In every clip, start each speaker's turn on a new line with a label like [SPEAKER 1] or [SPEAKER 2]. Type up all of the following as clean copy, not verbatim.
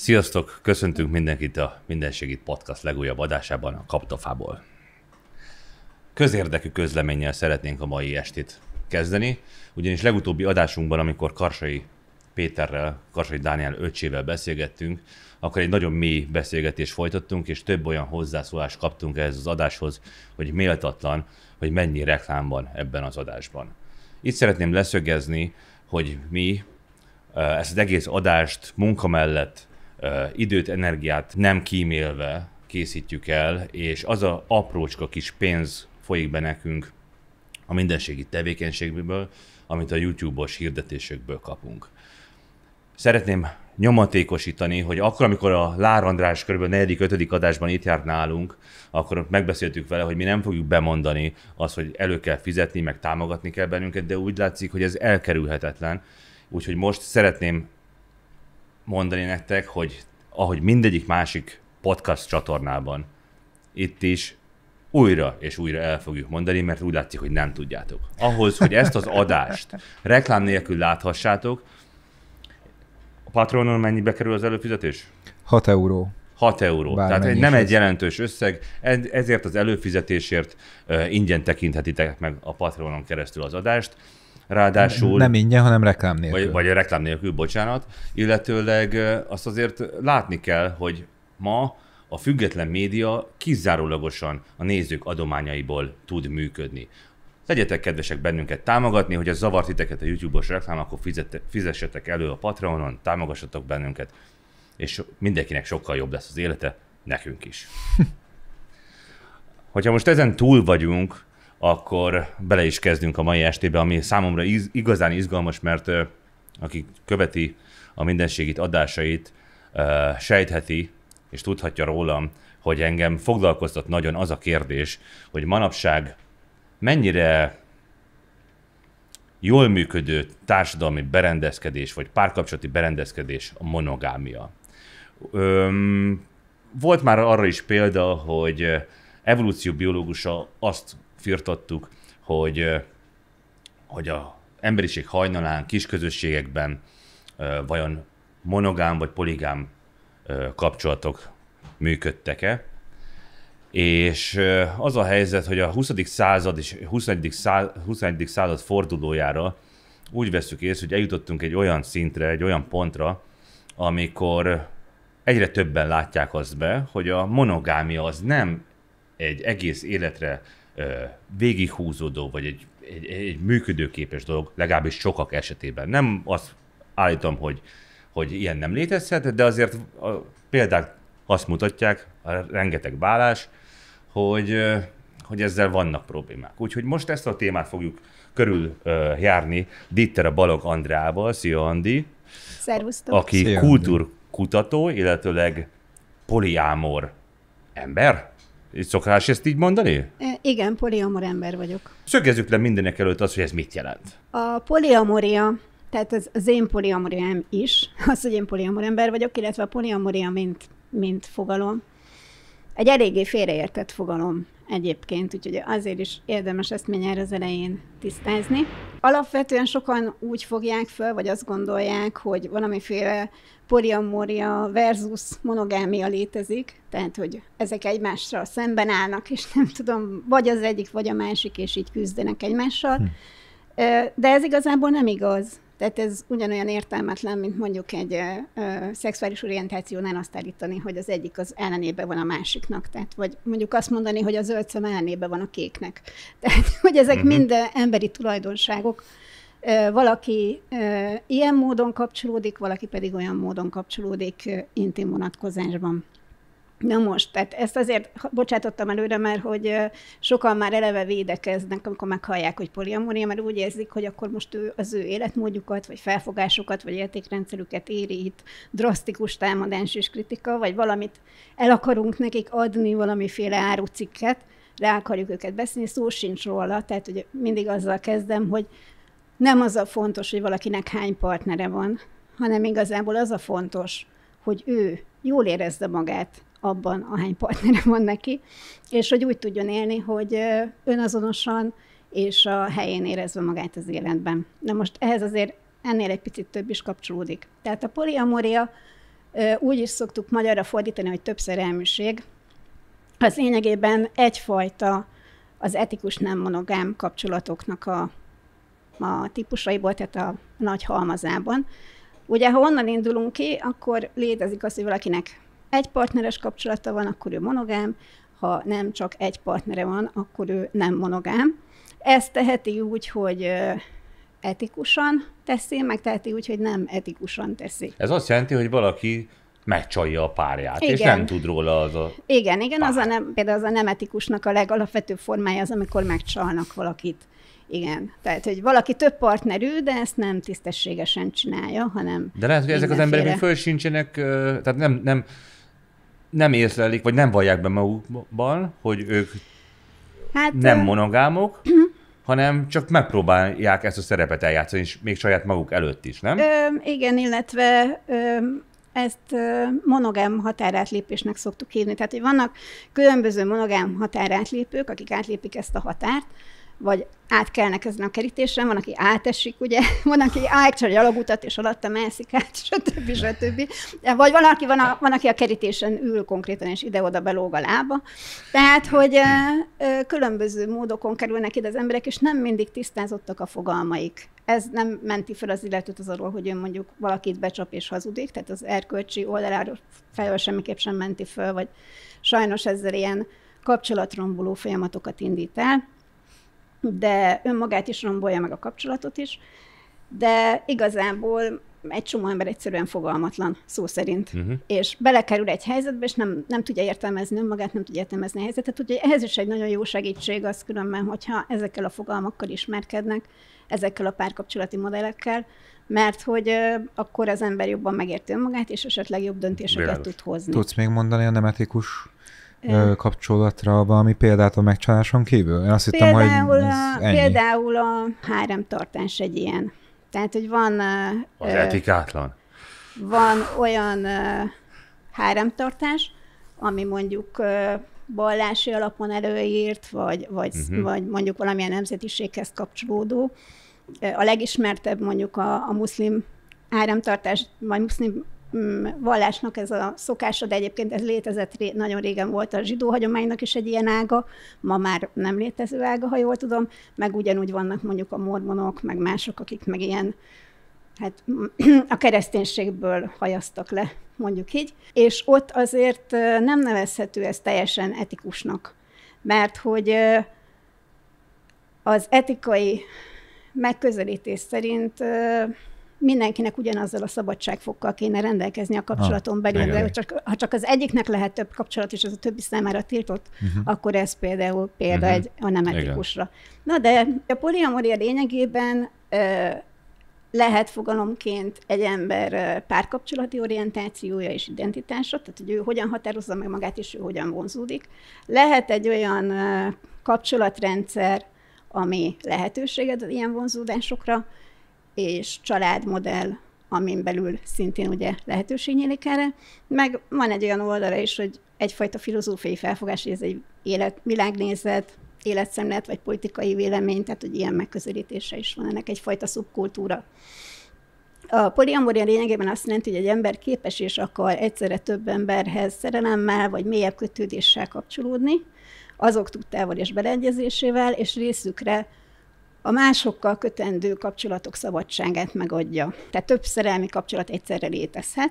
[SPEAKER 1] Sziasztok! Köszöntünk mindenkit a Minden Segít Podcast legújabb adásában, a Kaptafából. Közérdekű közleménnyel szeretnénk a mai estét kezdeni, ugyanis legutóbbi adásunkban, amikor Karsai Péterrel, Karsai Dániel öccsével beszélgettünk, akkor egy nagyon mély beszélgetést folytattunk, és több olyan hozzászólást kaptunk ehhez az adáshoz, hogy méltatlan, hogy mennyi reklám van ebben az adásban. Itt szeretném leszögezni, hogy mi ezt az egész adást munka mellett időt, energiát nem kímélve készítjük el, és az a aprócska kis pénz folyik be nekünk a mindenségi tevékenységből, amit a YouTube-os hirdetésekből kapunk. Szeretném nyomatékosítani, hogy akkor, amikor a Lár András kb. 4.-5. adásban itt járt nálunk, akkor megbeszéltük vele, hogy mi nem fogjuk bemondani azt, hogy elő kell fizetni, meg támogatni kell bennünket, de úgy látszik, hogy ez elkerülhetetlen. Úgyhogy most szeretném mondani nektek, hogy ahogy mindegyik másik podcast csatornában, itt is újra és újra el fogjuk mondani, mert úgy látszik, hogy nem tudjátok. Ahhoz, hogy ezt az adást reklám nélkül láthassátok, a Patreonon mennyibe kerül az előfizetés?
[SPEAKER 2] 6 euró.
[SPEAKER 1] 6 euró. Tehát nem egy jelentős összeg, ezért az előfizetésért ingyen tekinthetitek meg a Patreonon keresztül az adást. Ráadásul...
[SPEAKER 2] Nem ingyen, hanem reklám nélkül.
[SPEAKER 1] Vagy a reklám nélkül, bocsánat. Illetőleg azt azért látni kell, hogy ma a független média kizárólagosan a nézők adományaiból tud működni. Legyetek kedvesek bennünket támogatni, hogy ez zavart titeket a YouTube-os reklám, akkor fizessetek elő a Patreonon, támogassatok bennünket, és mindenkinek sokkal jobb lesz az élete, nekünk is. Hogyha most ezen túl vagyunk, akkor bele is kezdünk a mai estébe, ami számomra igazán izgalmas, mert aki követi a mindenségit adásait, sejtheti és tudhatja rólam, hogy engem foglalkoztat nagyon az a kérdés, hogy manapság mennyire jól működő társadalmi berendezkedés, vagy párkapcsolati berendezkedés a monogámia. Volt már arra is példa, hogy evolúcióbiológussal azt firtattuk, hogy a emberiség hajnalán, kis közösségekben vajon monogám vagy poligám kapcsolatok működtek-e. És az a helyzet, hogy a 20. század és 21. század fordulójára úgy vesszük észre, hogy eljutottunk egy olyan szintre, egy olyan pontra, amikor egyre többen látják azt be, hogy a monogámia az nem egy egész életre végighúzódó, vagy egy működőképes dolog, legalábbis sokak esetében. Nem azt állítom, hogy ilyen nem létezhet, de azért a példák azt mutatják, a rengeteg válás, hogy ezzel vannak problémák. Úgyhogy most ezt a témát fogjuk körüljárni Ditter Balog Andrával. Szia, Andi!
[SPEAKER 3] Szervusztok!
[SPEAKER 1] Aki
[SPEAKER 2] Szia,
[SPEAKER 1] kultúrkutató, illetőleg poliámor ember? Szokás ezt így mondani?
[SPEAKER 3] Igen, poliamor ember vagyok.
[SPEAKER 1] Szögezzük le mindenek előtt azt, hogy ez mit jelent.
[SPEAKER 3] A poliamoria, tehát az én poliamoriám is, az, hogy én poliamor ember vagyok, illetve a poliamoria mint fogalom, egy eléggé félreértett fogalom egyébként, úgyhogy azért is érdemes ezt mindjárt az elején tisztázni. Alapvetően sokan úgy fogják föl, vagy azt gondolják, hogy valamiféle poliamoria versus monogámia létezik, tehát hogy ezek egymással szemben állnak, és nem tudom, vagy az egyik, vagy a másik, és így küzdenek egymással. De ez igazából nem igaz. Tehát ez ugyanolyan értelmetlen, mint mondjuk egy szexuális orientációnál azt állítani, hogy az egyik az ellenében van a másiknak. Tehát, vagy mondjuk azt mondani, hogy a zöld szem ellenében van a kéknek. Tehát, hogy ezek mind emberi tulajdonságok. Valaki ilyen módon kapcsolódik, valaki pedig olyan módon kapcsolódik intim vonatkozásban. Na most, tehát ezt azért bocsátottam előre, mert hogy sokan már eleve védekeznek, amikor meghallják, hogy poliamoria, mert úgy érzik, hogy akkor most az ő életmódjukat, vagy felfogásokat, vagy értékrendszerüket éri itt drasztikus támadás és kritika, vagy valamit el akarunk nekik adni, valamiféle árucikket, le akarjuk őket beszélni, szó sincs róla, tehát hogy mindig azzal kezdem, hogy nem az a fontos, hogy valakinek hány partnere van, hanem igazából az a fontos, hogy ő jól érezze magát abban, ahány partnere van neki, és hogy úgy tudjon élni, hogy önazonosan és a helyén érezve magát az életben. Na most ehhez azért ennél egy picit több is kapcsolódik. Tehát a poliamoria úgy is szoktuk magyarra fordítani, hogy több szerelműség. Az lényegében egyfajta az etikus nem monogám kapcsolatoknak a típusaiból, tehát a nagy halmazában. Ugye, ha onnan indulunk ki, akkor létezik az, hogy valakinek egy partneres kapcsolata van, akkor ő monogám, ha nem csak egy partnere van, akkor ő nem monogám. Ezt teheti úgy, hogy etikusan teszi, meg teheti úgy, hogy nem etikusan teszi.
[SPEAKER 1] Ez azt jelenti, hogy valaki megcsalja a párját,
[SPEAKER 3] igen.
[SPEAKER 1] És nem tud róla az a
[SPEAKER 3] Igen,
[SPEAKER 1] pár.
[SPEAKER 3] például az a nem etikusnak a legalapvetőbb formája az, amikor megcsalnak valakit. Igen, tehát, hogy valaki több partnerű, de ezt nem tisztességesen csinálja, hanem
[SPEAKER 1] de lehet, hogy ezek az emberek még föl sincsenek, tehát nem észlelik, vagy nem vallják be magukban, hogy ők nem monogámok, hanem csak megpróbálják ezt a szerepet eljátszani, és még saját maguk előtt is, nem?
[SPEAKER 3] Igen, illetve ezt monogám határátlépésnek szoktuk hívni. Tehát, hogy vannak különböző monogám határátlépők, akik átlépik ezt a határt, vagy átkelnek ezen a kerítésen, van, aki átesik, ugye, van, aki átcsal a gyalogutat, és alatta mászik át, stb. Vagy van, aki a kerítésen ül konkrétan, és ide-oda belóg a lába. Tehát, hogy különböző módokon kerülnek ide az emberek, és nem mindig tisztázottak a fogalmaik. Ez nem menti fel az illetőt az arról, hogy ő mondjuk valakit becsap és hazudik, tehát az erkölcsi oldaláról felől semmiképp sem menti föl, vagy sajnos ezzel ilyen kapcsolatromboló folyamatokat indít el, de önmagát is rombolja, meg a kapcsolatot is, de igazából egy csomó ember egyszerűen fogalmatlan, szó szerint. És belekerül egy helyzetbe, és nem tudja értelmezni önmagát, nem tudja értelmezni a helyzetet. Úgyhogy ehhez is egy nagyon jó segítség az különben, hogyha ezekkel a fogalmakkal ismerkednek, ezekkel a párkapcsolati modellekkel, mert hogy akkor az ember jobban megérti önmagát, és esetleg jobb döntéseket tud hozni.
[SPEAKER 2] Tudsz még mondani a nem etikus kapcsolatra valami példát a megcsaláson kívül? Én azt hittem, hogy ennyi.
[SPEAKER 3] Például a háremtartás egy ilyen. Tehát, hogy van...
[SPEAKER 1] Az etikátlan.
[SPEAKER 3] Van olyan háremtartás, ami mondjuk vallási alapon előírt, vagy mondjuk valamilyen nemzetiséghez kapcsolódó. A legismertebb mondjuk a muszlim háremtartás, vagy muszlim vallásnak ez a szokása, de egyébként ez létezett, nagyon régen volt a zsidó hagyománynak is egy ilyen ága, ma már nem létező ága, ha jól tudom, meg ugyanúgy vannak mondjuk a mormonok, meg mások, akik meg ilyen, hát a kereszténységből hajaztak le, mondjuk így, és ott azért nem nevezhető ez teljesen etikusnak, mert hogy az etikai megközelítés szerint mindenkinek ugyanazzal a szabadságfokkal kéne rendelkezni a kapcsolaton belül, de ha csak az egyiknek lehet több kapcsolat, és az a többi számára tiltott, akkor ez például példa a nem etikusra. Na de a poliamoria lényegében lehet fogalomként egy ember párkapcsolati orientációja és identitása, tehát hogy ő hogyan határozza meg magát, és ő hogyan vonzódik. Lehet egy olyan kapcsolatrendszer, ami lehetőséget ad ilyen vonzódásokra, és családmodell, amin belül szintén ugye lehetőség nyílik erre. Meg van egy olyan oldala is, hogy egyfajta filozófiai felfogás, hogy ez egy világnézet, életszemlélet vagy politikai vélemény, tehát hogy ilyen megközelítése is van, ennek egyfajta szubkultúra. A poliamoria lényegében azt jelenti, hogy egy ember képes és akar egyszerre több emberhez szerelemmel vagy mélyebb kötődéssel kapcsolódni, azok tudtával és beleegyezésével, és részükre a másokkal kötendő kapcsolatok szabadságát megadja. Tehát több szerelmi kapcsolat egyszerre létezhet,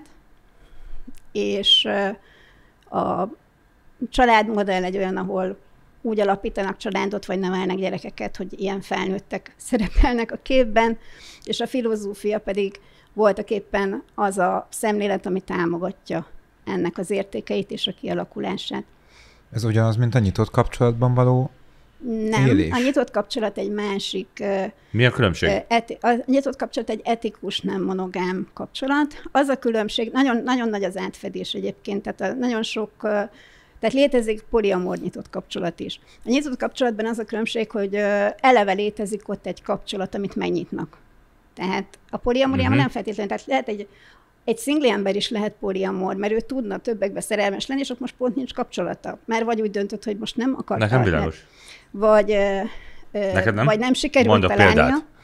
[SPEAKER 3] és a családmodell egy olyan, ahol úgy alapítanak családot, vagy nevelnek gyerekeket, hogy ilyen felnőttek szerepelnek a képben, és a filozófia pedig voltaképpen az a szemlélet, ami támogatja ennek az értékeit és a kialakulását.
[SPEAKER 2] Ez ugyanaz, mint a nyitott kapcsolatban való élés?
[SPEAKER 3] Nem, a nyitott kapcsolat egy másik...
[SPEAKER 1] Mi a különbség?
[SPEAKER 3] A nyitott kapcsolat egy etikus, nem monogám kapcsolat. Az a különbség, nagyon, nagyon nagy az átfedés egyébként, tehát nagyon sok... Tehát létezik poliamor nyitott kapcsolat is. A nyitott kapcsolatban az a különbség, hogy eleve létezik ott egy kapcsolat, amit megnyitnak. Tehát a poliamoriában nem feltétlenül, tehát lehet egy szingli ember is lehet poliamor, mert ő tudna többekbe szerelmes lenni, és ott most pont nincs kapcsolata. Mert vagy úgy döntött, hogy most nem akar.
[SPEAKER 1] Nekem világos.
[SPEAKER 3] Vagy nem sikerült találnia.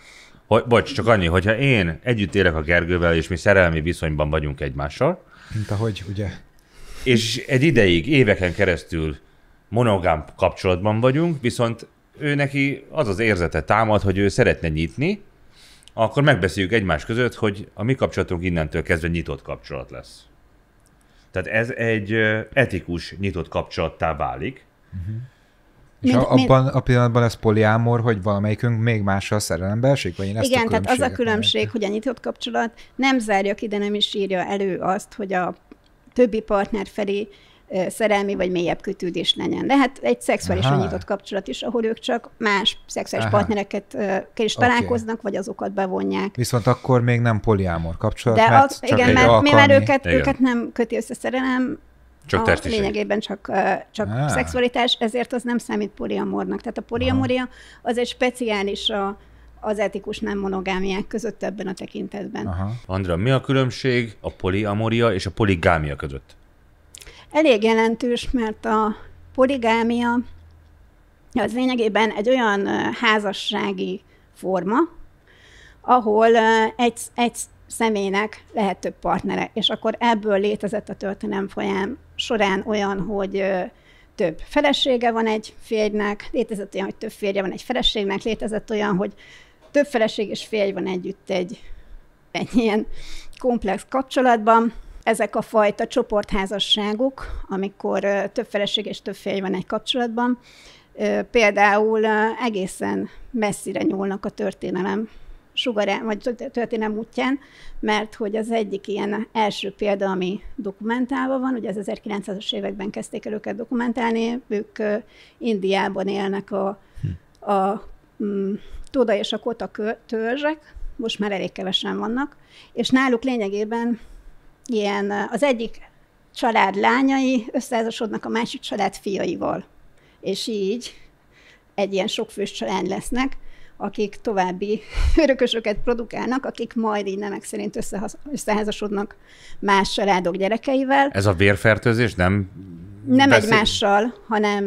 [SPEAKER 1] Bocs, csak annyi, hogyha én együtt élek a Gergővel, és mi szerelmi viszonyban vagyunk egymással,
[SPEAKER 2] mint ahogy, ugye?
[SPEAKER 1] és egy ideig, éveken keresztül monogám kapcsolatban vagyunk, viszont ő neki az az érzete támad, hogy ő szeretne nyitni, akkor megbeszéljük egymás között, hogy a mi kapcsolatunk innentől kezdve nyitott kapcsolat lesz. Tehát ez egy etikus nyitott kapcsolattá válik.
[SPEAKER 2] És abban a pillanatban ez poliámor, hogy valamelyikünk még mással szerelembe esik? Vagy én ezt
[SPEAKER 3] igen, tehát az a különbség, hogy a nyitott kapcsolat nem zárja ki, de nem is írja elő azt, hogy a többi partner felé szerelmi vagy mélyebb kötődés legyen. Lehet egy szexuálisan nyitott kapcsolat is, ahol ők csak más szexuális partnereket is találkoznak, vagy azokat bevonják.
[SPEAKER 2] Viszont akkor még nem poliámor kapcsolat,
[SPEAKER 3] de
[SPEAKER 2] mert csak
[SPEAKER 3] igen,
[SPEAKER 2] egy
[SPEAKER 3] mert
[SPEAKER 2] alkalmi...
[SPEAKER 3] mivel őket nem köti össze szerelem,
[SPEAKER 1] csak
[SPEAKER 3] lényegében csak szexualitás, ezért az nem számít poliamornak. Tehát a poliamoria az egy speciális az etikus nem monogámiák között ebben a tekintetben.
[SPEAKER 2] Aha.
[SPEAKER 1] Andra, mi a különbség a poliamoria és a poligámia között?
[SPEAKER 3] Elég jelentős, mert a poligámia az lényegében egy olyan házassági forma, ahol egy személynek lehet több partnere, és akkor ebből létezett a történelem folyam során olyan, hogy több felesége van egy férjnek, létezett olyan, hogy több férje van egy feleségnek, létezett olyan, hogy több feleség és férj van együtt egy ilyen komplex kapcsolatban. Ezek a fajta csoportházasságok, amikor több feleség és több férj van egy kapcsolatban, például egészen messzire nyúlnak a történelem sugarán, vagy történelem útján, mert hogy az egyik ilyen első példa, ami dokumentálva van, ugye az 1900-as években kezdték el őket dokumentálni, ők Indiában élnek a Toda és a Kota törzsek, most már elég kevesen vannak, és náluk lényegében ilyen az egyik család lányai összeházasodnak a másik család fiaival, és így egy ilyen sokfős család lesznek, akik további örökösöket produkálnak, akik majd így nemek szerint összeházasodnak más családok gyerekeivel.
[SPEAKER 1] Ez a vérfertőzés nem
[SPEAKER 3] egymással, hanem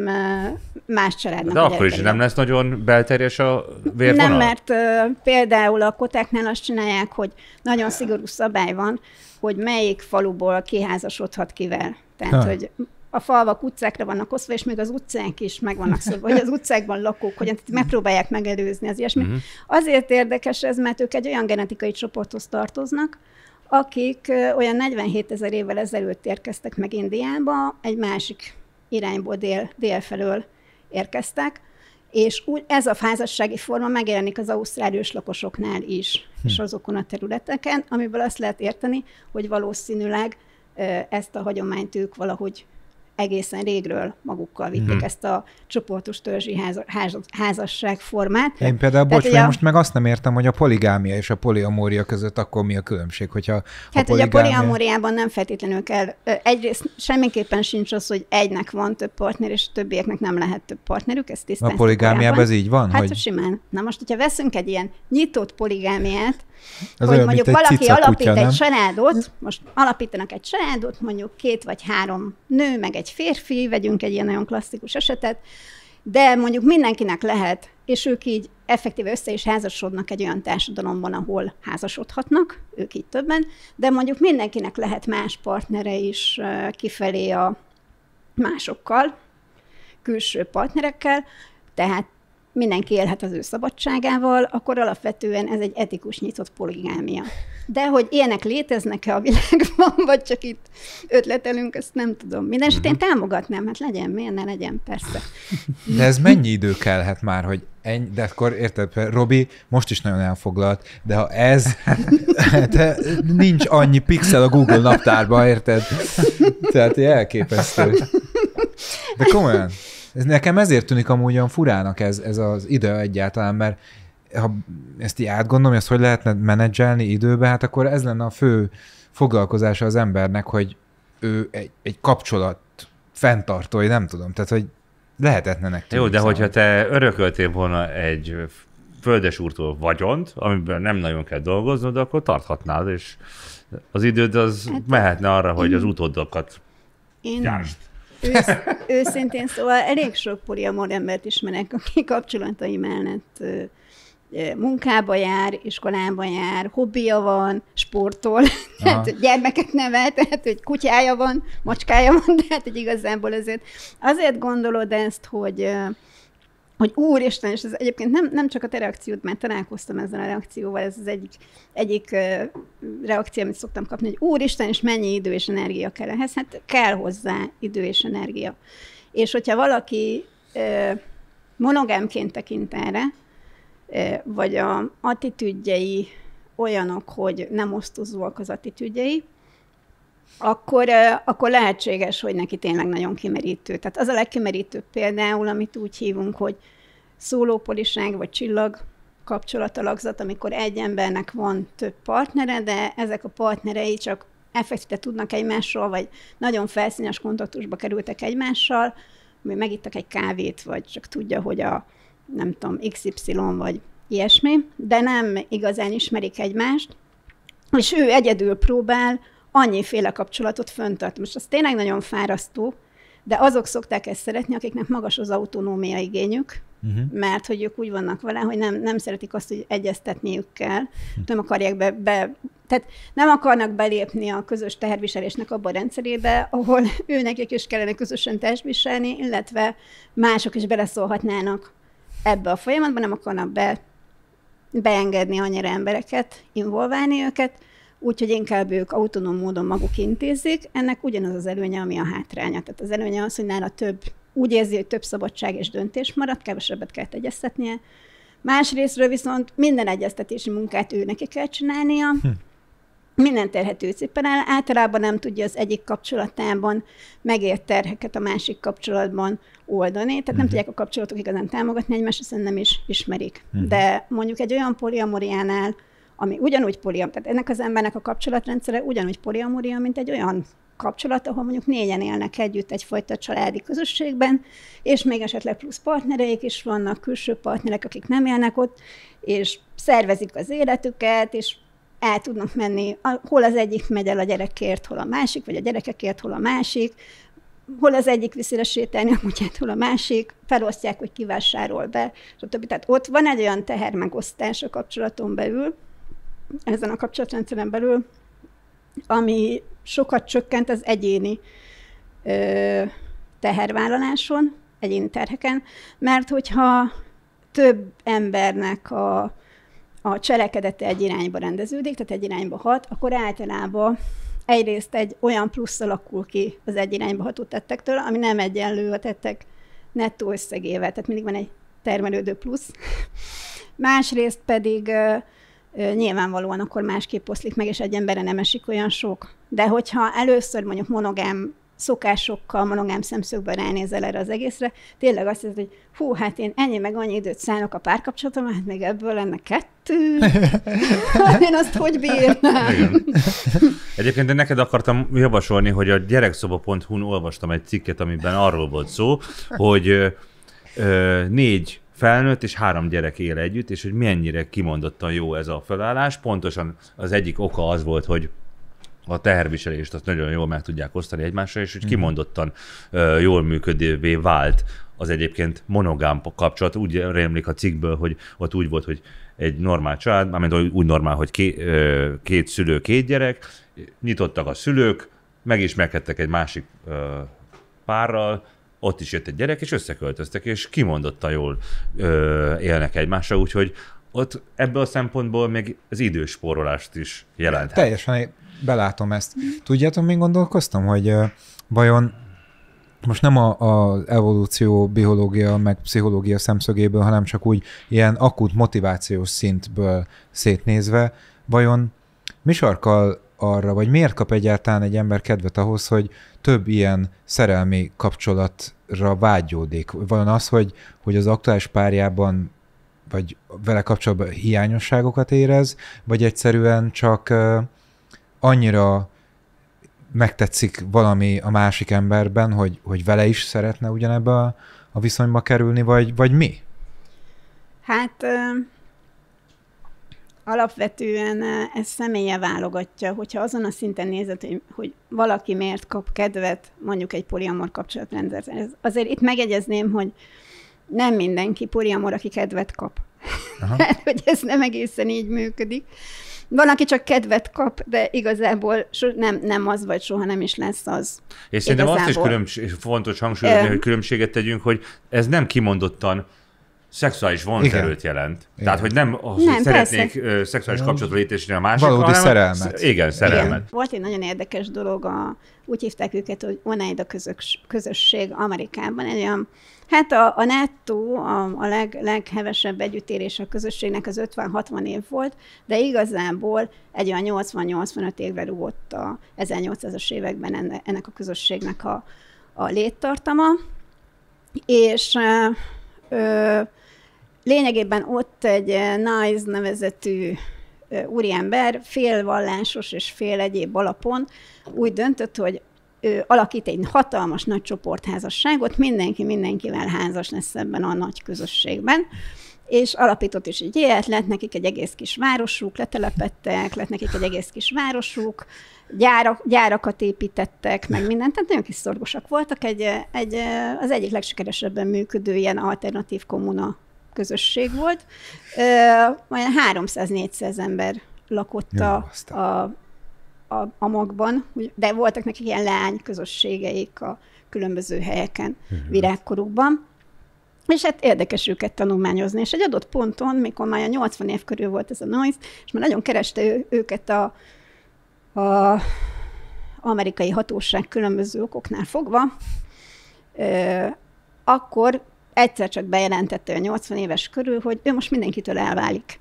[SPEAKER 3] más családnak
[SPEAKER 1] de akkor is nem lesz nagyon belterjes a vérvonal?
[SPEAKER 3] Nem, mert például a kotáknál azt csinálják, hogy nagyon szigorú szabály van, hogy melyik faluból kiházasodhat kivel. Tehát, hogy a falvak utcákra vannak osztva, és még az utcák is meg vannak szabva, hogy az utcákban lakók, hogy megpróbálják megelőzni az ilyesmit. Azért érdekes ez, mert ők egy olyan genetikai csoporthoz tartoznak, akik olyan 47 000 évvel ezelőtt érkeztek meg Indiába, egy másik irányból dél felől érkeztek, és úgy ez a házassági forma megjelenik az ausztrál őslakosoknál is, és azokon a területeken, amiből azt lehet érteni, hogy valószínűleg ezt a hagyományt ők valahogy egészen régről magukkal vitték ezt a csoportos törzsi házasságformát.
[SPEAKER 2] Én például, most meg azt nem értem, hogy a poligámia és a poliamória között akkor mi a különbség, hogyha
[SPEAKER 3] ugye a poliamóriában nem feltétlenül kell, egyrészt semmiképpen sincs az, hogy egynek van több partner, és többieknek nem lehet több partnerük, ez tisztán.
[SPEAKER 2] A poligámiában ez így van?
[SPEAKER 3] Hát
[SPEAKER 2] hogy...
[SPEAKER 3] simán. Na most, hogyha veszünk egy ilyen nyitott poligámiát,
[SPEAKER 2] az
[SPEAKER 3] hogy
[SPEAKER 2] olyan,
[SPEAKER 3] mondjuk valaki alapít egy családot, most alapítanak egy családot, mondjuk 2 vagy 3 nő, meg egy férfi, vegyünk egy ilyen nagyon klasszikus esetet, de mondjuk mindenkinek lehet, és ők így effektíve össze is házasodnak egy olyan társadalomban, ahol házasodhatnak, ők így többen, de mondjuk mindenkinek lehet más partnere is kifelé a másokkal, külső partnerekkel, tehát mindenki élhet az ő szabadságával, akkor alapvetően ez egy etikus nyitott poligámia. De hogy ilyenek léteznek-e a világban, vagy csak itt ötletelünk, ezt nem tudom. Mindenesetre én támogatnám, hát legyen, miért ne legyen, persze.
[SPEAKER 2] De ez mennyi idő kellhet már, hogy de akkor érted, Robi most is nagyon elfoglalt, de ha ez, de nincs annyi pixel a Google naptárban, érted? Tehát elképesztő. De komolyan. Nekem ezért tűnik amúgy olyan furának ez az idő egyáltalán, mert ha ezt így átgondolom, ezt hogy lehetne menedzselni időbe, hát akkor ez lenne a fő foglalkozása az embernek, hogy ő egy kapcsolat fenntartói, nem tudom, tehát hogy lehetetlenek.
[SPEAKER 1] Jó, de hogyha te örököltél volna egy földesúrtól vagyont, amiben nem nagyon kell dolgoznod, akkor tarthatnád, és az időd az mehetne arra, hogy az utódokat gyártsd.
[SPEAKER 3] Őszintén szóval elég sok poliamor embert ismerek, aki kapcsolatai mellett munkába jár, iskolába jár, hobbija van, sportol, tehát gyermeket nevel, tehát hogy kutyája van, macskája van, tehát hogy igazából azért gondolod ezt, hogy úristen, és ez egyébként nem csak a te reakciód, mert találkoztam ezzel a reakcióval, ez az egyik reakció, amit szoktam kapni, hogy úristen, és mennyi idő és energia kell ehhez? Hát kell hozzá idő és energia. És hogyha valaki monogámként tekint erre, vagy a attitűdjei olyanok, hogy nem osztozóak az attitűdjei, akkor lehetséges, hogy neki tényleg nagyon kimerítő. Tehát az a legkimerítőbb például, amit úgy hívunk, hogy szólópoliság vagy csillag kapcsolatalakzat, amikor egy embernek van több partnere, de ezek a partnerei csak effektíve tudnak egymásról, vagy nagyon felszínes kontaktusba kerültek egymással, hogy megittak egy kávét, vagy csak tudja, hogy nem tudom, XY vagy ilyesmi, de nem igazán ismerik egymást, és ő egyedül próbál annyiféle kapcsolatot fönntart. Most az tényleg nagyon fárasztó, de azok szokták ezt szeretni, akiknek magas az autonómia igényük, mert hogy ők úgy vannak vele, hogy nem szeretik azt, hogy egyeztetniük kell, nem akarják tehát nem akarnak belépni a közös teherviselésnek abba a rendszerébe, ahol őnekik is kellene közösen testviselni, illetve mások is beleszólhatnának ebbe a folyamatba, nem akarnak beengedni annyira embereket, involválni őket, úgyhogy inkább ők autonóm módon maguk intézik. Ennek ugyanaz az előnye, ami a hátránya. Tehát az előnye az, hogy nála úgy érzi, hogy több szabadság és döntés marad, kevesebbet kell egyeztetnie. Másrésztről viszont minden egyeztetési munkát ő neki kell csinálnia, minden terhet ő cipelel, általában nem tudja az egyik kapcsolatában megért terheket a másik kapcsolatban oldani, tehát nem tudják a kapcsolatok igazán támogatni egymást, hiszen nem is ismerik. De mondjuk egy olyan poliamoriánál, ami ugyanúgy tehát ennek az embernek a kapcsolatrendszere ugyanúgy poliamoria, mint egy olyan kapcsolat, ahol mondjuk 4-en élnek együtt egyfajta családi közösségben, és még esetleg plusz partnereik is vannak, külső partnerek, akik nem élnek ott, és szervezik az életüket, és el tudnak menni, hol az egyik megy el a gyerekért, hol a másik, vagy a gyerekekért, hol a másik, hol az egyik viszi sétálni a kutyát, hol a másik, felosztják, hogy ki vásárol be, stb. Tehát ott van egy olyan tehermegosztás a kapcsolaton belül, ezen a kapcsolatrendszeren belül, ami sokat csökkent az egyéni tehervállaláson, egyéni terheken, mert hogyha több embernek a cselekedete egy irányba rendeződik, tehát egy irányba hat, akkor általában egyrészt egy olyan plusz alakul ki az egy irányba ható tettektől, ami nem egyenlő a tettek nettó összegével, tehát mindig van egy termelődő plusz. Másrészt pedig nyilvánvalóan akkor másképp oszlik meg, és egy emberre nem esik olyan sok. De hogyha először mondjuk monogám szokásokkal, monogám szemszögből ránézel erre az egészre, tényleg azt hiszed, hogy hú, hát én ennyi meg annyi időt szállok a párkapcsolatom, hát még ebből lenne 2. Hát én azt hogy bírnám?
[SPEAKER 1] Igen. Egyébként én neked akartam javasolni, hogy a gyerekszoba.hu-n olvastam egy cikket, amiben arról volt szó, hogy 4 felnőtt és 3 gyerek él együtt, és hogy mennyire kimondottan jó ez a felállás. Pontosan az egyik oka az volt, hogy a teherviselést azt nagyon jól meg tudják osztani egymásra, és hogy kimondottan jól működővé vált az egyébként monogám kapcsolat. Úgy rémlik a cikkből, hogy ott úgy volt, hogy egy normál család, mármint úgy normál, hogy 2 szülő, 2 gyerek, nyitottak a szülők, megismerkedtek egy másik párral, ott is jött egy gyerek, és összeköltöztek, és kimondottan jól élnek egymásra, úgyhogy ott ebből a szempontból még az időspórolást is jelenthet.
[SPEAKER 2] Teljesen belátom ezt. Tudjátok, még gondolkoztam, hogy vajon most nem az evolúció, biológia, meg pszichológia szemszögéből, hanem csak úgy ilyen akut motivációs szintből szétnézve, vajon mi sarkal arra, vagy miért kap egyáltalán egy ember kedvet ahhoz, hogy több ilyen szerelmi kapcsolatra vágyódik? Vajon az, hogy az aktuális párjában, vagy vele kapcsolatban hiányosságokat érez, vagy egyszerűen csak annyira megtetszik valami a másik emberben, hogy vele is szeretne ugyanebbe a viszonyba kerülni, vagy mi?
[SPEAKER 3] Hát alapvetően ez személye válogatja, hogyha azon a szinten nézed, hogy valaki miért kap kedvet mondjuk egy poliamor kapcsolatrendszerhez. Azért itt megegyezném, hogy nem mindenki poliamor, aki kedvet kap. Tehát, hogy ez nem egészen így működik. Van, aki csak kedvet kap, de igazából nem az vagy, soha nem is lesz az.
[SPEAKER 1] És szerintem azt is fontos hangsúlyozni, hogy különbséget tegyünk, hogy ez nem kimondottan szexuális vonzerőt jelent. Igen. Tehát, hogy nem szeretnék szexuális kapcsolatot létesíteni a másikkal,
[SPEAKER 2] valódi szerelmet.
[SPEAKER 1] Igen, szerelmet. Igen.
[SPEAKER 3] Volt egy nagyon érdekes dolog, úgy hívták őket, hogy Oneida közösség Amerikában. Egy olyan, hát a nettó, a leghevesebb együttérés a közösségnek az 50-60 év volt, de igazából egy olyan 80-85 évre rúgott a 1800-as években ennek a közösségnek a léttartama, és lényegében ott egy Nice nevezetű úriember fél vallásos és fél egyéb alapon úgy döntött, hogy alakít egy hatalmas nagy csoportházasságot, mindenki mindenkivel házas lesz ebben a nagy közösségben, és alapított is egy ilyet, lett nekik egy egész kis városuk, letelepedtek, lett nekik egy egész kis városuk, gyárakat építettek, meg mindent, tehát nagyon kis szorgosak voltak, az egyik legsikeresebben működő ilyen alternatív kommuna közösség volt. Olyan 300-400 ember lakott a magban, de voltak nekik ilyen leány közösségeik a különböző helyeken, virágkorukban. És hát érdekes őket tanulmányozni. És egy adott ponton, mikor már 80 év körül volt ez a Noise, és már nagyon kereste őket a amerikai hatóság különböző okoknál fogva, akkor egyszer csak bejelentette a 80 éves körül, hogy ő most mindenkitől elválik.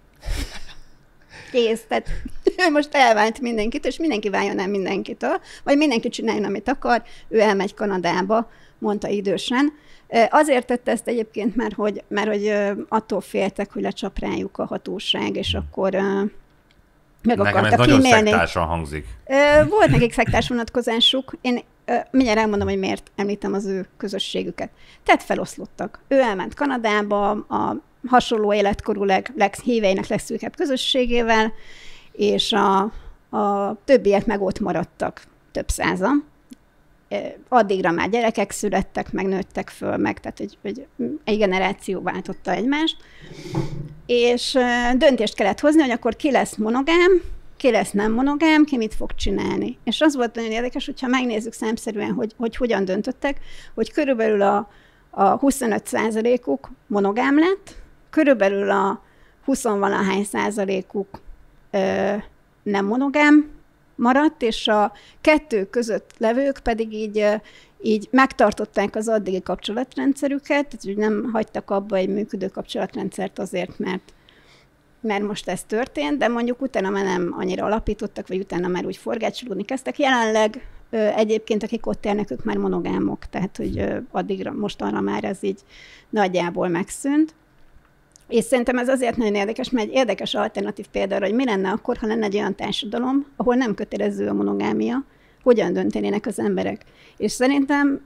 [SPEAKER 3] Kész, tehát ő most elvált mindenkit, és mindenki váljon el mindenkitől, vagy mindenki csináljon, amit akar, ő elmegy Kanadába, mondta idősen. Azért tette ezt egyébként, mert hogy attól féltek, hogy lecsap rájuk a hatóság, és akkor meg
[SPEAKER 1] nekem
[SPEAKER 3] akartak
[SPEAKER 1] ez nagyon szektársan hangzik.
[SPEAKER 3] Volt nekik szektás vonatkozásuk. Én mindjárt elmondom, hogy miért említem az ő közösségüket. Tehát feloszlottak. Ő elment Kanadába a hasonló életkorú híveinek legszűkebb közösségével, és a többiek meg ott maradtak, több százan. Addigra már gyerekek születtek, meg nőttek föl, meg, tehát hogy egy generáció váltotta egymást. És döntést kellett hozni, hogy akkor ki lesz monogám, ki lesz nem monogám, ki mit fog csinálni. És az volt nagyon érdekes, hogyha megnézzük számszerűen, hogy hogyan döntöttek, hogy körülbelül a 25%-uk monogám lett, körülbelül a 20-valahány százalékuk nem monogám maradt, és a kettő között levők pedig így megtartották az addigi kapcsolatrendszerüket, tehát hogy nem hagytak abba egy működő kapcsolatrendszert azért, mert most ez történt, de mondjuk utána már nem annyira alapítottak, vagy utána már úgy forgácsolódni kezdtek. Jelenleg egyébként, akik ott élnek, ők már monogámok, tehát hogy addigra, mostanra már ez így nagyjából megszűnt. És szerintem ez azért nagyon érdekes, mert egy érdekes alternatív példa arra, hogy mi lenne akkor, ha lenne egy olyan társadalom, ahol nem kötelező a monogámia, hogyan döntenének az emberek. És szerintem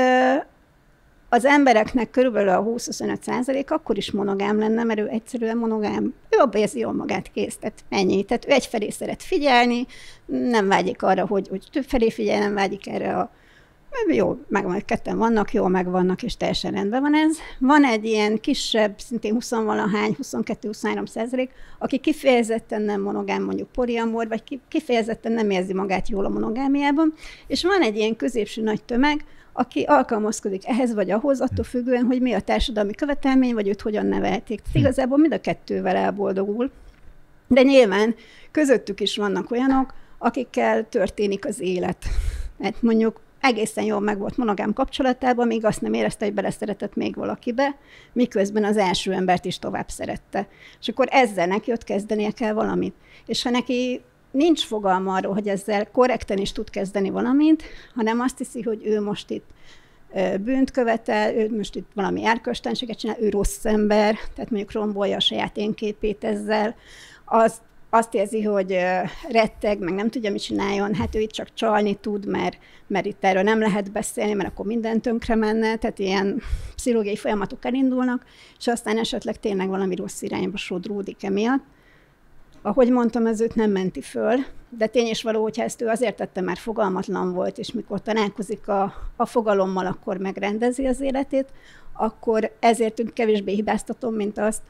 [SPEAKER 3] az embereknek körülbelül a 20-25% akkor is monogám lenne, mert ő egyszerűen monogám. Ő abba érzi jól magát, kész, tehát ennyi. Tehát ő egyfelé szeret figyelni, nem vágyik arra, hogy többfelé figyelj, nem vágyik erre jó, meg ketten vannak, jól megvannak, és teljesen rendben van ez. Van egy ilyen kisebb, szintén 20-valahány, 22-23%, aki kifejezetten nem monogám, mondjuk poliamor, vagy kifejezetten nem érzi magát jól a monogámiában, és van egy ilyen középső nagy tömeg, aki alkalmazkodik ehhez vagy ahhoz, attól függően, hogy mi a társadalmi követelmény, vagy őt hogyan nevelték. Igazából mind a kettővel elboldogul. De nyilván közöttük is vannak olyanok, akikkel történik az élet. Hát mondjuk egészen jól meg volt monogám kapcsolatában, míg azt nem érezte, hogy beleszeretett még valakibe, miközben az első embert is tovább szerette. És akkor ezzel neki ott kezdenie kell valamit. És ha neki nincs fogalma arról, hogy ezzel korrekten is tud kezdeni valamit, hanem azt hiszi, hogy ő most itt bűnt követel, ő most itt valami erkölcstelenséget csinál, ő rossz ember, tehát mondjuk rombolja a saját énképét ezzel, azt érzi, hogy retteg, meg nem tudja, mit csináljon, hát ő itt csak csalni tud, mert itt erről nem lehet beszélni, mert akkor minden tönkre menne, tehát ilyen pszichológiai folyamatok elindulnak, és aztán esetleg tényleg valami rossz irányba sodródik emiatt. Ahogy mondtam, ez őt nem menti föl, de tény és való, hogyha ezt ő azért tette, mert fogalmatlan volt, és mikor találkozik a fogalommal, akkor megrendezi az életét, akkor ezért kevésbé hibáztatom, mint azt,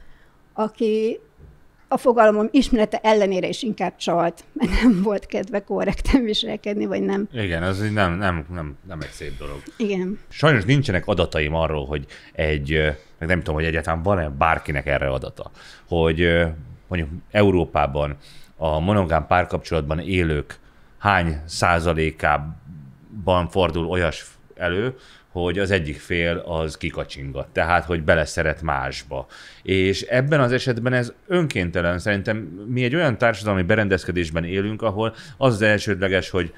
[SPEAKER 3] aki a fogalmam ismerete ellenére is inkább csalt, mert nem volt kedve korrekten viselkedni, vagy nem.
[SPEAKER 1] Igen, ez nem egy szép dolog.
[SPEAKER 3] Igen.
[SPEAKER 1] Sajnos nincsenek adataim arról, hogy meg nem tudom, hogy egyáltalán van-e bárkinek erre adata, hogy mondjuk Európában a monogám párkapcsolatban élők hány százalékában fordul olyas elő, hogy az egyik fél az kikacsingat, tehát, hogy beleszeret másba. És ebben az esetben ez önkéntelen. Szerintem mi egy olyan társadalmi berendezkedésben élünk, ahol az elsődleges, hogy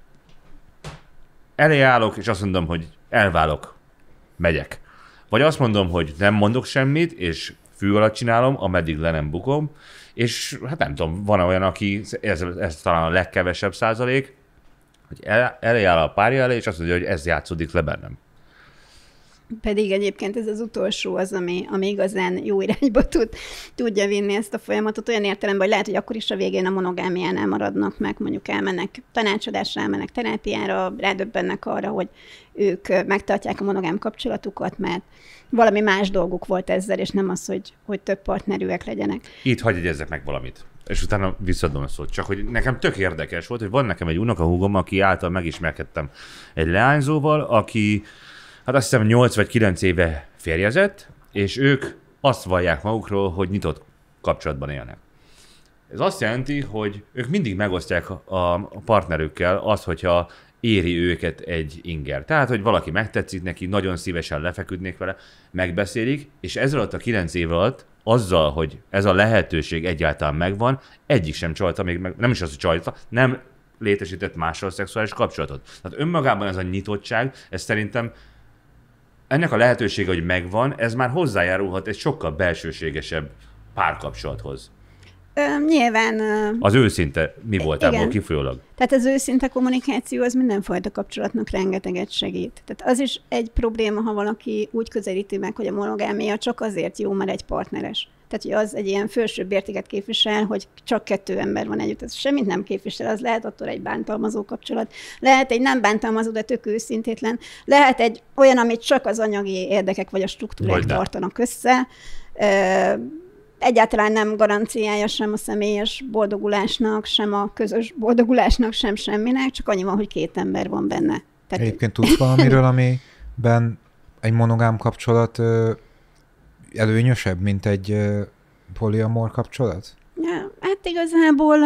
[SPEAKER 1] elé állok, és azt mondom, hogy elválok, megyek. Vagy azt mondom, hogy nem mondok semmit, és fű alatt csinálom, ameddig le nem bukom, és hát nem tudom, van olyan, aki, ez talán a legkevesebb százalék, hogy elé áll a párja elé, és azt mondja, hogy ez játszódik le bennem.
[SPEAKER 3] Pedig egyébként ez az utolsó az, ami igazán jó irányba tudja vinni ezt a folyamatot, olyan értelemben, hogy lehet, hogy akkor is a végén a monogámiánál maradnak meg, mondjuk elmennek tanácsadásra, elmennek terápiára, rádöbbennek arra, hogy ők megtartják a monogám kapcsolatukat, mert valami más dolguk volt ezzel, és nem az, hogy több partnerűek legyenek.
[SPEAKER 1] Itt hagyj jegyezzek meg valamit, és utána visszadom a szót. Csak hogy nekem tök érdekes volt, hogy van nekem egy unokahúgom, aki által megismerkedtem egy leányzóval, aki hát azt hiszem 8 vagy 9 éve férjezett, és ők azt vallják magukról, hogy nyitott kapcsolatban élnek. Ez azt jelenti, hogy ők mindig megosztják a partnerükkel azt, hogyha éri őket egy inger. Tehát, hogy valaki megtetszik neki, nagyon szívesen lefeküdnék vele, megbeszélik, és ez alatt a 9 év alatt azzal, hogy ez a lehetőség egyáltalán megvan, egyik sem csalta még meg, nem is az, hogy csalta, nem létesített mással szexuális kapcsolatot. Tehát önmagában ez a nyitottság, ez szerintem ennek a lehetősége, hogy megvan, ez már hozzájárulhat egy sokkal belsőségesebb párkapcsolathoz.
[SPEAKER 3] Nyilván...
[SPEAKER 1] Az őszinte mi volt ebből kifolyólag?
[SPEAKER 3] Tehát az őszinte kommunikáció az mindenfajta kapcsolatnak rengeteget segít. Tehát az is egy probléma, ha valaki úgy közelíti meg, hogy a monogámia csak azért jó, mert egy partneres. Tehát, hogy az egy ilyen felsőbb értéket képvisel, hogy csak 2 ember van együtt. Ez semmit nem képvisel, az lehet attól egy bántalmazó kapcsolat. Lehet egy nem bántalmazó, de tök őszintétlen. Lehet egy olyan, amit csak az anyagi érdekek vagy a struktúrák tartanak össze. Egyáltalán nem garanciája sem a személyes boldogulásnak, sem a közös boldogulásnak, sem semminek, csak annyi van, hogy 2 ember van benne. Tehát...
[SPEAKER 2] Egyébként tudsz valamiről, amiben egy monogám kapcsolat előnyösebb, mint egy poliamor kapcsolat?
[SPEAKER 3] Ja, hát igazából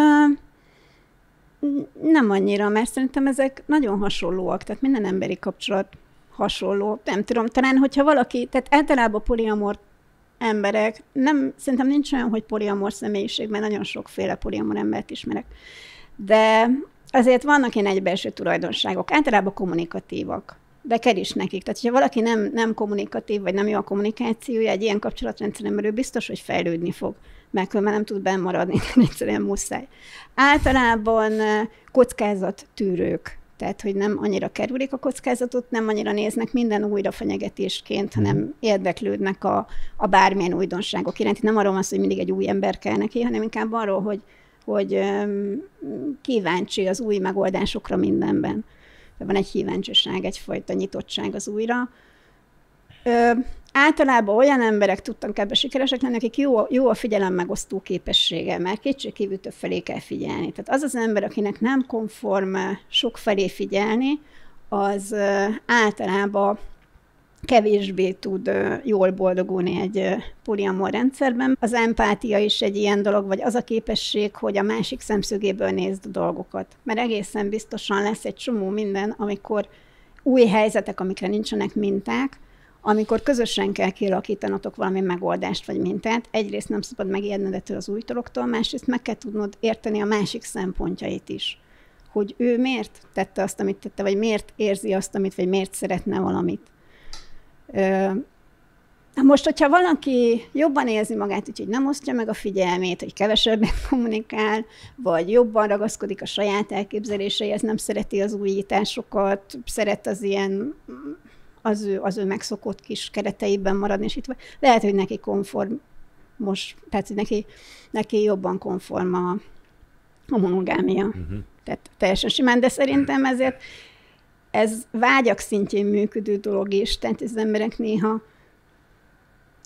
[SPEAKER 3] nem annyira, mert szerintem ezek nagyon hasonlóak, tehát minden emberi kapcsolat hasonló. Nem tudom, talán, hogyha valaki, tehát általában poliamor emberek, szerintem nincs olyan, hogy poliamor személyiségben, nagyon sokféle poliamor embert ismerek. De azért vannak ilyen egybelső tulajdonságok, általában kommunikatívak, de kell is nekik. Tehát, hogyha valaki nem kommunikatív, vagy nem jó a kommunikációja, egy ilyen kapcsolatrendszeren belül biztos, hogy fejlődni fog, mert különben nem tud benn maradni, egyszerűen muszáj. Általában kockázattűrők, tehát, hogy nem annyira kerülik a kockázatot, nem annyira néznek minden újra fenyegetésként, hanem érdeklődnek a bármilyen újdonságok iránt. Nem arról van szó, hogy mindig egy új ember kell neki, hanem inkább arról, hogy kíváncsi az új megoldásokra mindenben. Van egy kíváncsiság, egyfajta nyitottság az újra. Általában olyan emberek tudtak ebben sikeresek lenni, akik jó a figyelem megosztó képessége, mert kétségkívül több felé kell figyelni. Tehát az az ember, akinek nem konform sok felé figyelni, az általában kevésbé tud jól boldogulni egy poliamor rendszerben. Az empátia is egy ilyen dolog, vagy az a képesség, hogy a másik szemszögéből nézd a dolgokat. Mert egészen biztosan lesz egy csomó minden, amikor új helyzetek, amikre nincsenek minták, amikor közösen kell kialakítanatok valami megoldást vagy mintát, egyrészt nem szabad megijedned ettől az új dologtól, másrészt meg kell tudnod érteni a másik szempontjait is. Hogy ő miért tette azt, amit tette, vagy miért érzi azt, amit, vagy miért szeretne valamit. Most, hogyha valaki jobban érzi magát, úgyhogy nem osztja meg a figyelmét, hogy kevesebbet kommunikál, vagy jobban ragaszkodik a saját elképzeléseihez, nem szereti az újításokat, szeret az ilyen az ő megszokott kis kereteiben maradni, és itt lehet, hogy neki tehát hogy neki jobban konform a monogámia. Tehát teljesen simán, de szerintem ezért ez vágyak szintjén működő dolog is, tehát az emberek néha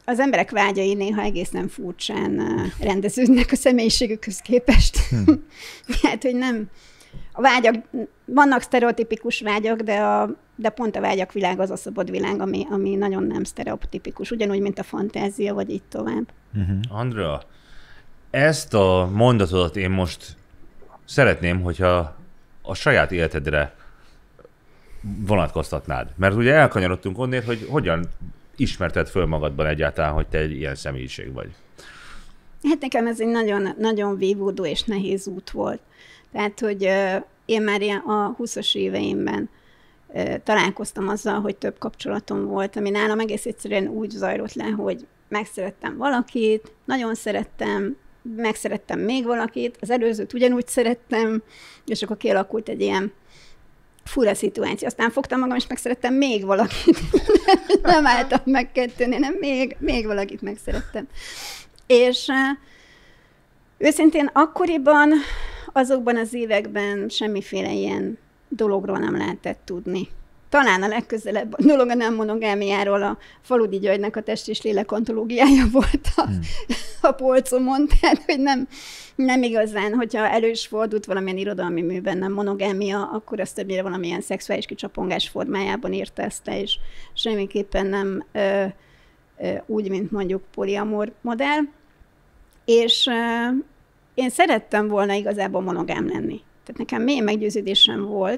[SPEAKER 3] az emberek vágyai néha egészen furcsán rendeződnek a személyiségükhöz képest. Hát, hogy nem... A vágyak, vannak sztereotipikus vágyak, de pont a vágyak világ az a szabad világ, ami nagyon nem sztereotipikus, ugyanúgy, mint a fantázia, vagy így tovább.
[SPEAKER 1] Andrea, ezt a mondatodat én most szeretném, hogyha a saját életedre vonatkoztatnád. Mert ugye elkanyarodtunk onnét, hogy hogyan ismerted föl magadban egyáltalán, hogy te egy ilyen személyiség vagy.
[SPEAKER 3] Hát nekem ez egy nagyon, nagyon vívódó és nehéz út volt. Tehát, hogy én már a 20-as éveimben találkoztam azzal, hogy több kapcsolatom volt, ami nálam egész egyszerűen úgy zajlott le, hogy megszerettem valakit, nagyon szerettem, megszerettem még valakit, az előzőt ugyanúgy szerettem, és akkor kialakult egy ilyen fura szituáció. Aztán fogtam magam, és megszerettem még valakit. Nem álltam meg kettőnél, nem még valakit megszerettem. És őszintén akkoriban, azokban az években semmiféle ilyen dologról nem lehetett tudni. Talán a legközelebb a dolog a nem monogámiáról a Faludi Györgynek a Test és Lélek antológiája volt a polcomon, tehát hogy nem igazán, hogyha elő is fordult valamilyen irodalmi műben nem monogámia, akkor azt többnyire valamilyen szexuális kicsapongás formájában írta ezt le, és semmiképpen nem úgy, mint mondjuk poliamor modell. És én szerettem volna igazából monogám lenni. Tehát nekem mély meggyőződésem volt,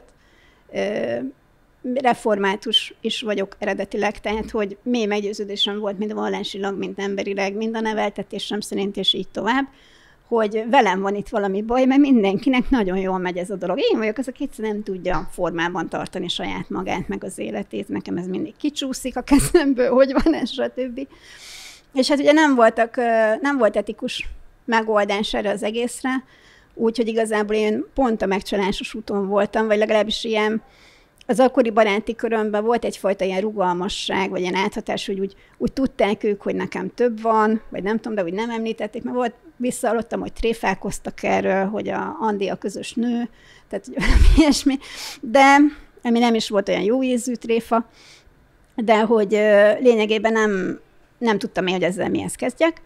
[SPEAKER 3] református is vagyok eredetileg, tehát hogy mély meggyőződésem volt mind vallásilag, mind emberileg, mind a neveltetésem szerint, és így tovább, hogy velem van itt valami baj, mert mindenkinek nagyon jól megy ez a dolog. Én vagyok az, aki egyszer nem tudja formában tartani saját magát, meg az életét, nekem ez mindig kicsúszik a kezemből, hogy van ez, stb. És hát ugye nem volt etikus megoldás erre az egészre, úgyhogy igazából én pont a megcsalásos úton voltam, vagy legalábbis ilyen az akkori baráti körömben volt egyfajta ilyen rugalmasság, vagy ilyen áthatás, hogy úgy tudták ők, hogy nekem több van, vagy nem tudom, de úgy nem említették, mert volt, visszahallottam, hogy tréfálkoztak erről, hogy a Andi a közös nő, tehát hogy ilyesmi, de ami nem is volt olyan jó ízű tréfa, de hogy lényegében nem tudtam én, hogy ezzel mihez kezdjek,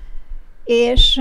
[SPEAKER 3] és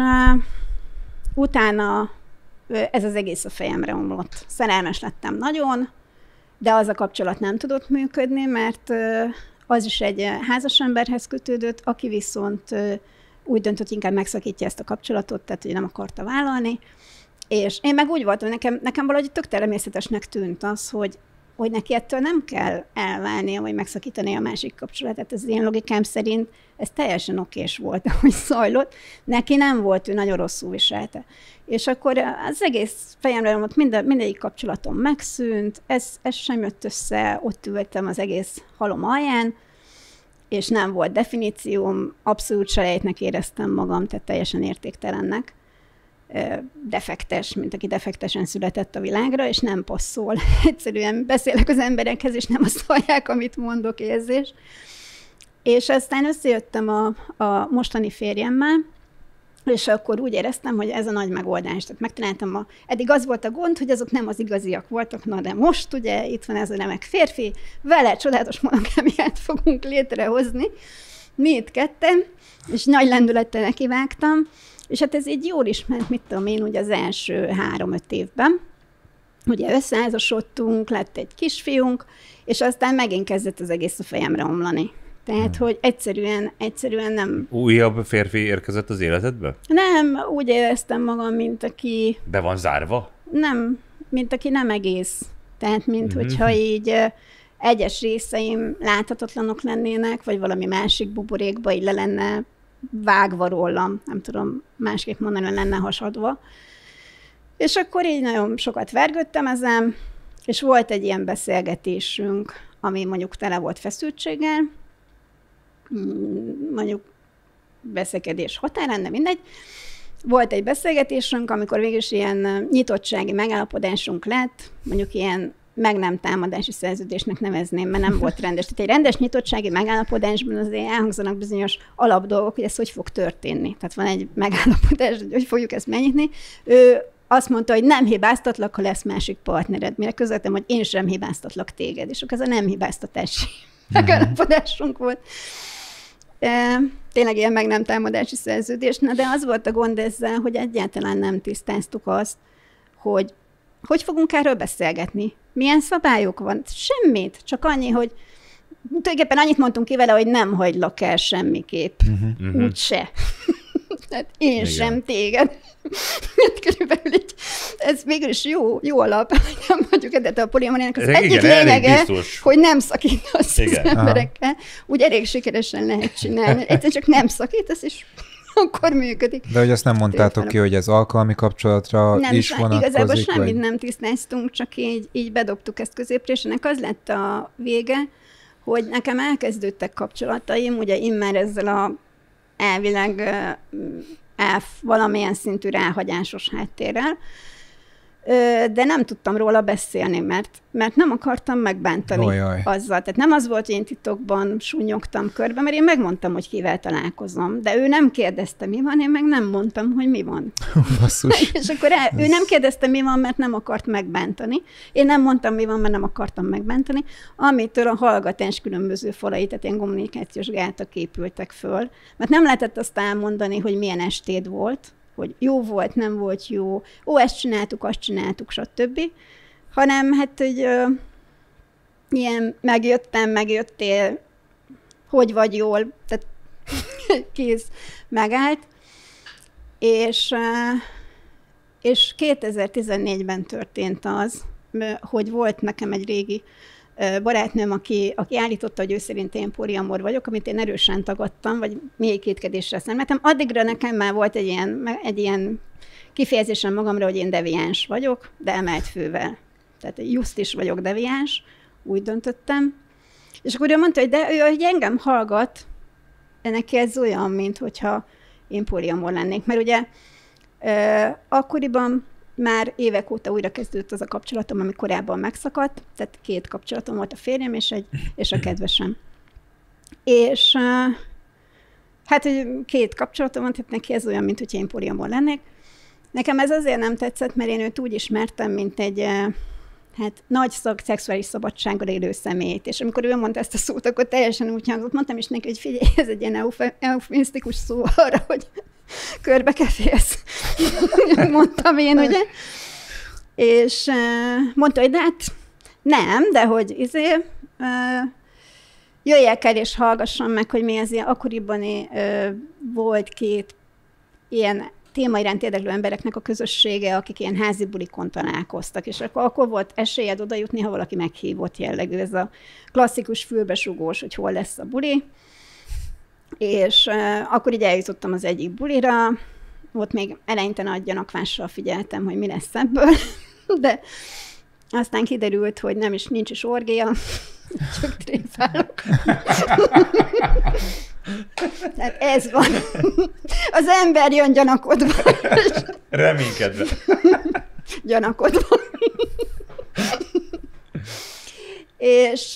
[SPEAKER 3] utána ez az egész a fejemre omlott. Szerelmes lettem nagyon, de az a kapcsolat nem tudott működni, mert az is egy házas emberhez kötődött, aki viszont úgy döntött, hogy inkább megszakítja ezt a kapcsolatot, tehát hogy nem akarta vállalni. És én meg úgy voltam, nekem valahogy tök természetesnek tűnt az, hogy neki ettől nem kell elválnia, vagy megszakítani a másik kapcsolatát. Ez az én logikám szerint ez teljesen okés volt, ahogy zajlott. Neki nem volt, ő nagyon rosszul viselte. És akkor az egész fejemre volt, mindegyik kapcsolatom megszűnt, ez sem jött össze, ott ültem az egész halom alján, és nem volt definícióm, abszolút selejtnek éreztem magam, tehát teljesen értéktelennek. Defektes, mint aki defektesen született a világra, és nem passzol. Egyszerűen beszélek az emberekhez, és nem azt hallják, amit mondok, érzés. És aztán összejöttem a mostani férjemmel, és akkor úgy éreztem, hogy ez a nagy megoldás. Tehát megtaláltam eddig az volt a gond, hogy azok nem az igaziak voltak, na de most ugye itt van ez a remek férfi, vele csodálatos monogámiát fogunk létrehozni, mi itt ketten, és nagy lendülettel nekivágtam, és hát ez így jól ismert, mit tudom én, ugye az első 3-5 évben. Ugye összeházasodtunk, lett egy kisfiunk, és aztán megint kezdett az egész a fejemre omlani. Tehát, hogy egyszerűen nem...
[SPEAKER 1] Újabb férfi érkezett az életedbe?
[SPEAKER 3] Nem, úgy éreztem magam, mint aki...
[SPEAKER 1] Be van zárva?
[SPEAKER 3] Nem, mint aki nem egész. Tehát, mint hogyha így egyes részeim láthatatlanok lennének, vagy valami másik buborékba így le lenne vágva rólam, nem tudom másképp mondani, lenne hasadva. És akkor így nagyon sokat vergődtem ezen, és volt egy ilyen beszélgetésünk, ami mondjuk tele volt feszültséggel, mondjuk beszélgetés határán, de mindegy. Volt egy beszélgetésünk, amikor végül is ilyen nyitottsági megállapodásunk lett, mondjuk ilyen meg nem támadási szerződésnek nevezném, mert nem volt rendes. Tehát egy rendes nyitottsági megállapodásban azért elhangzanak bizonyos alapdolgok, hogy ez hogy fog történni. Tehát van egy megállapodás, hogy fogjuk ezt megnyitni. Ő azt mondta, hogy nem hibáztatlak, ha lesz másik partnered. Mire közöltem, hogy én sem hibáztatlak téged. És akkor ez a nem hibáztatási megállapodásunk volt. Tényleg ilyen meg nem támadási szerződés, de az volt a gond ezzel, hogy egyáltalán nem tisztáztuk azt, hogy fogunk erről beszélgetni. Milyen szabályok van? Semmit. Csak annyi, hogy tulajdonképpen annyit mondtunk ki vele, hogy nem hagylak el semmiképp. Úgyse. Tehát én igen. sem téged. Körülbelül így, ez végül is jó alap, hogy nem mondjuk, de a poliamoriának az egyik lényege, hogy nem szakítasz az emberekkel. Úgy elég sikeresen lehet csinálni. Egyszerűen csak nem szakítasz, és akkor működik.
[SPEAKER 2] De hogy azt nem mondtátok ki, hogy ez alkalmi kapcsolatra nem, is vonatkozik?
[SPEAKER 3] Igazából semmit nem tisztáztunk, csak így bedobtuk ezt középre, és ennek az lett a vége, hogy nekem elkezdődtek kapcsolataim, ugye immár ezzel a elvileg valamilyen szintű ráhagyásos háttérrel, de nem tudtam róla beszélni, mert nem akartam megbántani azzal. Tehát nem az volt, hogy én titokban súnyogtam körbe, mert én megmondtam, hogy kivel találkozom, de ő nem kérdezte, mi van, én meg nem mondtam, hogy mi van.
[SPEAKER 2] Basszus.
[SPEAKER 3] És akkor ő nem kérdezte, mi van, mert nem akart megbántani. Én nem mondtam, mi van, mert nem akartam megbántani, amitől a hallgatás különböző falai, tehát ilyen kommunikációs gátak épültek föl, mert nem lehetett azt elmondani, hogy milyen estéd volt, hogy jó volt, nem volt jó, ezt csináltuk, stb. Hanem hát, hogy ilyen megjöttél, hogy vagy jól, tehát kész, megállt. És 2014-ben történt az, hogy volt nekem egy régi barátnőm, aki állította, hogy ő szerint én poliamor vagyok, amit én erősen tagadtam, vagy mély kétkedésre szenvedtem. Addigra nekem már volt egy ilyen kifejezésem magamra, hogy én deviáns vagyok, de emelt fővel. Tehát just is vagyok deviáns, úgy döntöttem. És akkor ő mondta, hogy de ő, hogy engem hallgat, de neki ez olyan, mintha én poliamor lennék. Mert ugye akkoriban már évek óta újra kezdődött az a kapcsolatom, ami korábban megszakadt, tehát 2 kapcsolatom volt, a férjem és a kedvesem. És hát, hogy 2 kapcsolatom volt, tehát neki ez olyan, mintha én poliamor lennék. Nekem ez azért nem tetszett, mert én őt úgy ismertem, mint egy nagy szexuális szabadsággal élő személyt. És amikor ő mondta ezt a szót, akkor teljesen úgy hangzott. Mondtam is neki, hogy figyelj, ez egy ilyen eufemisztikus szó arra, hogy körbe kefélsz. Mondtam én, ugye? És mondta, hogy de hát nem, de hogy jöjjek el és hallgassam meg, hogy mi az ilyen. Akkoriban volt 2 ilyen téma iránt érdeklő embereknek a közössége, akik ilyen házi bulikon találkoztak, és akkor volt esélyed oda jutni, ha valaki meghívott jellegű. Ez a klasszikus fülbesugós, hogy hol lesz a buli. És akkor így eljutottam az egyik bulira, ott még eleinte nagy gyanakvással figyeltem, hogy mi lesz ebből, de aztán kiderült, hogy nincs is orgia, csak tréfálok. Tehát ez van. Az ember jön gyanakodva.
[SPEAKER 1] Reménykedve.
[SPEAKER 3] Gyanakodva. És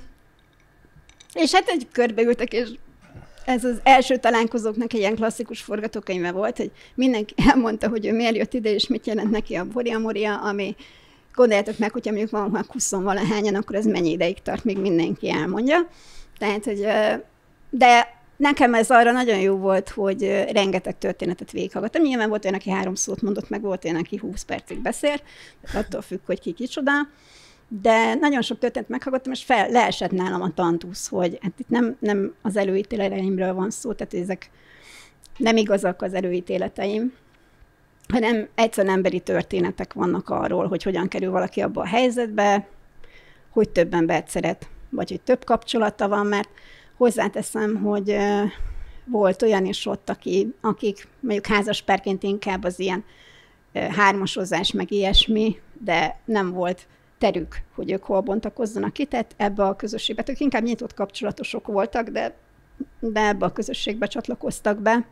[SPEAKER 3] hát egy körbeültek, és ez az első találkozóknak egy ilyen klasszikus forgatókönyve volt, hogy mindenki elmondta, hogy ő miért jött ide, és mit jelent neki a poliamoria, ami gondoljátok meg, hogyha mondjuk van már 20-valahányan, akkor ez mennyi ideig tart, még mindenki elmondja. Tehát, hogy, de nekem ez arra nagyon jó volt, hogy rengeteg történetet végighallgattam. Nyilván volt olyan, aki 3 szót mondott, meg volt olyan, aki 20 percig beszélt, attól függ, hogy ki kicsoda. De nagyon sok történet meghallgattam, és leesett nálam a tantusz, hogy hát itt nem az előítéleteimről van szó, tehát ezek nem igazak az előítéleteim, hanem egyszerűen emberi történetek vannak arról, hogy hogyan kerül valaki abba a helyzetbe, hogy több embert szeret, vagy hogy több kapcsolata van, mert hozzáteszem, hogy volt olyan is ott, akik mondjuk házaspárként inkább az ilyen hármasozás, meg ilyesmi, de nem volt terük, hogy ők hol bontakozzanak ki, tehát ebbe a közösségbe, ők inkább nyitott kapcsolatosok voltak, de ebbe a közösségbe csatlakoztak be.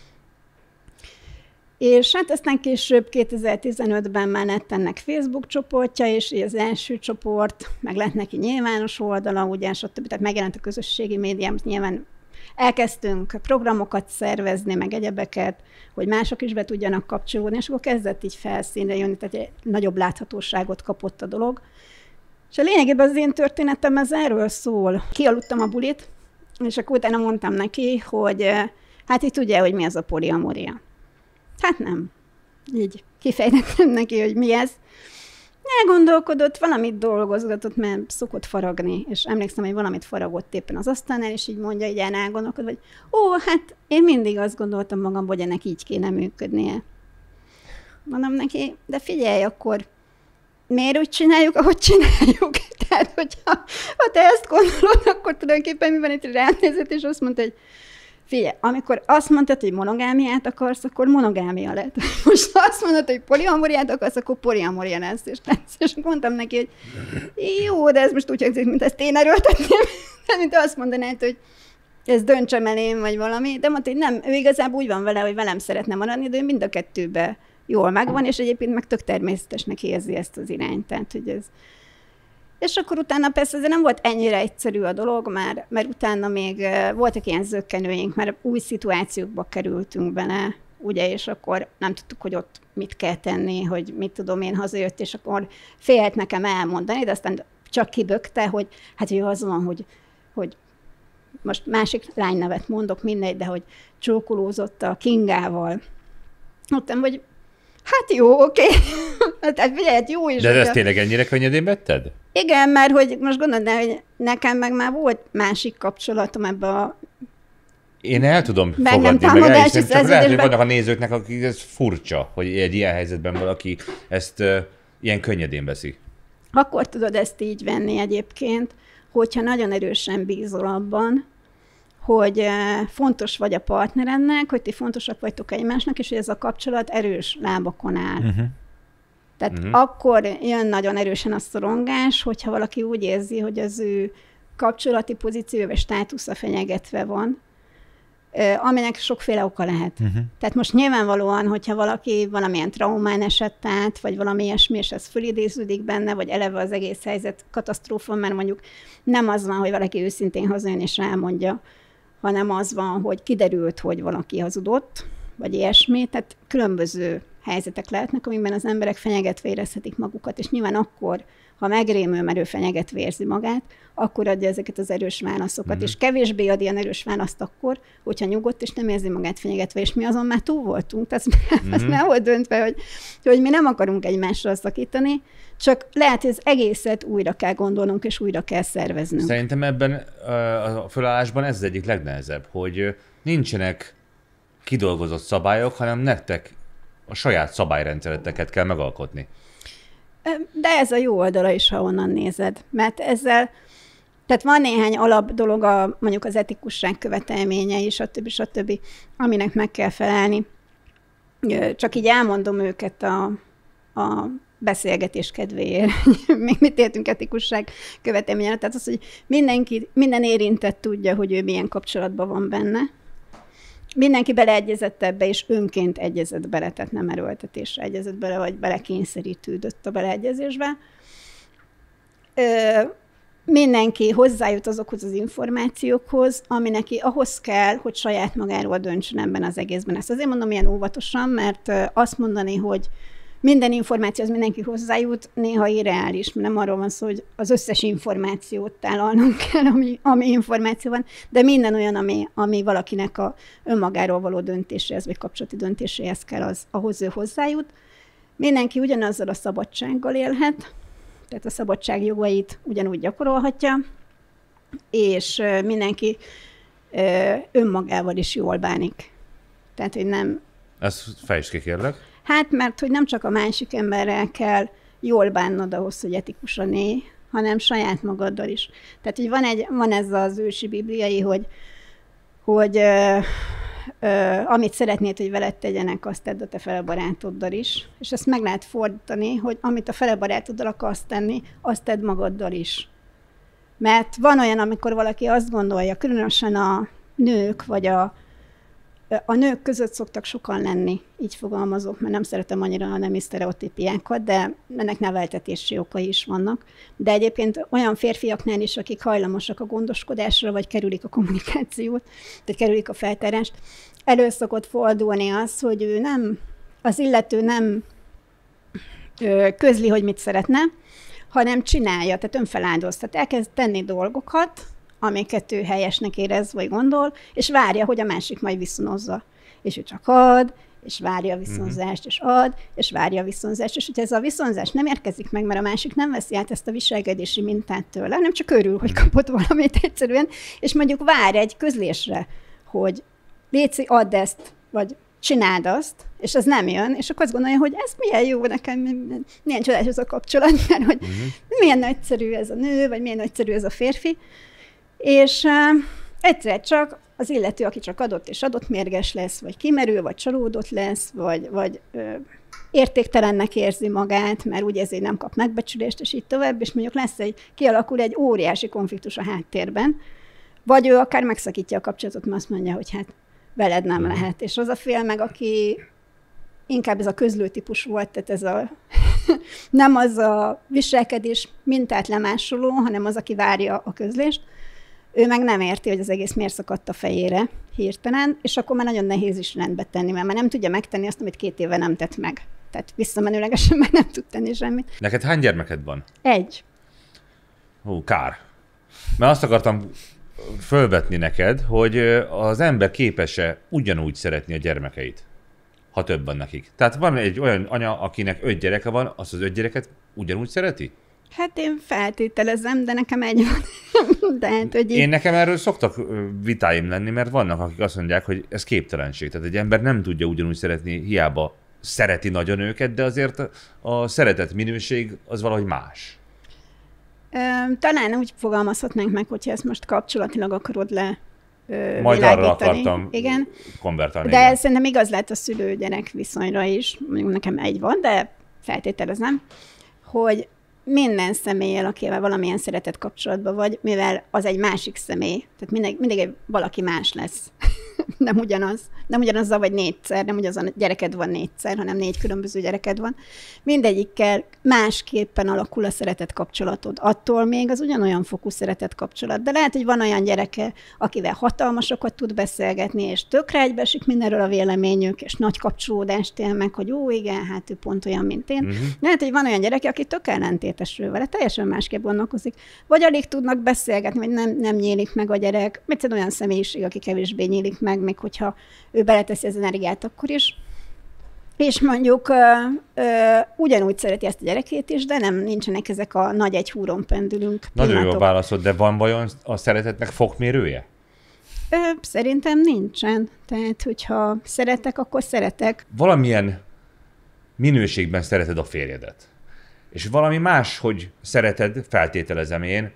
[SPEAKER 3] És hát aztán később 2015-ben már lett ennek Facebook csoportja, és az első csoport, meg lett neki nyilvános oldala, ugye, stb. Tehát megjelent a közösségi médiában, nyilván elkezdtünk programokat szervezni, meg egyebeket, hogy mások is be tudjanak kapcsolódni, és akkor kezdett így felszínre jönni, tehát egy nagyobb láthatóságot kapott a dolog. És a lényegében az én történetem ez erről szól. Kialudtam a bulit, És akkor utána mondtam neki, hogy hát így tudja, hogy mi az a poliamória. Hát nem. Így kifejtettem neki, hogy mi ez. Elgondolkodott, valamit dolgozgatott, mert szokott faragni, és emlékszem, hogy valamit faragott éppen az asztalnál, és így mondja, így elgondolkodva, hogy hát én mindig azt gondoltam magamban, hogy ennek így kéne működnie. Mondom neki, de figyelj, akkor miért úgy csináljuk, ahogy csináljuk? Tehát, hogyha te ezt gondolod, akkor tulajdonképpen mi van itt ránézett, és azt mondta, hogy figyelj, amikor azt mondtad, hogy monogámiát akarsz, akkor monogámia lett. Most azt mondod, hogy poliamóriát akarsz, akkor poliamória lesz. És mondtam neki, hogy jó, de ez most úgy hangzik, mint ezt én erőltetném. Mint azt mondanád, hogy ezt döntsem el én, vagy valami. De mondta, hogy nem, ő igazából úgy van vele, hogy velem szeretne maradni, de ő mind a kettőben jól megvan, és egyébként meg tök természetesnek érzi ezt az irányt. Tehát, hogy ez... És akkor utána persze ez nem volt ennyire egyszerű a dolog, mert utána még voltak ilyen zökkenőink, mert új szituációkba kerültünk bele, ugye, és akkor nem tudtuk, hogy ott mit kell tenni, hogy mit tudom én, hazajött, és akkor félt nekem elmondani, de aztán csak kibökte, hogy hát ő az van, hogy most másik lánynevet mondok, mindegy, de hogy csókolózott a Kingával. Mondtam, hogy hát jó, oké. Tehát figyelj, jó is.
[SPEAKER 1] De ezt tényleg ennyire könnyedén vetted?
[SPEAKER 3] Igen, mert hogy most gondolod, hogy nekem meg már volt másik kapcsolatom ebbe a...
[SPEAKER 1] Én el tudom fogadni, meg el is nem, csak lehet, hogy vannak a nézőknek, akik ez furcsa, hogy egy ilyen helyzetben valaki ezt ilyen könnyedén veszi.
[SPEAKER 3] Akkor tudod ezt így venni egyébként, hogyha nagyon erősen bízol abban, hogy fontos vagy a partnerednek, hogy ti fontosak vagytok egymásnak, és hogy ez a kapcsolat erős lábakon áll. Tehát akkor jön nagyon erősen a szorongás, hogyha valaki úgy érzi, hogy az ő kapcsolati pozíció vagy státusza fenyegetve van, aminek sokféle oka lehet. Tehát most nyilvánvalóan, hogyha valaki valamilyen traumán esett át, vagy valami ilyesmi, és ez fölidéződik benne, vagy eleve az egész helyzet katasztrófa, mert mondjuk nem az van, hogy valaki őszintén hazajön és elmondja, hanem az van, hogy kiderült, hogy valaki hazudott, vagy ilyesmi. Tehát különböző helyzetek lehetnek, amikben az emberek fenyegetve érezhetik magukat, és nyilván akkor, ha megrémül, mert ő fenyegetve érzi magát, akkor adja ezeket az erős válaszokat, és kevésbé ad ilyen erős választ akkor, hogyha nyugodt, és nem érzi magát fenyegetve, és mi azon már túl voltunk. Tehát ez nem volt döntve, hogy mi nem akarunk egymással szakítani, csak lehet, hogy az egészet újra kell gondolnunk, és újra kell szerveznünk.
[SPEAKER 1] Szerintem ebben a fölállásban ez az egyik legnehezebb, hogy nincsenek kidolgozott szabályok, hanem nektek a saját szabályrendszereteket kell megalkotni.
[SPEAKER 3] De ez a jó oldala is, ha onnan nézed. Mert ezzel, tehát van néhány alap dolog, mondjuk az etikusság követelményei, stb., aminek meg kell felelni. Csak így elmondom őket a beszélgetés kedvéért. Még mit értünk etikusság követelményen? Tehát az, hogy minden érintett tudja, hogy ő milyen kapcsolatban van benne. Mindenki beleegyezett ebbe, és önként egyezett bele, tehát nem erőltetésre egyezett bele, vagy belekényszerítődött a beleegyezésbe. Mindenki hozzájut azokhoz az információkhoz, ami neki ahhoz kell, hogy saját magáról döntsön ebben az egészben. Ezt azért mondom ilyen óvatosan, mert azt mondani, hogy minden információ, az mindenki hozzájut, néha irreális, mert nem arról van szó, hogy az összes információt tálalnunk kell, ami információ van, de minden olyan, ami valakinek a önmagáról való döntéséhez, vagy kapcsolati döntéséhez kell, ahhoz ő hozzájut. Mindenki ugyanazzal a szabadsággal élhet, tehát a szabadság jogait ugyanúgy gyakorolhatja, és mindenki önmagával is jól bánik. Tehát, hogy nem...
[SPEAKER 1] Ezt fejtsd ki, kérlek.
[SPEAKER 3] Hát, mert hogy nem csak a másik emberrel kell jól bánnod ahhoz, hogy etikusan élj, hanem saját magaddal is. Tehát, hogy van ez az ősi bibliai, hogy amit szeretnéd, hogy veled tegyenek, azt tedd a te fele barátoddal is. És ezt meg lehet fordítani, hogy amit a fele barátoddal akarsz tenni, azt tedd magaddal is. Mert van olyan, amikor valaki azt gondolja, különösen a nők, vagy a nők között szoktak sokan lenni, így fogalmazok, mert nem szeretem annyira a nemi sztereotípiákat, de ennek neveltetési okai is vannak. De egyébként olyan férfiaknál is, akik hajlamosak a gondoskodásra, vagy kerülik a kommunikációt, tehát kerülik a feltárást, elő szokott fordulni az, hogy az illető nem közli, hogy mit szeretne, hanem csinálja, tehát önfeláldoz. Tehát elkezd tenni dolgokat, amiket ő helyesnek érez, vagy gondol, és várja, hogy a másik majd viszonozza. És ő csak ad, és várja a viszonzást, és ad, és várja a viszonzást, és hogyha ez a viszonzás nem érkezik meg, mert a másik nem veszi át ezt a viselkedési mintát tőle, hanem csak örül, hogy kapott valamit egyszerűen, és mondjuk vár egy közlésre, hogy léci, add ezt, vagy csináld azt, és az nem jön, és akkor azt gondolja, hogy ez milyen jó nekem, milyen csodás ez a kapcsolat, mert hogy milyen nagyszerű ez a nő, vagy milyen nagyszerű ez a férfi, és egyszer csak az illető, aki csak adott és adott, mérges lesz, vagy kimerül, vagy csalódott lesz, vagy értéktelennek érzi magát, mert úgy ezért nem kap megbecsülést, és így tovább, és mondjuk kialakul egy óriási konfliktus a háttérben, vagy ő akár megszakítja a kapcsolatot, mert azt mondja, hogy hát veled nem lehet. És az a fél meg, aki inkább ez a közlő típus volt, tehát ez a nem az a viselkedés mintát lemásoló, hanem az, aki várja a közlést, ő meg nem érti, hogy az egész miért szakadt a fejére hirtelen, és akkor már nagyon nehéz is rendbe tenni, mert már nem tudja megtenni azt, amit 2 éve nem tett meg. Tehát visszamenőlegesen már nem tud tenni semmit.
[SPEAKER 1] Neked hány gyermeked van?
[SPEAKER 3] 1.
[SPEAKER 1] Kár. Mert azt akartam fölvetni neked, hogy az ember képes-e ugyanúgy szeretni a gyermekeit, ha több van nekik. Tehát van egy olyan anya, akinek 5 gyereke van, azt az 5 gyereket ugyanúgy szereti?
[SPEAKER 3] Hát én feltételezem, de nekem 1 van. De hát, hogy
[SPEAKER 1] Én nekem erről szoktak vitáim lenni, mert vannak, akik azt mondják, hogy ez képtelenség. Tehát egy ember nem tudja ugyanúgy szeretni, hiába szereti nagyon őket, de azért a szeretet minőség az valahogy más.
[SPEAKER 3] Talán úgy fogalmazhatnánk meg, hogyha ezt most kapcsolatilag akarod
[SPEAKER 1] majd arra akartam konvertálni.
[SPEAKER 3] De szerintem igaz lehet a szülő-gyerek viszonyra is, mondjuk nekem 1 van, de feltételezem, hogy minden személlyel, akivel valamilyen szeretett kapcsolatban vagy, mivel az egy másik személy, tehát mindig valaki más lesz. Nem ugyanaz. Nem ugyanazzal vagy 4-szer, nem ugyanaz a gyereked van 4-szer, hanem 4 különböző gyereked van. Mindegyikkel másképpen alakul a szeretett kapcsolatod. Attól még az ugyanolyan fokú szeretett kapcsolat. De lehet, hogy van olyan gyereke, akivel hatalmasokat tud beszélgetni, és tökre egybeesik mindenről a véleményük, és nagy kapcsolódást él meg, hogy jó, igen, hát ő pont olyan, mint én. Lehet, hogy van olyan gyereke, aki tök ellentétesről vele, teljesen másképp gondolkozik. Vagy alig tudnak beszélgetni, vagy nem nyílik meg a gyerek. Egyszerűen olyan személyiség, aki kevésbé nyílik meg, még hogyha ő beleteszi az energiát akkor is. És mondjuk ugyanúgy szereti ezt a gyerekét is, de nincsenek ezek a nagy egy húron pendülünk.
[SPEAKER 1] Nagyon jó válaszod, de van vajon a szeretetnek fokmérője?
[SPEAKER 3] Szerintem nincsen. Tehát, hogyha szeretek, akkor szeretek.
[SPEAKER 1] Valamilyen minőségben szereted a férjedet. És valami más, hogy szereted, feltételezem én,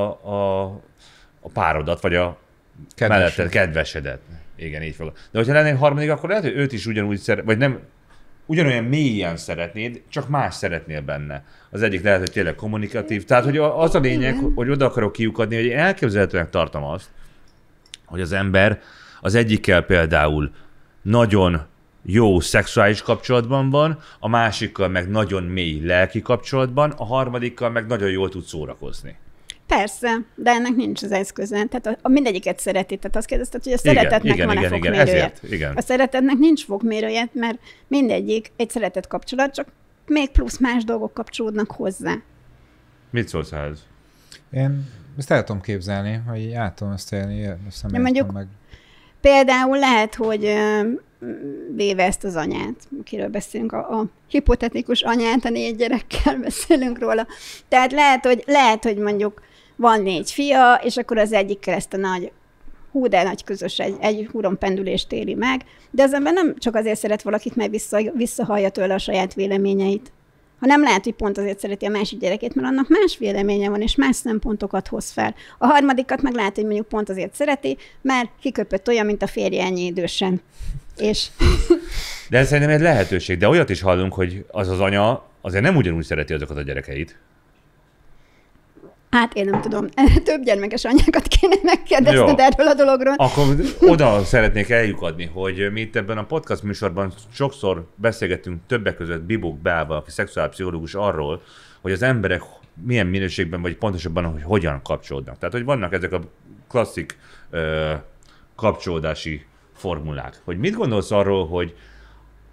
[SPEAKER 1] a párodat, vagy a melletted, kedvesedet. Igen, így fog. De hogyha lenne egy harmadik, akkor lehet, hogy őt is ugyanúgy vagy nem, ugyanolyan mélyen szeretnéd, csak más szeretnél benne. Az egyik lehet, hogy tényleg kommunikatív. Tehát, hogy az a lényeg, hogy oda akarok kiukadni, hogy én elképzelhetőnek tartom azt, hogy az ember az egyikkel például nagyon jó szexuális kapcsolatban van, a másikkal meg nagyon mély lelki kapcsolatban, a harmadikkal meg nagyon jól tud szórakozni.
[SPEAKER 3] Persze, de ennek nincs az eszköze. Tehát mindegyiket szereti. Tehát azt kérdezted, hogy a szeretetnek van-e fokmérője.
[SPEAKER 1] Ezért, igen.
[SPEAKER 3] A szeretetnek nincs fokmérője, mert mindegyik egy szeretett kapcsolat, csak még plusz más dolgok kapcsolódnak hozzá.
[SPEAKER 1] Mit szólsz ehhez?
[SPEAKER 2] Én ezt el tudom képzelni, hogy így át tudom ezt élni,
[SPEAKER 3] mondjuk meg. Például lehet, hogy véve ezt az anyát, akiről beszélünk, a hipotetikus anyát, a 4 gyerekkel beszélünk róla. Tehát lehet, hogy mondjuk van 4 fia, és akkor az egyikkel ezt a nagy közös egy húron pendülést éri meg, de az ember nem csak azért szeret valakit, mert visszahallja tőle a saját véleményeit, hanem lehet, hogy pont azért szereti a másik gyerekét, mert annak más véleménye van, és más szempontokat hoz fel. A harmadikat meg lehet, hogy mondjuk pont azért szereti, mert kiköpött olyan, mint a férje ennyi idősen. És...
[SPEAKER 1] De ez szerintem egy lehetőség, de olyat is hallunk, hogy az anya azért nem ugyanúgy szereti azokat a gyerekeit.
[SPEAKER 3] Hát én nem tudom. Több gyermekes anyákat kéne megkérdezni erről a dologról.
[SPEAKER 1] Akkor oda szeretnék eljukadni, hogy mi itt ebben a podcast műsorban sokszor beszélgetünk többek között Bibók Beába, aki szexuálpszichológus, arról, hogy az emberek milyen minőségben, vagy pontosabban, hogy hogyan kapcsolódnak. Tehát, hogy vannak ezek a klasszik kapcsolódási formulák. Hogy mit gondolsz arról, hogy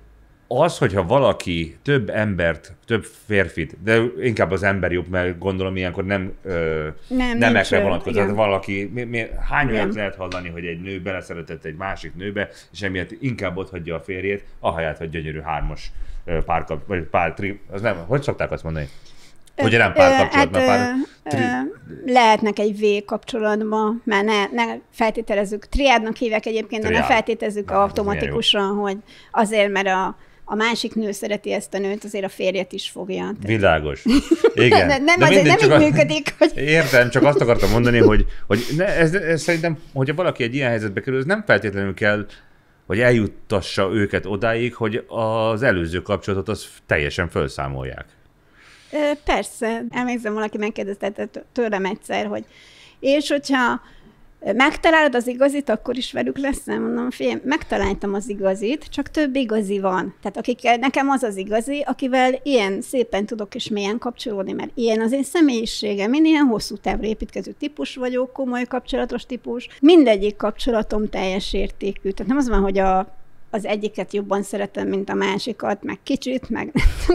[SPEAKER 1] az, hogyha valaki több embert, több férfit, de inkább az ember jobb, mert gondolom ilyenkor nemekre vonatkozik. Tehát valaki, hány olyat lehet hallani, hogy egy nő beleszeretett egy másik nőbe, és emiatt inkább otthagyja a férjét, ahelyett, hogy gyönyörű hármas az nem, hogy szokták azt mondani? Hogy nem párkapcsolatban,
[SPEAKER 3] lehetnek egy V kapcsolatban, mert ne feltételezzük, triádnak hívják egyébként, de ne feltételezzük automatikusan, hogy azért, mert a másik nő szereti ezt a nőt, azért a férjet is fogja.
[SPEAKER 1] Világos. Igen.
[SPEAKER 3] Nem így működik. Hogy...
[SPEAKER 1] Értem, csak azt akartam mondani, hogy ez szerintem, hogyha valaki egy ilyen helyzetbe kerül, ez nem feltétlenül kell, hogy eljuttassa őket odáig, hogy az előző kapcsolatot az teljesen felszámolják.
[SPEAKER 3] Persze. Emlékszem, valaki megkérdezte tőlem egyszer, hogy és hogyha megtalálod az igazit, akkor is velük leszel? Mondom, figyelj, megtaláltam az igazit, csak több igazi van. Tehát nekem az az igazi, akivel ilyen szépen tudok és mélyen kapcsolódni, mert ilyen az én személyiségem. Én ilyen hosszú távra építkező típus vagyok, komoly kapcsolatos típus. Mindegyik kapcsolatom teljes értékű. Tehát nem az van, hogy az egyiket jobban szeretem, mint a másikat, meg kicsit, meg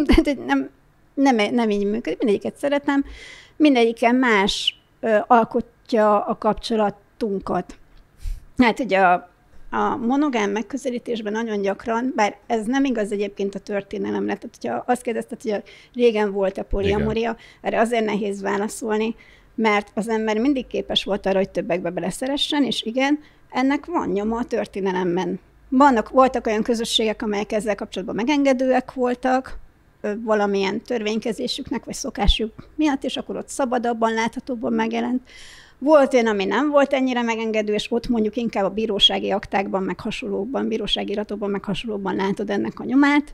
[SPEAKER 3] nem így működik. Mindegyiket szeretem. Mindegyiken más alkotja a kapcsolatunkat. Hát ugye a monogám megközelítésben nagyon gyakran, bár ez nem igaz egyébként a történelemre, tehát hogyha azt kérdezted, hogy régen volt-e poliamoria, erre azért nehéz válaszolni, mert az ember mindig képes volt arra, hogy többekbe beleszeressen, és igen, ennek van nyoma a történelemben. Voltak olyan közösségek, amelyek ezzel kapcsolatban megengedőek voltak, valamilyen törvénykezésüknek vagy szokásuk miatt, és akkor ott szabadabban, láthatóbban megjelent. Volt olyan, ami nem volt ennyire megengedő, és ott mondjuk inkább a bírósági aktákban, meg hasonlókban, bírósági iratokban, meg hasonlókban látod ennek a nyomát.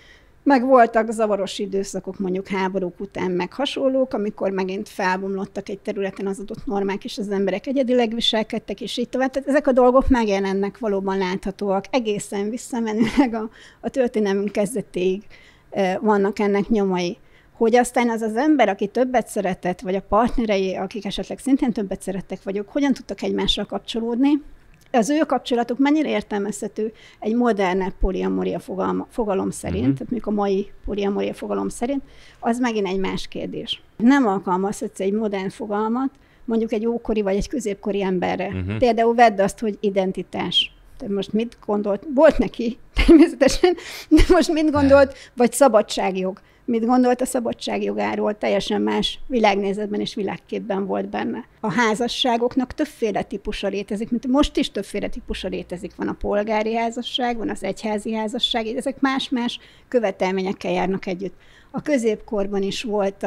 [SPEAKER 3] Meg voltak zavaros időszakok, mondjuk háborúk után, meg hasonlók, amikor megint felbomlottak egy területen az adott normák, és az emberek egyedileg viselkedtek, és így tovább. Tehát ezek a dolgok megjelennek, valóban láthatóak, egészen visszamenőleg a történelmünk kezdetéig vannak ennek nyomai. Hogy aztán az ember, aki többet szeretett, vagy a partnerei, akik esetleg szintén többet szerettek vagyok, hogyan tudtak egymással kapcsolódni, az ő kapcsolatuk mennyire értelmezhető egy modernebb poliamoria fogalom szerint, tehát mondjuk a mai poliamoria fogalom szerint, az megint egy más kérdés. Nem alkalmazhatsz egy modern fogalmat, mondjuk egy ókori vagy egy középkori emberre. Például vedd azt, hogy identitás. Te most mit gondolt? Volt neki, természetesen, de most mit gondolt? Vagy szabadságjog. Mit gondolt a szabadságjogáról? Teljesen más világnézetben és világképben volt benne. A házasságoknak többféle típusa létezik, mint most is többféle típusa létezik. Van a polgári házasság, van az egyházi házasság, ezek más-más követelményekkel járnak együtt. A középkorban is volt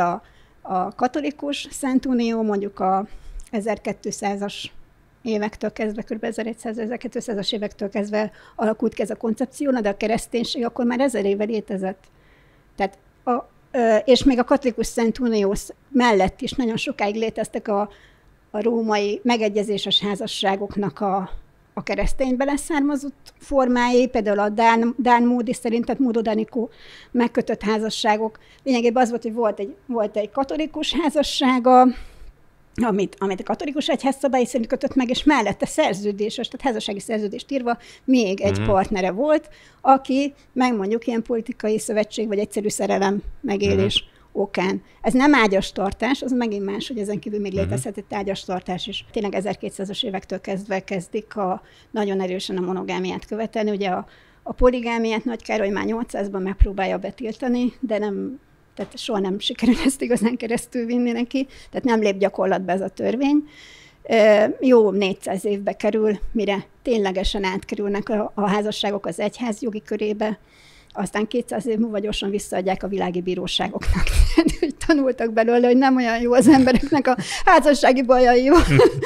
[SPEAKER 3] a katolikus szentunió, mondjuk a 1200-as évektől kezdve, kb. 1100-1200-as évektől kezdve alakult ki ez a koncepció, de a kereszténység akkor már 1000 éve létezett. Tehát és még a katolikus szentunió mellett is nagyon sokáig léteztek a római megegyezéses házasságoknak a kereszténybe leszármazott formái, például a Dán módi szerint, tehát Modo Danico megkötött házasságok. Lényegében az volt, hogy volt egy katolikus házassága, amit a katolikus egyház szabályi szerint kötött meg, és mellette szerződéses, tehát házassági szerződést írva még egy partnere volt, aki meg mondjuk ilyen politikai szövetség, vagy egyszerű szerelem megélés okán. Ez nem ágyastartás, az megint más, hogy ezen kívül még létezhet egy ágyastartás is. Tényleg 1200-as évektől kezdve kezdik nagyon erősen a monogámiát követelni. Ugye a poligámiát Nagy Károly már 800-ban megpróbálja betiltani, de tehát soha nem sikerül ezt igazán keresztül vinni neki, tehát nem lép gyakorlatba ez a törvény. Jó 400 évbe kerül, mire ténylegesen átkerülnek a házasságok az egyház jogi körébe, aztán 200 év múlva gyorsan visszaadják a világi bíróságoknak. Úgy tanultak belőle, hogy nem olyan jó az embereknek a házassági bajaival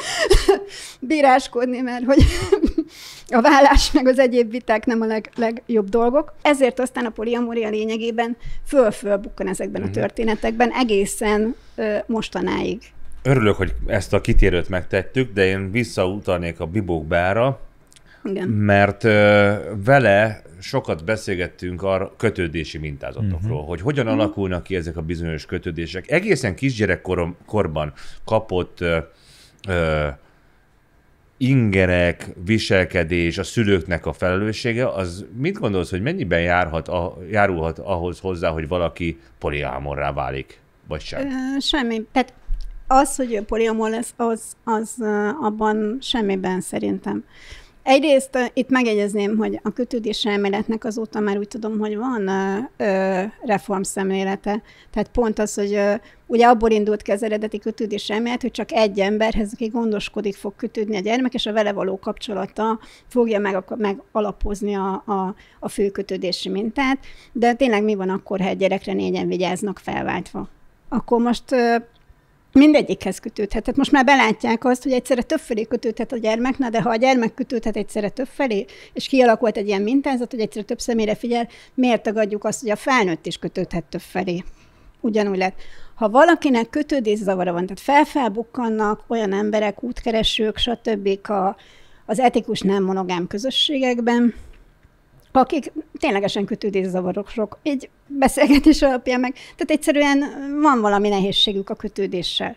[SPEAKER 3] bíráskodni, mert hogy a vállás meg az egyéb viták nem a legjobb dolgok. Ezért aztán a poliamoria lényegében föl-fölbukkan ezekben a történetekben egészen mostanáig.
[SPEAKER 1] Örülök, hogy ezt a kitérőt megtettük, de én visszautalnék a Bibókbára, mert vele sokat beszélgettünk a kötődési mintázatokról, hogy hogyan alakulnak ki ezek a bizonyos kötődések. Egészen kisgyerekkorban kapott ingerek, viselkedés, a szülőknek a felelőssége, az mit gondolsz, hogy mennyiben járulhat ahhoz hozzá, hogy valaki poliámorrá válik, vagy sem?
[SPEAKER 3] Semmi. Tehát az, hogy ő poliamor lesz, az abban semmiben szerintem. Egyrészt itt megjegyezném, hogy a kötődés elméletnek azóta már úgy tudom, hogy van reformszemlélete. Tehát pont az, hogy ugye abból indult ki az eredeti kötődés elmélet, hogy csak egy emberhez, aki gondoskodik, fog kötődni a gyermek, és a vele való kapcsolata fogja megalapozni a főkötődési mintát. De tényleg mi van akkor, ha egy gyerekre 4-en vigyáznak felváltva? Akkor most mindegyikhez kötődhet. Tehát most már belátják azt, hogy egyszerre többfelé kötődhet a gyermek, de ha a gyermek kötődhet egyszerre többfelé, és kialakult egy ilyen mintázat, hogy egyszerre több személyre figyel, miért tagadjuk azt, hogy a felnőtt is kötődhet többfelé? Ugyanúgy lett. Ha valakinek kötődészavara van, tehát felbukkannak olyan emberek, útkeresők, stb. Az etikus nem monogám közösségekben, akik ténylegesen kötődészavarosok, egy beszélgetés alapján meg, tehát egyszerűen van valami nehézségük a kötődéssel.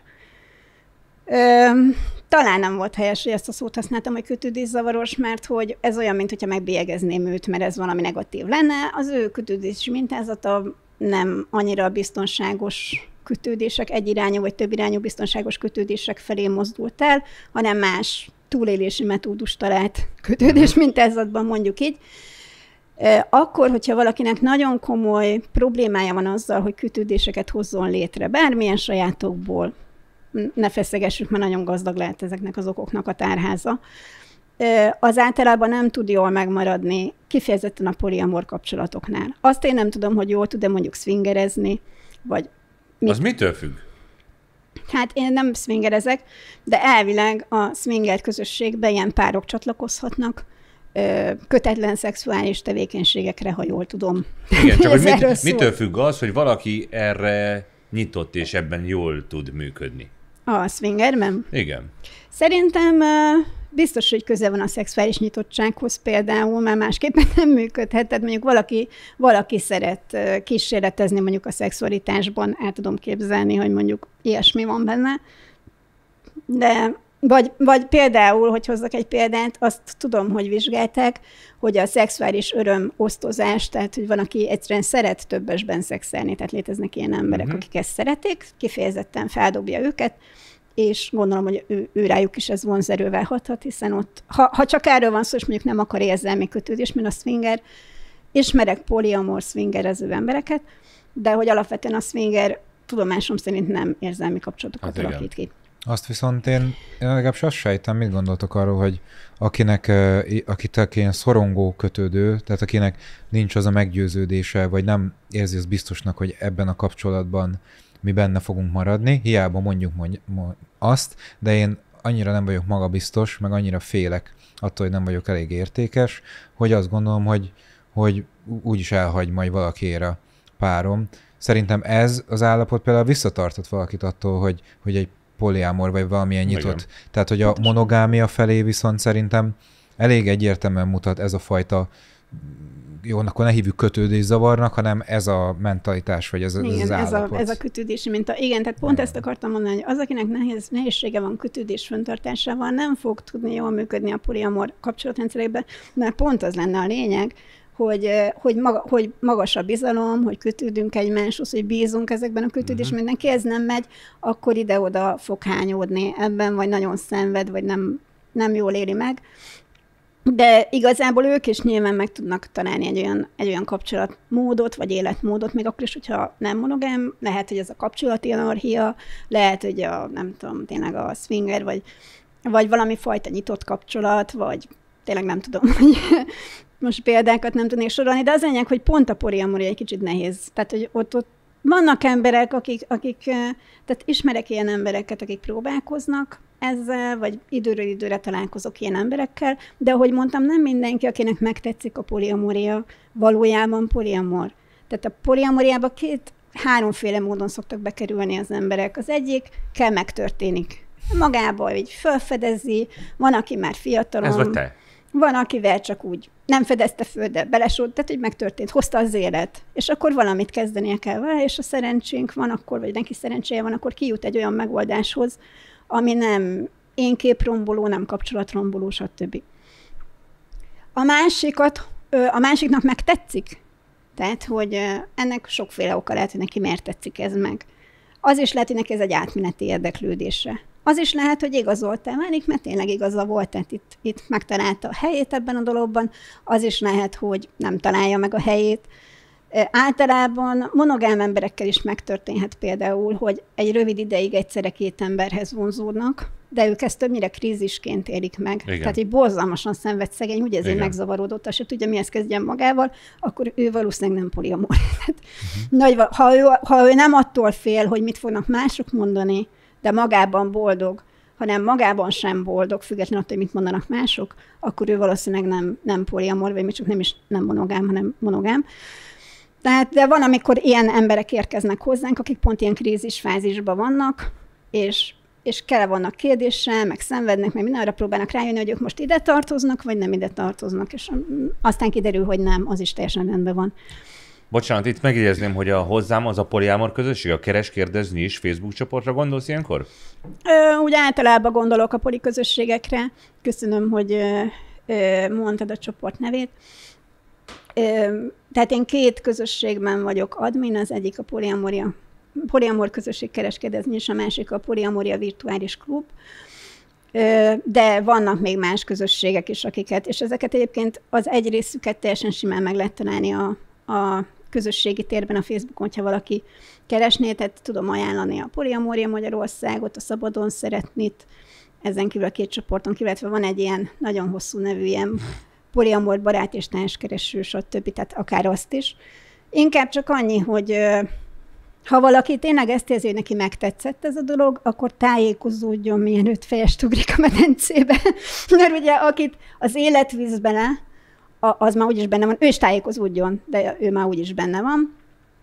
[SPEAKER 3] Talán nem volt helyes, hogy ezt a szót használtam, hogy kötődészavaros, mert hogy ez olyan, mintha megbélyegezném őt, mert ez valami negatív lenne. Az ő kötődési mintázata nem annyira biztonságos kötődések, egyirányú vagy többirányú biztonságos kötődések felé mozdult el, hanem más túlélési metódus talált kötődés mintázatban, mondjuk így. Akkor, hogyha valakinek nagyon komoly problémája van azzal, hogy kötődéseket hozzon létre, bármilyen sajátokból, ne feszegessük, mert nagyon gazdag lehet ezeknek az okoknak a tárháza, az általában nem tud jól megmaradni, kifejezetten a poliamor kapcsolatoknál. Azt én nem tudom, hogy jól tud-e mondjuk swingerezni, vagy...
[SPEAKER 1] Az mitől függ?
[SPEAKER 3] Hát én nem swingerezek, de elvileg a swinger közösségben ilyen párok csatlakozhatnak, kötetlen szexuális tevékenységekre, ha jól tudom.
[SPEAKER 1] Igen, csak hogy mitől függ az, hogy valaki erre nyitott és ebben jól tud működni?
[SPEAKER 3] A swingerben?
[SPEAKER 1] Igen.
[SPEAKER 3] Szerintem biztos, hogy köze van a szexuális nyitottsághoz például, mert másképpen nem működhet. Tehát mondjuk valaki szeret kísérletezni mondjuk a szexualitásban, el tudom képzelni, hogy mondjuk ilyesmi van benne, de vagy például, hogy hozzak egy példát, azt tudom, hogy vizsgálták, hogy a szexuális öröm osztozás, tehát hogy van, aki egyszerűen szeret többesben szexelni, tehát léteznek ilyen emberek, akik ezt szeretik, kifejezetten feldobja őket, és gondolom, hogy ő rájuk is ez vonzerővel hathat, hiszen ott, ha csak erről van szó, és mondjuk nem akar érzelmi kötődés, mint a swinger, ismerek poliamor swingerező embereket, de hogy alapvetően a swinger tudomásom szerint nem érzelmi kapcsolatokat alakít ki.
[SPEAKER 2] Azt viszont én legalábbis azt sejtem, mit gondoltok arról, hogy akit ilyen szorongó kötődő, tehát akinek nincs az a meggyőződése, vagy nem érzi az biztosnak, hogy ebben a kapcsolatban mi benne fogunk maradni, hiába mondjuk azt, de én annyira nem vagyok magabiztos, meg annyira félek attól, hogy nem vagyok elég értékes, hogy azt gondolom, hogy úgyis elhagy majd valakiért a párom. Szerintem ez az állapot például visszatartott valakit attól, hogy egy poliámor, vagy valamilyen nyitott. Igen. Tehát, hogy a monogámia felé viszont szerintem elég egyértelműen mutat ez a fajta, jó, akkor ne hívjuk kötődészavarnak, hanem ez a mentalitás, vagy ez az állapot.
[SPEAKER 3] Ez a kötődési minta. Igen, tehát pont ezt akartam mondani, hogy az, akinek nehézsége van kötődés fenntartásával, nem fog tudni jól működni a poliamor kapcsolatrendszerekben, mert pont az lenne a lényeg, hogy magas a bizalom, hogy kötődünk egymáshoz, hogy bízunk ezekben a kötődésben, mindenki ez nem megy, akkor ide-oda fog hányódni ebben, vagy nagyon szenved, vagy nem jól éli meg. De igazából ők is nyilván meg tudnak találni egy olyan kapcsolatmódot, vagy életmódot, még akkor is, hogyha nem monogám, lehet, hogy ez a kapcsolati anarchia, lehet, hogy nem tudom, tényleg a swinger, vagy valami fajta nyitott kapcsolat, vagy tényleg nem tudom, hogy most példákat nem tudnék sorolni, de az lényeg, hogy pont a poliamoria egy kicsit nehéz. Tehát, hogy ott vannak emberek, akik tehát ismerek ilyen embereket, akik próbálkoznak ezzel, vagy időről időre találkozok ilyen emberekkel, de ahogy mondtam, nem mindenki, akinek megtetszik a poliamoria, valójában poliamor. Tehát a poliamoriába háromféle módon szoktak bekerülni az emberek. Az egyik kell megtörténik. Magában így felfedezi, van, aki már fiatalon.
[SPEAKER 1] Ez vagy te?
[SPEAKER 3] Van, akivel csak úgy nem fedezte föl, de belesólt, tehát hogy megtörtént, hozta az élet. És akkor valamit kezdenie kell vele, és a szerencsénk van akkor, vagy neki szerencséje van, akkor kijut egy olyan megoldáshoz, ami én képromboló, nem kapcsolatromboló, stb. A másiknak meg tetszik. Tehát, hogy ennek sokféle oka lehet, hogy neki miért tetszik ez meg. Az is lehet, hogy neki ez egy átmeneti érdeklődése. Az is lehet, hogy igazoltál válik, mert tényleg igaza volt, tehát itt megtalálta a helyét ebben a dologban. Az is lehet, hogy nem találja meg a helyét. Általában monogám emberekkel is megtörténhet például, hogy egy rövid ideig egyszerre két emberhez vonzódnak, de ők ezt többnyire krízisként élik meg. Igen. Tehát, hogy borzalmasan szenved szegény, úgy ezért megzavarodott, azt se tudja, mihez kezdjen magával, akkor ő valószínűleg nem poliamor. Ha ő nem attól fél, hogy mit fognak mások mondani, de magában boldog, hanem magában sem boldog, függetlenül attól, hogy mit mondanak mások, akkor ő valószínűleg nem poliamor, vagy még csak nem is nem monogám, hanem monogám. Tehát, de van, amikor ilyen emberek érkeznek hozzánk, akik pont ilyen krízisfázisban vannak, és vannak kérdéssel, meg szenvednek, meg mindenre próbálnak rájönni, hogy ők most ide tartoznak, vagy nem ide tartoznak, és aztán kiderül, hogy nem, az is teljesen rendben van.
[SPEAKER 1] Bocsánat, itt megjegyezném, hogy a hozzám az a poliámor közösség, a Keres kérdezni is Facebook csoportra gondolsz ilyenkor?
[SPEAKER 3] Úgy általában gondolok a poli közösségekre. Köszönöm, hogy mondtad a csoport nevét. Tehát én 2 közösségben vagyok admin, az egyik a poliamor közösség kereskedezni, és a másik a poliamoria virtuális klub. De vannak még más közösségek is, és ezeket egyébként az egy részüket teljesen simán meg lehet találni a közösségi térben a Facebookon, hogyha valaki keresné, tehát tudom ajánlani a Poliamoria Magyarországot, a Szabadon Szeretnit, ezen kívül a 2 csoporton kívül, illetve van egy ilyen nagyon hosszú nevű ilyen poliamor barát és társkereső, stb. Tehát akár azt is. Inkább csak annyi, hogy ha valaki tényleg ezt érzi, hogy neki megtetszett ez a dolog, akkor tájékozódjon, milyen 5 fejest ugrik a medencébe. Mert ugye akit az élet víz bele, az már úgyis benne van, ő is tájékozódjon, de ő már úgyis benne van.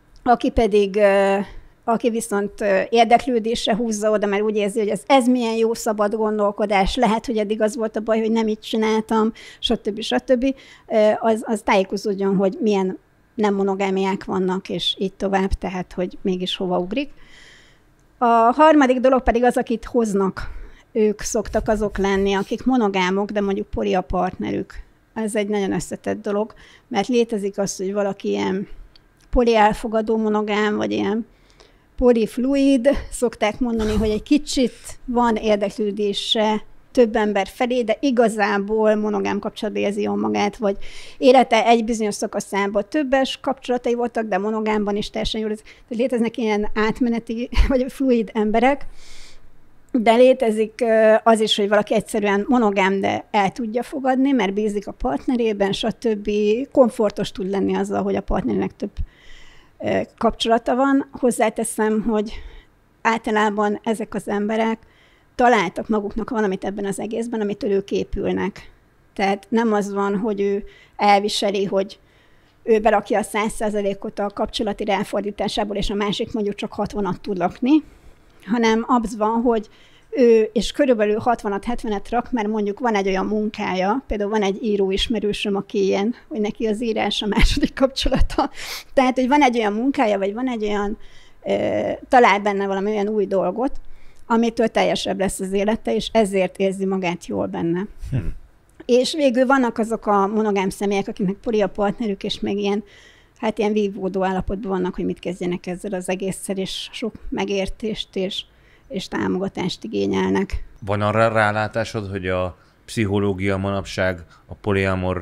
[SPEAKER 3] Aki viszont érdeklődésre húzza oda, mert úgy érzi, hogy ez milyen jó szabad gondolkodás, lehet, hogy eddig az volt a baj, hogy nem így csináltam, stb. Az tájékozódjon, hogy milyen nem monogámiák vannak, és így tovább, tehát, hogy mégis hova ugrik. A harmadik dolog pedig az, akit hoznak. Ők szoktak azok lenni, akik monogámok, de mondjuk poli a partnerük. Ez egy nagyon összetett dolog, mert létezik az, hogy valaki ilyen polielfogadó monogám, vagy ilyen polifluid, szokták mondani, hogy egy kicsit van érdeklődése több ember felé, de igazából monogám kapcsolatban érzi jól magát, vagy élete egy bizonyos szakaszában többes kapcsolatai voltak, de monogámban is teljesen jól. Léteznek ilyen átmeneti, vagy fluid emberek, de létezik az is, hogy valaki egyszerűen monogám, de el tudja fogadni, mert bízik a partnerében, stb. Komfortos tud lenni azzal, hogy a partnernek több kapcsolata van. Hozzáteszem, hogy általában ezek az emberek találtak maguknak valamit ebben az egészben, amitől ők épülnek. Tehát nem az van, hogy ő elviseli, hogy ő berakja a 100%-ot a kapcsolati ráfordításából, és a másik mondjuk csak 60-at tud lakni, hanem az van, hogy ő és körülbelül 60-at, 70-et rak, mert mondjuk van egy olyan munkája, például van egy író ismerősöm, aki ilyen, hogy neki az írás a második kapcsolata. Tehát, hogy van egy olyan munkája, vagy van egy olyan, talál benne valami olyan új dolgot, amitől teljesebb lesz az élete, és ezért érzi magát jól benne. És végül vannak azok a monogám személyek, akiknek poli a partnerük, és meg ilyen vívódó állapotban vannak, hogy mit kezdjenek ezzel az egésszel, és sok megértést és támogatást igényelnek.
[SPEAKER 1] Van arra rálátásod, hogy a pszichológia manapság a poliamor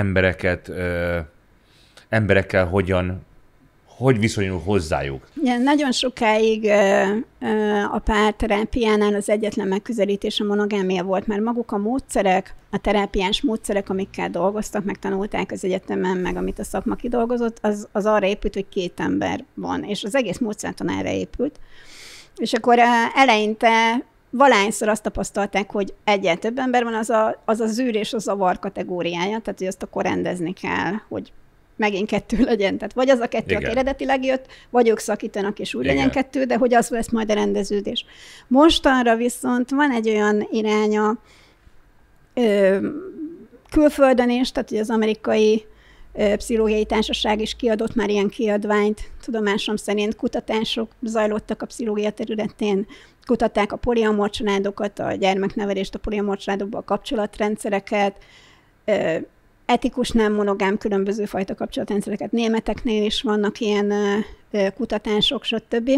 [SPEAKER 1] emberekkel hogy viszonyul hozzájuk?
[SPEAKER 3] Ja, nagyon sokáig a párterápiánál az egyetlen megközelítés a monogámia volt, mert maguk a módszerek, a terápiás módszerek, amikkel dolgoztak, megtanulták az egyetemen, meg amit a szakma kidolgozott, az arra épült, hogy 2 ember van, és az egész módszertan erre épült. És akkor eleinte valahányszor azt tapasztalták, hogy egyel több ember van, az a zűr és a zavar kategóriája, tehát hogy azt akkor rendezni kell, hogy megint 2 legyen. Tehát vagy az a 2, aki eredetileg jött, vagy ők szakítanak, és úgy legyen 2, de hogy az lesz majd a rendeződés. Mostanra viszont van egy olyan iránya külföldön is, tehát hogy az amerikai pszichológiai társaság is kiadott már ilyen kiadványt. Tudomásom szerint kutatások zajlottak a pszichológia területén, kutatták a poliamor családokat, a gyermeknevelést, a poliamor családokban, a kapcsolatrendszereket, etikus, nem monogám, különböző fajta kapcsolatrendszereket. Németeknél is vannak ilyen kutatások, stb.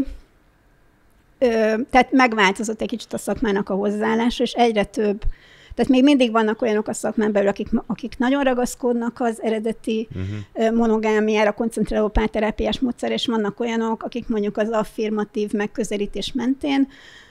[SPEAKER 3] Tehát megváltozott egy kicsit a szakmának a hozzáállása, és egyre több. Tehát még mindig vannak olyanok a szakmán belül, akik nagyon ragaszkodnak az eredeti monogámiára koncentráló párterápiás módszer, és vannak olyanok, akik mondjuk az affirmatív megközelítés mentén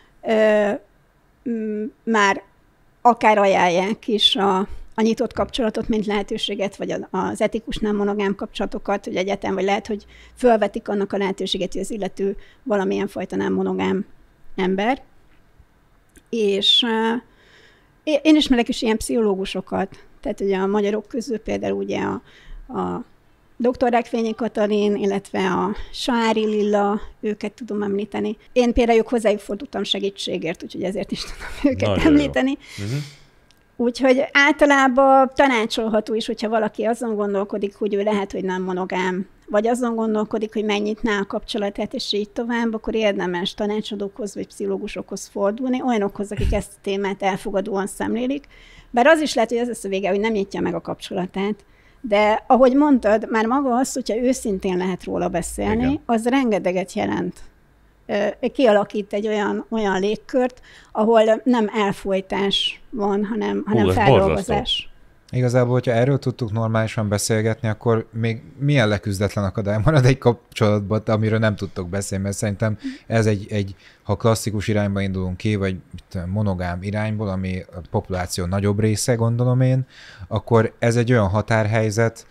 [SPEAKER 3] már akár ajánlják is a nyitott kapcsolatot, mint lehetőséget, vagy az etikus nem monogám kapcsolatokat, hogy egyetem, vagy lehet, hogy fölvetik annak a lehetőséget, hogy az illető valamilyen fajta nem monogám ember. És én ismerek is ilyen pszichológusokat, tehát ugye a magyarok közül például ugye a dr. Rákfényi Katalin, illetve a Sári Lilla, őket tudom említeni. Én például hozzájuk fordultam segítségért, úgyhogy ezért is tudom őket nagyon említeni. Úgyhogy általában tanácsolható is, hogyha valaki azon gondolkodik, hogy ő lehet, hogy nem monogám, vagy azon gondolkodik, hogy megnyitná a kapcsolatát, és így tovább, akkor érdemes tanácsadókhoz vagy pszichológusokhoz fordulni, olyanokhoz, akik ezt a témát elfogadóan szemlélik. Bár az is lehet, hogy az lesz a vége, hogy nem nyitja meg a kapcsolatát. De ahogy mondtad, már maga az, hogyha őszintén lehet róla beszélni, igen, az rengeteget jelent. Kialakít egy olyan légkört, ahol nem elfojtás van, hanem feldolgozás.
[SPEAKER 2] Igazából, hogyha erről tudtuk normálisan beszélgetni, akkor még milyen leküzdetlen akadály marad egy kapcsolatban, amiről nem tudtok beszélni, mert szerintem ez ha klasszikus irányba indulunk ki, vagy monogám irányból, ami a populáció nagyobb része, gondolom én, akkor ez egy olyan határhelyzet,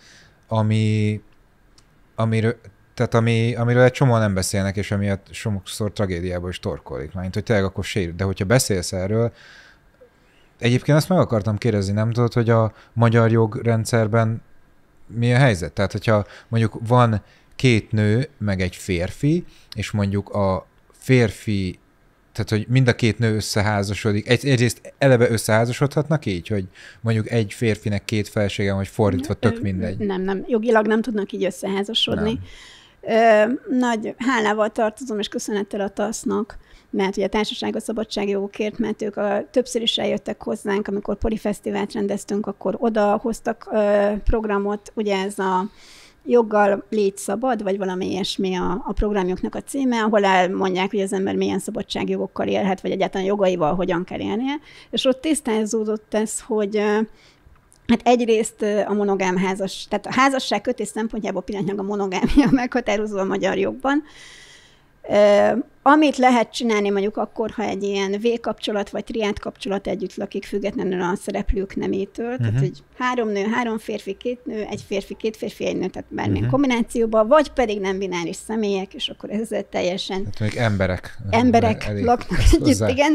[SPEAKER 2] amiről egy csomóan nem beszélnek, és amiatt sokszor tragédiából is torkolik. Mert hogy tényleg akkor sérül. De hogyha beszélsz erről, egyébként azt meg akartam kérdezni, nem tudod, hogy a magyar jogrendszerben mi a helyzet? Tehát, hogyha mondjuk van 2 nő, meg egy férfi, és mondjuk a férfi, tehát, hogy mind a 2 nő összeházasodik, egyrészt eleve összeházasodhatnak így, hogy mondjuk egy férfinek 2 felesége, vagy fordítva, tök mindegy.
[SPEAKER 3] Nem, jogilag nem tudnak így összeházasodni. Nagy hálával tartozom, és köszönettel a TASZ-nak, mert ugye a Társaság a Szabadságjogokért, mert ők többször is eljöttek hozzánk, amikor Polifesztivált rendeztünk, akkor oda hoztak programot, ugye ez a Joggal légy szabad, vagy valami ilyesmi a programjuknak a címe, ahol elmondják, hogy az ember milyen szabadságjogokkal élhet, vagy egyáltalán jogaival hogyan kell élnie. És ott tisztázódott ez, hogy hát egyrészt a monogám tehát a házasság kötés szempontjából pillanatnyilag a monogámia meghatározó a magyar jogban. Amit lehet csinálni mondjuk akkor, ha egy ilyen V-kapcsolat vagy triád kapcsolat együtt lakik, függetlenül a szereplők nemétől, tehát hogy 3 nő, 3 férfi, 2 nő, 1 férfi, 2 férfi, 1 nő, tehát bármilyen kombinációban, vagy pedig nem bináris személyek, és akkor ezzel teljesen...
[SPEAKER 2] Hát még emberek
[SPEAKER 3] laknak együtt, igen.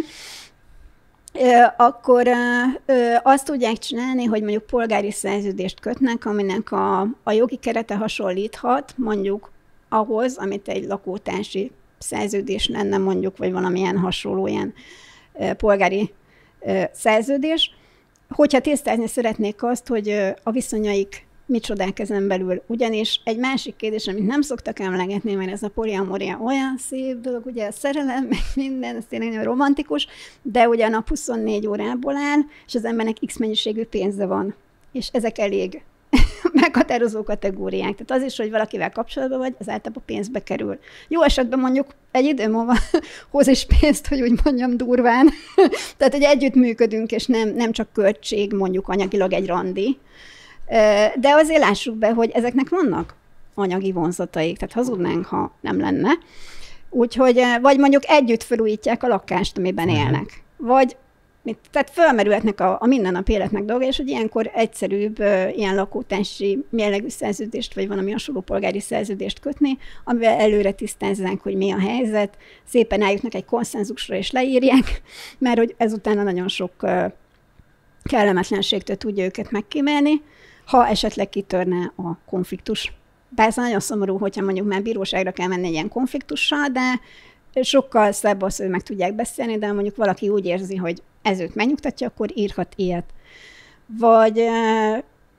[SPEAKER 3] Akkor azt tudják csinálni, hogy mondjuk polgári szerződést kötnek, aminek a jogi kerete hasonlíthat mondjuk ahhoz, amit egy lakótársi szerződés lenne mondjuk, vagy valamilyen hasonló ilyen polgári szerződés. Hogyha tisztázni szeretnék azt, hogy a viszonyaik micsodák ezen belül. Ugyanis egy másik kérdés, amit nem szoktak emlegetni, mert ez a poliamoria olyan szép dolog, ugye a szerelem, meg minden, ez tényleg nagyon romantikus, de ugye a nap 24 órából áll, és az embernek x mennyiségű pénze van. És ezek elég meghatározó kategóriák. Tehát az is, hogy valakivel kapcsolatban vagy, az általában pénzbe kerül. Jó esetben mondjuk egy idő múlva hoz is pénzt, hogy úgy mondjam durván. Tehát, hogy együtt működünk, és nem csak költség, mondjuk anyagilag egy randi. De azért lássuk be, hogy ezeknek vannak anyagi vonzataik, tehát hazudnánk, ha nem lenne. Úgyhogy, vagy mondjuk együtt felújítják a lakást, amiben élnek. Vagy tehát fölmerülhetnek a mindennapi életnek dolga, és hogy ilyenkor egyszerűbb ilyen lakótársi jellegű szerződést, vagy valami hasonló polgári szerződést kötni, amivel előre tisztázzák, hogy mi a helyzet, szépen eljutnak egy konszenzusra, és leírják, mert hogy ezután nagyon sok kellemetlenségtől tudja őket megkímélni, ha esetleg kitörne a konfliktus. Persze nagyon szomorú, hogyha mondjuk már bíróságra kell menni egy ilyen konfliktussal, de sokkal szebb az, hogy meg tudják beszélni, de mondjuk valaki úgy érzi, hogy ez őt megnyugtatja, akkor írhat ilyet. Vagy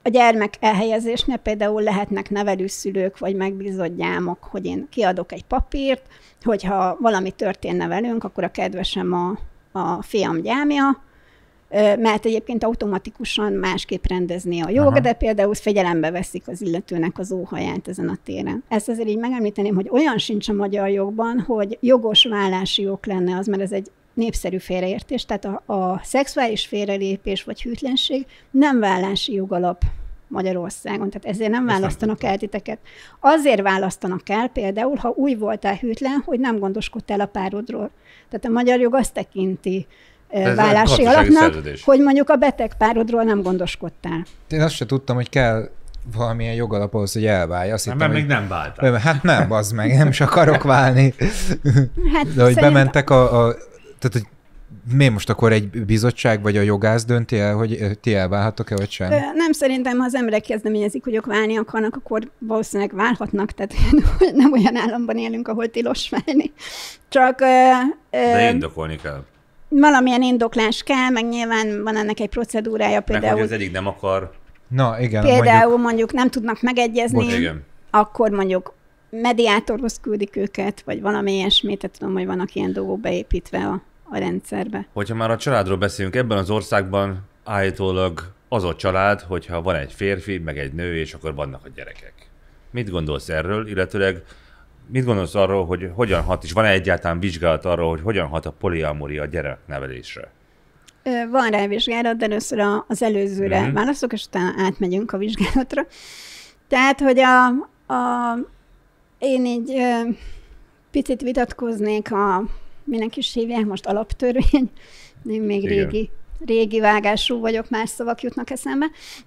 [SPEAKER 3] a gyermek elhelyezésnél például lehetnek nevelőszülők, vagy megbízott gyámok, hogy én kiadok egy papírt, hogyha valami történne velünk, akkor a kedvesem a fiam gyámja, mert egyébként automatikusan másképp rendezni a jog, de például figyelembe veszik az illetőnek az óhaját ezen a téren. Ezt azért így megemlíteném, hogy olyan sincs a magyar jogban, hogy jogos vállási jog lenne az, mert ez egy népszerű félreértés, tehát a szexuális félrelépés vagy hűtlenség nem vállási jogalap Magyarországon, tehát ezért nem választanak el titeket. Azért választanak el például, ha úgy voltál hűtlen, hogy nem gondoskodtál a párodról. Tehát a magyar jog azt tekinti vállási alapnak, hogy mondjuk a beteg párodról nem gondoskodtál.
[SPEAKER 2] Én azt sem tudtam, hogy kell valamilyen jogalap ahhoz, hogy elválj. Azt
[SPEAKER 1] hittem, mert még nem váltál.
[SPEAKER 2] Hát nem, bazd meg, nem is akarok válni.
[SPEAKER 3] Hát
[SPEAKER 2] de hogy bementek tehát, hogy miért most akkor egy bizottság vagy a jogász dönti el, hogy ti elválhatok-e, vagy sem?
[SPEAKER 3] Nem, szerintem, ha az emberek kezdeményezik, hogy ők válni akarnak, akkor valószínűleg válhatnak, tehát nem olyan államban élünk, ahol tilos válni. Csak...
[SPEAKER 1] De indokolni kell.
[SPEAKER 3] Valamilyen indoklás kell, meg nyilván van ennek egy procedúrája. Például,
[SPEAKER 1] meg hogy az egyik nem akar.
[SPEAKER 2] Na, igen.
[SPEAKER 3] Például mondjuk nem tudnak megegyezni, akkor mondjuk mediátorhoz küldik őket, vagy valami ilyesmit, tehát tudom, hogy vannak ilyen dolgok beépítve a rendszerbe.
[SPEAKER 1] Hogyha már a családról beszélünk, ebben az országban állítólag az a család, hogyha van egy férfi, meg egy nő, és akkor vannak a gyerekek. Mit gondolsz erről, illetőleg mit gondolsz arról, hogy hogyan hat, és van-e egyáltalán vizsgálat arról, hogy hogyan hat a poliamória a gyereknevelésre?
[SPEAKER 3] Van rá vizsgálat, de először az előzőre válaszok, és utána átmegyünk a vizsgálatra. Tehát, hogy én így picit vitatkoznék minek is hívják most, alaptörvény. Én még régi vágású vagyok, más szavak jutnak eszembe.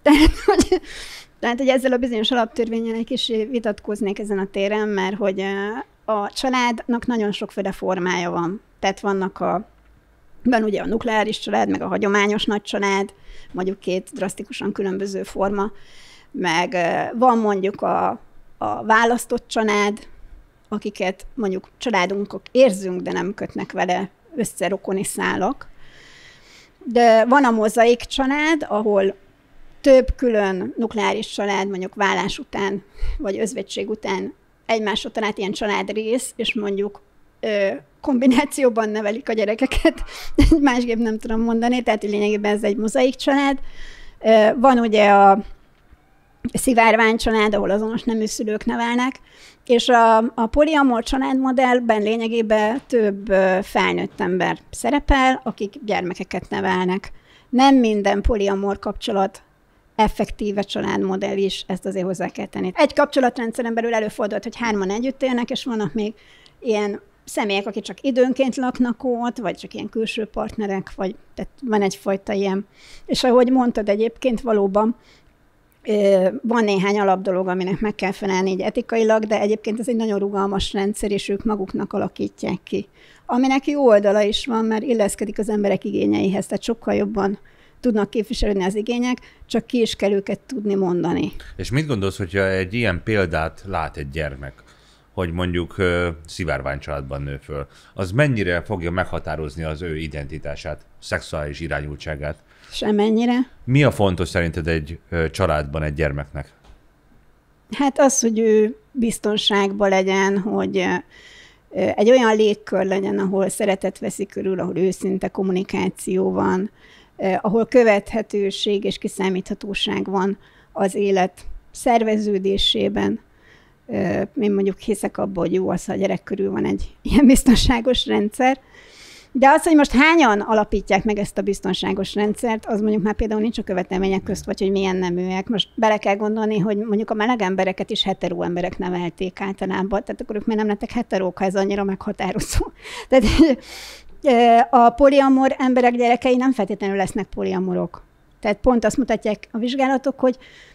[SPEAKER 3] Tehát, hogy ezzel a bizonyos alaptörvénnyel egy kis vitatkoznék ezen a téren, mert hogy a családnak nagyon sokféle formája van. Tehát van ugye a nukleáris család, meg a hagyományos nagycsalád, mondjuk két drasztikusan különböző forma, meg van mondjuk a választott család, akiket mondjuk családunkok érzünk, de nem kötnek vele össze rokoni szálak. De van a mozaik család, ahol több külön nukleáris család, mondjuk vállás után, vagy özvegység után egymásra talált ilyen családrész, és mondjuk kombinációban nevelik a gyerekeket, másképp nem tudom mondani, tehát lényegében ez egy mozaik család. Van ugye a szivárvány család, ahol azonos nemű szülők nevelnek, és a poliamor családmodellben lényegében több felnőtt ember szerepel, akik gyermekeket nevelnek. Nem minden poliamor kapcsolat effektíve családmodell is, ezt azért hozzá kell tenni. Egy kapcsolatrendszeren belül előfordult, hogy 3-an együtt élnek, és vannak még ilyen személyek, akik csak időnként laknak ott, vagy csak ilyen külső partnerek, vagy tehát van egyfajta ilyen. És ahogy mondtad egyébként, valóban van néhány alapdolog, aminek meg kell felelni így etikailag, de egyébként ez egy nagyon rugalmas rendszer, és ők maguknak alakítják ki. Aminek jó oldala is van, mert illeszkedik az emberek igényeihez, tehát sokkal jobban tudnak képviselni az igények, csak ki is kell őket tudni mondani.
[SPEAKER 1] És mit gondolsz, hogyha egy ilyen példát lát egy gyermek, hogy mondjuk szivárvány családban nő föl, az mennyire fogja meghatározni az ő identitását, szexuális irányultságát?
[SPEAKER 3] Semennyire.
[SPEAKER 1] Mi a fontos szerinted egy családban egy gyermeknek?
[SPEAKER 3] Hát az, hogy ő biztonságban legyen, hogy egy olyan légkör legyen, ahol szeretet veszi körül, ahol őszinte kommunikáció van, ahol követhetőség és kiszámíthatóság van az élet szerveződésében. Én mondjuk hiszek abban, hogy jó az, ha a gyerek körül van egy ilyen biztonságos rendszer. De az, hogy most hányan alapítják meg ezt a biztonságos rendszert, az mondjuk már például nincs a követelmények közt, vagy hogy milyen neműek. Most bele kell gondolni, hogy mondjuk a meleg embereket is hetero emberek nevelték általában, tehát akkor ők miért nem lettek heterók, ha ez annyira meghatározó. Tehát a poliamor emberek gyerekei nem feltétlenül lesznek poliamorok. Tehát pont azt mutatják a vizsgálatok, hogy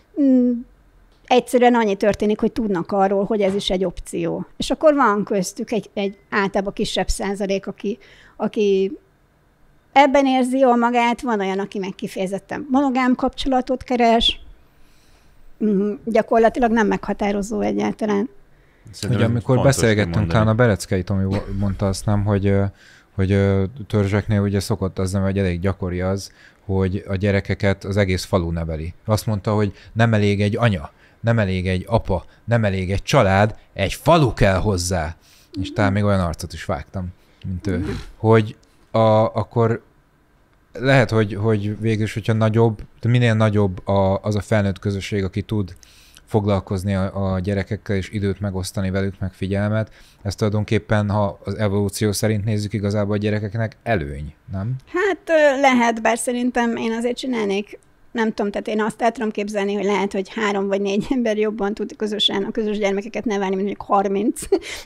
[SPEAKER 3] egyszerűen annyi történik, hogy tudnak arról, hogy ez is egy opció. És akkor van köztük egy általában kisebb százalék, aki ebben érzi jól magát, van olyan, aki meg kifejezetten monogám kapcsolatot keres, gyakorlatilag nem meghatározó egyáltalán.
[SPEAKER 2] Hogy amikor beszélgettünk, talán a Bereckei Tomi mondta azt, nem, hogy hogy törzseknél ugye szokott az, vagy elég gyakori az, hogy a gyerekeket az egész falu neveli. Azt mondta, hogy nem elég egy anya, nem elég egy apa, nem elég egy család, egy falu kell hozzá. És talán még olyan arcot is vágtam, mint ő. Hogy akkor lehet, hogy végülis, hogyha nagyobb, minél nagyobb az a felnőtt közösség, aki tud foglalkozni a gyerekekkel, és időt megosztani velük, meg figyelmet, ez tulajdonképpen, ha az evolúció szerint nézzük, igazából a gyerekeknek előny, nem?
[SPEAKER 3] Hát lehet, bár szerintem én azért csinálnék, nem tudom, tehát én azt el tudom képzelni, hogy lehet, hogy 3 vagy 4 ember jobban tud közösen a közös gyermekeket nevelni, mint mondjuk 30,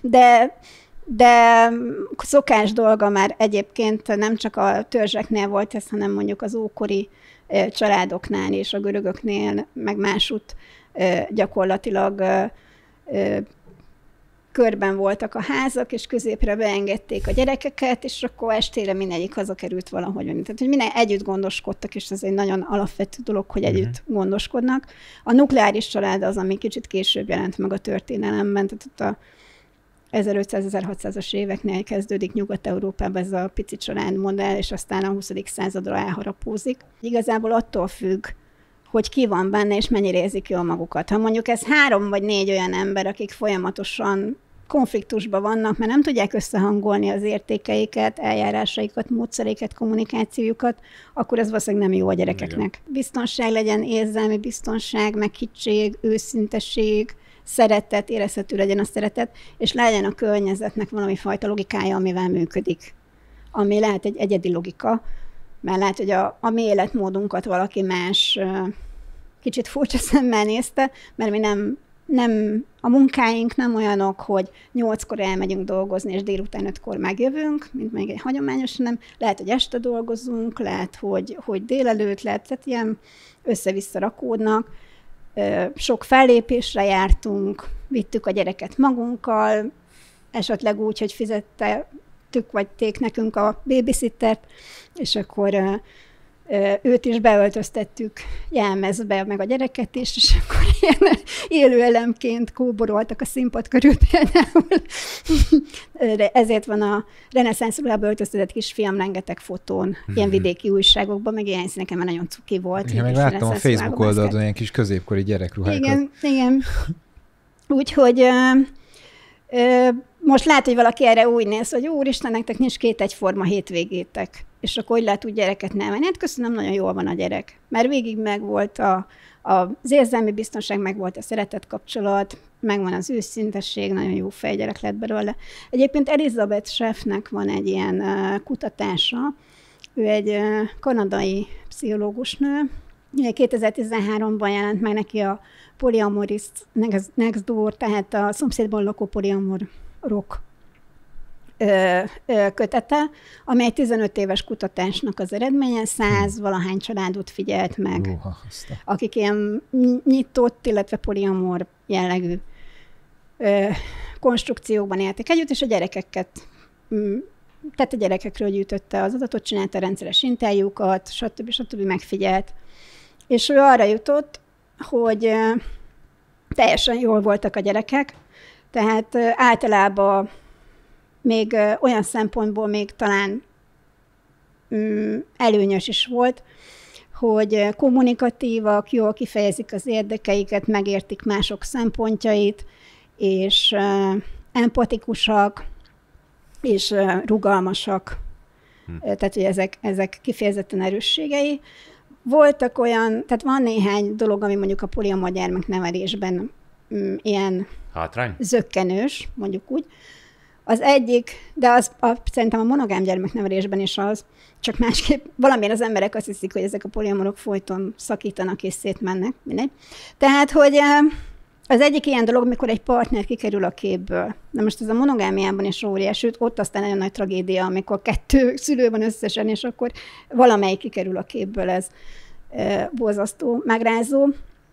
[SPEAKER 3] de szokás dolga már egyébként nem csak a törzseknél volt ez, hanem mondjuk az ókori családoknál és a görögöknél, meg másutt gyakorlatilag körben voltak a házak, és középre beengedték a gyerekeket, és akkor estére mindegyik hazakerült valahogy. Tehát, hogy minden együtt gondoskodtak, és ez egy nagyon alapvető dolog, hogy együtt gondoskodnak. A nukleáris család az, ami kicsit később jelent meg a történelemben, tehát ott a 1500-1600-as éveknél kezdődik Nyugat-Európában ez a pici családmodell, és aztán a 20. századra elharapózik. Igazából attól függ, hogy ki van benne, és mennyire érzik jól magukat. Ha mondjuk ez 3 vagy 4 olyan ember, akik folyamatosan konfliktusban vannak, mert nem tudják összehangolni az értékeiket, eljárásaikat, módszereiket, kommunikációjukat, akkor ez valószínűleg nem jó a gyerekeknek. Igen. Biztonság legyen, érzelmi biztonság, meghittség, őszintesség, szeretet, érezhető legyen a szeretet, és legyen a környezetnek valami fajta logikája, amivel működik. Ami lehet egy egyedi logika, mert lehet, hogy a mi életmódunkat valaki más kicsit furcsa szemmel nézte, mert mi nem a munkáink nem olyanok, hogy 8-kor elmegyünk dolgozni, és délután 5-kor megjövünk, mint még egy hagyományos, nem. Lehet, hogy este dolgozunk, lehet, hogy délelőtt, lehet, tehát ilyen össze-vissza rakódnak. Sok fellépésre jártunk, vittük a gyereket magunkkal, esetleg úgy, hogy fizettettük, vagy ték nekünk a babysittert, és akkor őt is beöltöztettük jelmezbe, meg a gyereket is, és akkor ilyen élő elemként kóboroltak a színpad körül például. Ezért van a reneszánsz ruhába öltöztetett kisfiam rengeteg fotón, ilyen vidéki újságokban, meg ilyen színeken, mert nagyon cuki volt.
[SPEAKER 2] Én meg láttam a Facebook oldalon ilyen kis középkori gyerekruhákat.
[SPEAKER 3] Igen. Úgyhogy most lehet, hogy valaki erre úgy néz, hogy úristen, nektek nincs 2 egyforma hétvégétek, és akkor hogy lehet úgy gyereket nevelni. Hát köszönöm, nagyon jól van a gyerek. Mert végig megvolt az érzelmi biztonság, megvolt a szeretet kapcsolat, megvan az őszintesség, nagyon jó fejgyerek lett belőle. Egyébként Elizabeth Sheffnek van egy ilyen kutatása, ő egy kanadai pszichológusnő, 2013-ban jelent meg neki a Polyamorist Next Door, tehát a szomszédban lakó polyamorok kötete, amely 15 éves kutatásnak az eredménye, 100 valahány családot figyelt meg, akik ilyen nyitott, illetve polyamor jellegű konstrukciókban éltek együtt, és a gyerekeket, tehát a gyerekekről gyűjtötte az adatot, csinálta rendszeres interjúkat, stb. Megfigyelt. És ő arra jutott, hogy teljesen jól voltak a gyerekek, tehát általában még olyan szempontból még talán előnyös is volt, hogy kommunikatívak, jól kifejezik az érdekeiket, megértik mások szempontjait, és empatikusak, és rugalmasak. Tehát, hogy ezek kifejezetten erősségei. Voltak olyan, tehát van néhány dolog, ami mondjuk a polyamor gyermeknevelésben ilyen
[SPEAKER 1] hátrány?
[SPEAKER 3] Zökkenős, mondjuk úgy. Az egyik, de szerintem a monogám gyermeknevelésben is az, csak másképp valamiért az emberek azt hiszik, hogy ezek a polyamorok folyton szakítanak és szétmennek. Mindegy. Tehát, hogy az egyik ilyen dolog, mikor egy partner kikerül a képből. Na most ez a monogámiában is óriás, sőt, ott aztán nagyon nagy tragédia, amikor 2 szülő van összesen, és akkor valamelyik kikerül a képből, ez borzasztó, megrázó.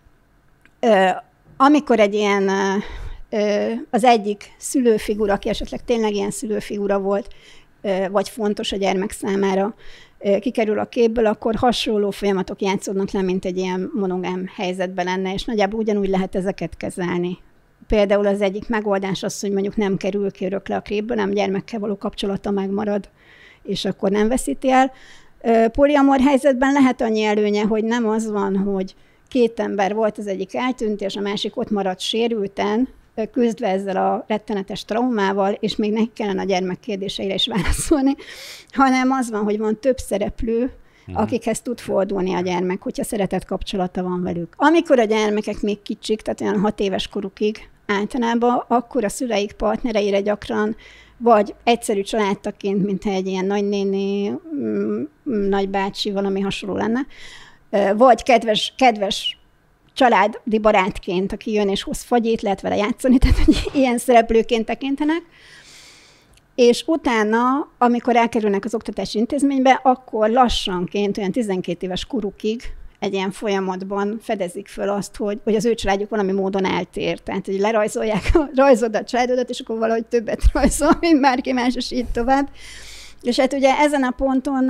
[SPEAKER 3] Amikor egy ilyen az egyik szülőfigura, aki esetleg tényleg ilyen szülőfigura volt, vagy fontos a gyermek számára, kikerül a képből, akkor hasonló folyamatok játszódnak le, mint egy ilyen monogám helyzetben lenne, és nagyjából ugyanúgy lehet ezeket kezelni. Például az egyik megoldás az, hogy mondjuk nem kerül ki örökre a képből, nem gyermekkel való kapcsolata megmarad, és akkor nem veszíti el. Poliamor helyzetben lehet annyi előnye, hogy nem az van, hogy két ember volt, az egyik eltűnt, és a másik ott maradt sérülten, küzdve ezzel a rettenetes traumával, és még neki kellene a gyermek kérdéseire is válaszolni, hanem az van, hogy van több szereplő, akikhez tud fordulni a gyermek, hogyha szeretett kapcsolata van velük. Amikor a gyermekek még kicsik, tehát olyan 6 éves korukig általában, akkor a szüleik partnereire gyakran vagy egyszerű családtagként, mintha egy ilyen nagynéni, nagybácsi, valami hasonló lenne, vagy kedves családi barátként, aki jön és hoz fagyét, lehet vele játszani, tehát hogy ilyen szereplőként tekintenek. És utána, amikor elkerülnek az oktatási intézménybe, akkor lassanként, olyan 12 éves korukig egy ilyen folyamatban fedezik föl azt, hogy az ő családjuk valami módon eltér. Tehát, hogy rajzolod a családodat, és akkor valahogy többet rajzol, mint bárki más, és így tovább. És hát ugye ezen a ponton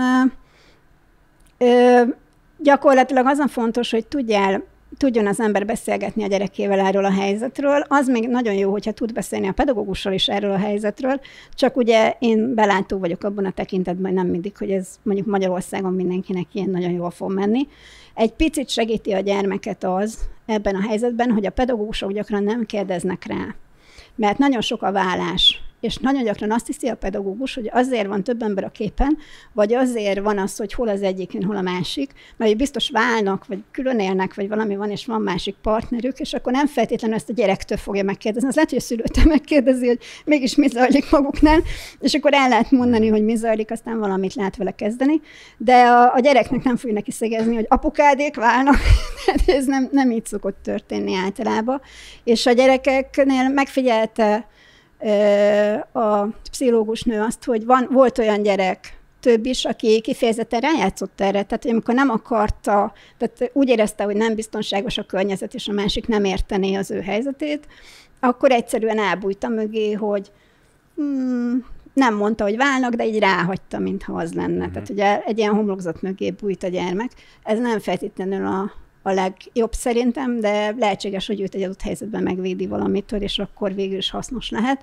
[SPEAKER 3] gyakorlatilag azon fontos, hogy tudjon az ember beszélgetni a gyerekével erről a helyzetről. Az még nagyon jó, hogyha tud beszélni a pedagógussal is erről a helyzetről, csak ugye én belátó vagyok abban a tekintetben, hogy nem mindig, hogy ez mondjuk Magyarországon mindenkinek ilyen nagyon jól fog menni. Egy picit segíti a gyermeket az ebben a helyzetben, hogy a pedagógusok gyakran nem kérdeznek rá, mert nagyon sok a vállás. És nagyon gyakran azt hiszi a pedagógus, hogy azért van több ember a képen, vagy azért van az, hogy hol az egyik, hol a másik, mert biztos válnak, vagy külön élnek, vagy valami van, és van másik partnerük, és akkor nem feltétlenül ezt a gyerektől fogja megkérdezni. Az lehet, hogy a szülőtől megkérdezi, hogy mégis mi zajlik maguknál, és akkor el lehet mondani, hogy mi zajlik, aztán valamit lehet vele kezdeni, de a gyereknek nem fogja neki szegezni, hogy apukádék válnak, ez nem így szokott történni általában. És a gyerekeknél megfigyelte a pszichológusnő azt, hogy volt olyan gyerek, több is, aki kifejezetten rájátszott erre, tehát hogy amikor nem akarta, tehát úgy érezte, hogy nem biztonságos a környezet, és a másik nem értené az ő helyzetét, akkor egyszerűen elbújta mögé, hogy nem mondta, hogy válnak, de így ráhagyta, mintha az lenne. Tehát ugye egy ilyen homlokzat mögé bújt a gyermek. Ez nem feltétlenül a legjobb szerintem, de lehetséges, hogy őt egy adott helyzetben megvédi valamitől, és akkor végül is hasznos lehet.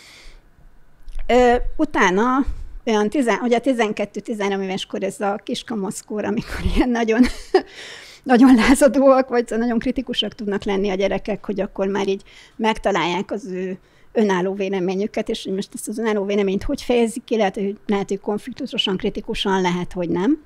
[SPEAKER 3] Utána olyan ugye 12-13 éves kor ez a kiskamaszkor, amikor ilyen nagyon, nagyon lázadóak, vagy nagyon kritikusak tudnak lenni a gyerekek, hogy akkor már így megtalálják az ő önálló véleményüket, és hogy most ezt az önálló véleményt hogy fejezik ki, lehet, hogy konfliktusosan, kritikusan, lehet, hogy nem.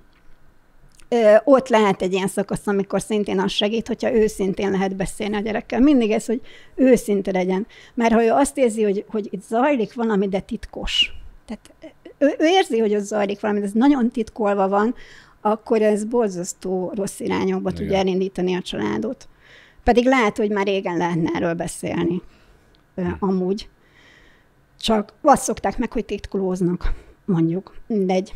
[SPEAKER 3] Ott lehet egy ilyen szakasz, amikor szintén az segít, hogyha őszintén lehet beszélni a gyerekkel. Mindig ez, hogy őszinte legyen. Mert ha ő azt érzi, hogy itt zajlik valami, de titkos. Tehát ő érzi, hogy ott zajlik valami, de ez nagyon titkolva van, akkor ez borzasztó rossz irányokba tudja elindítani a családot. Pedig lehet, hogy már régen lehetne erről beszélni. Amúgy. Csak azt szokták meg, hogy titkolóznak, mondjuk. Mindegy.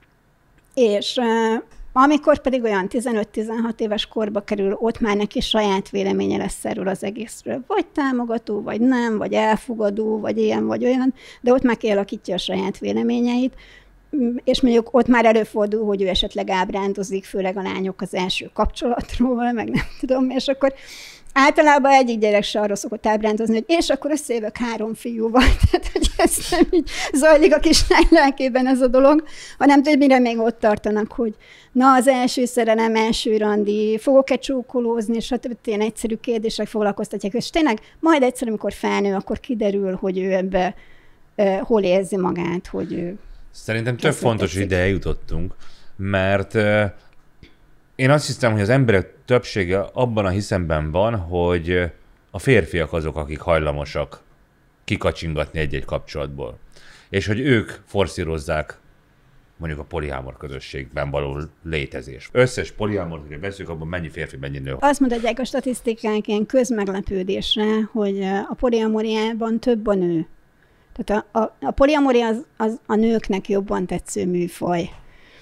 [SPEAKER 3] És amikor pedig olyan 15-16 éves korba kerül, ott már neki saját véleménye lesz erről az egészről. Vagy támogató, vagy nem, vagy elfogadó, vagy ilyen, vagy olyan, de ott már kialakítja a saját véleményeit, és mondjuk ott már előfordul, hogy ő esetleg ábrándozik, főleg a lányok az első kapcsolatról, meg nem tudom, és akkor általában egyik gyerek se arra szokott ábrándozni, hogy és akkor összejövök 3 fiúval. Tehát, hogy ez nem így zajlik a kislány lelkében ez a dolog, hanem többnyire még ott tartanak, hogy na, az első szerelem, első randi, fogok-e csókolózni, és ilyen egyszerű kérdések foglalkoztatják, és tényleg majd egyszer, amikor felnő, akkor kiderül, hogy ő ebbe hol érzi magát, hogy ő...
[SPEAKER 1] Szerintem több fontos ide eljutottunk, mert én azt hiszem, hogy az emberek többsége abban a hiszemben van, hogy a férfiak azok, akik hajlamosak kikacsingatni egy-egy kapcsolatból. És hogy ők forszírozzák mondjuk a poliámor közösségben való létezés. Összes poliámor, hogy beszélünk, abban mennyi férfi, mennyi nő.
[SPEAKER 3] Azt mondják a statisztikák ilyen közmeglepődésre, hogy a poliamoriában több a nő. Tehát a poliamoria az a nőknek jobban tetsző műfaj.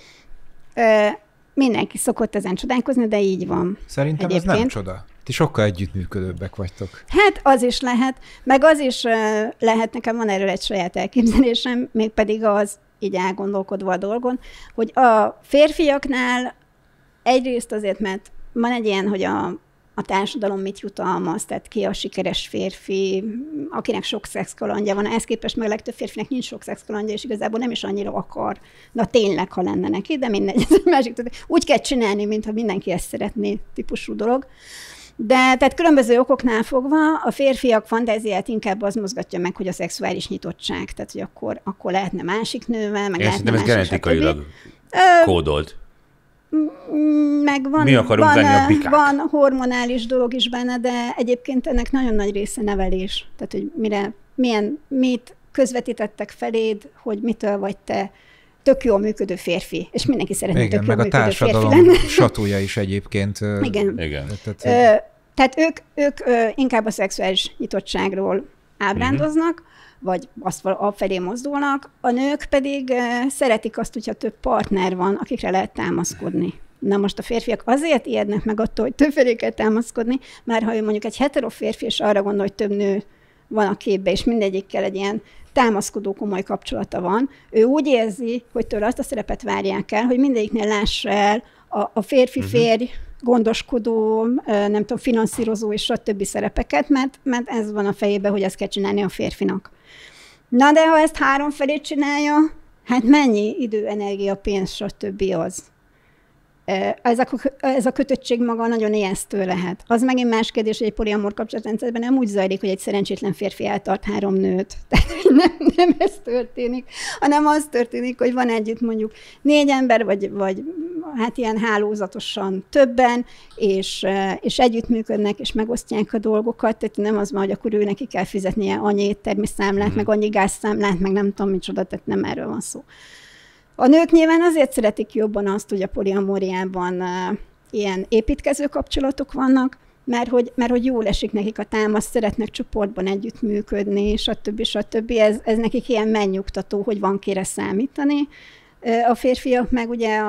[SPEAKER 3] Mindenki szokott ezen csodálkozni, de így van.
[SPEAKER 2] Szerintem ez nem csoda. Ti sokkal együttműködőbbek vagytok.
[SPEAKER 3] Hát az is lehet, meg az is lehet, nekem van erről egy saját elképzelésem, mégpedig az, így elgondolkodva a dolgon, hogy a férfiaknál egyrészt azért, mert van egy ilyen, hogy a társadalom mit jutalmaz, tehát ki a sikeres férfi, akinek sok szexkalandja van. Ehhez képest meg a legtöbb férfinek nincs sok szexkalandja, és igazából nem is annyira akar. Na tényleg, ha lenne neki, de mindegy. Másik, úgy kell csinálni, mintha mindenki ezt szeretné, típusú dolog. De tehát különböző okoknál fogva a férfiak fantáziát inkább az mozgatja meg, hogy a szexuális nyitottság. Tehát, hogy akkor lehetne másik nővel, meg lehetne
[SPEAKER 1] másik. Ez genetikailag kódolt.
[SPEAKER 3] Meg van hormonális dolog is benne, de egyébként ennek nagyon nagy része nevelés. Tehát, hogy mit közvetítettek feléd, hogy mitől vagy te tök jól működő férfi, és mindenki szeretne tök jól működő férfi lenni. Igen, meg a társadalom satúja is egyébként. Igen. Tehát ők inkább a szexuális nyitottságról ábrándoznak, vagy azt afelé mozdulnak, a nők pedig szeretik azt, hogyha több partner van, akikre lehet támaszkodni. Na most a férfiak azért ijednek meg attól, hogy többfelé kell támaszkodni, mert ha ő mondjuk egy hetero férfi, és arra gondol, hogy több nő van a képbe, és mindegyikkel egy ilyen támaszkodó komoly kapcsolata van, ő úgy érzi, hogy tőle azt a szerepet várják el, hogy mindegyiknél lássa el a férfi-férj, gondoskodó, nem tudom, finanszírozó és stb. Szerepeket, mert ez van a fejében, hogy ezt kell csinálni a férfinak. Na de ha ezt háromfelé csinálja, hát mennyi idő, energia, pénz, stb. Az. Ez a kötöttség maga nagyon ijesztő lehet. Az megint más kérdés, hogy egy poliamor kapcsolatrendszerben nem úgy zajlik, hogy egy szerencsétlen férfi eltart 3 nőt. Tehát nem ez történik, hanem az történik, hogy van együtt mondjuk 4 ember, vagy hát ilyen hálózatosan többen, és együttműködnek, és megosztják a dolgokat. Tehát nem az van, hogy akkor ő neki kell fizetnie annyi éttermi számlát, meg annyi gázszámlát, meg nem tudom micsoda, tehát nem erről van szó. A nők nyilván azért szeretik jobban azt, hogy a poliamóriában ilyen építkező kapcsolatok vannak, mert hogy jól esik nekik a támasz, szeretnek csoportban együttműködni, stb. Ez nekik ilyen megnyugtató, hogy van kire számítani. A férfiak meg ugye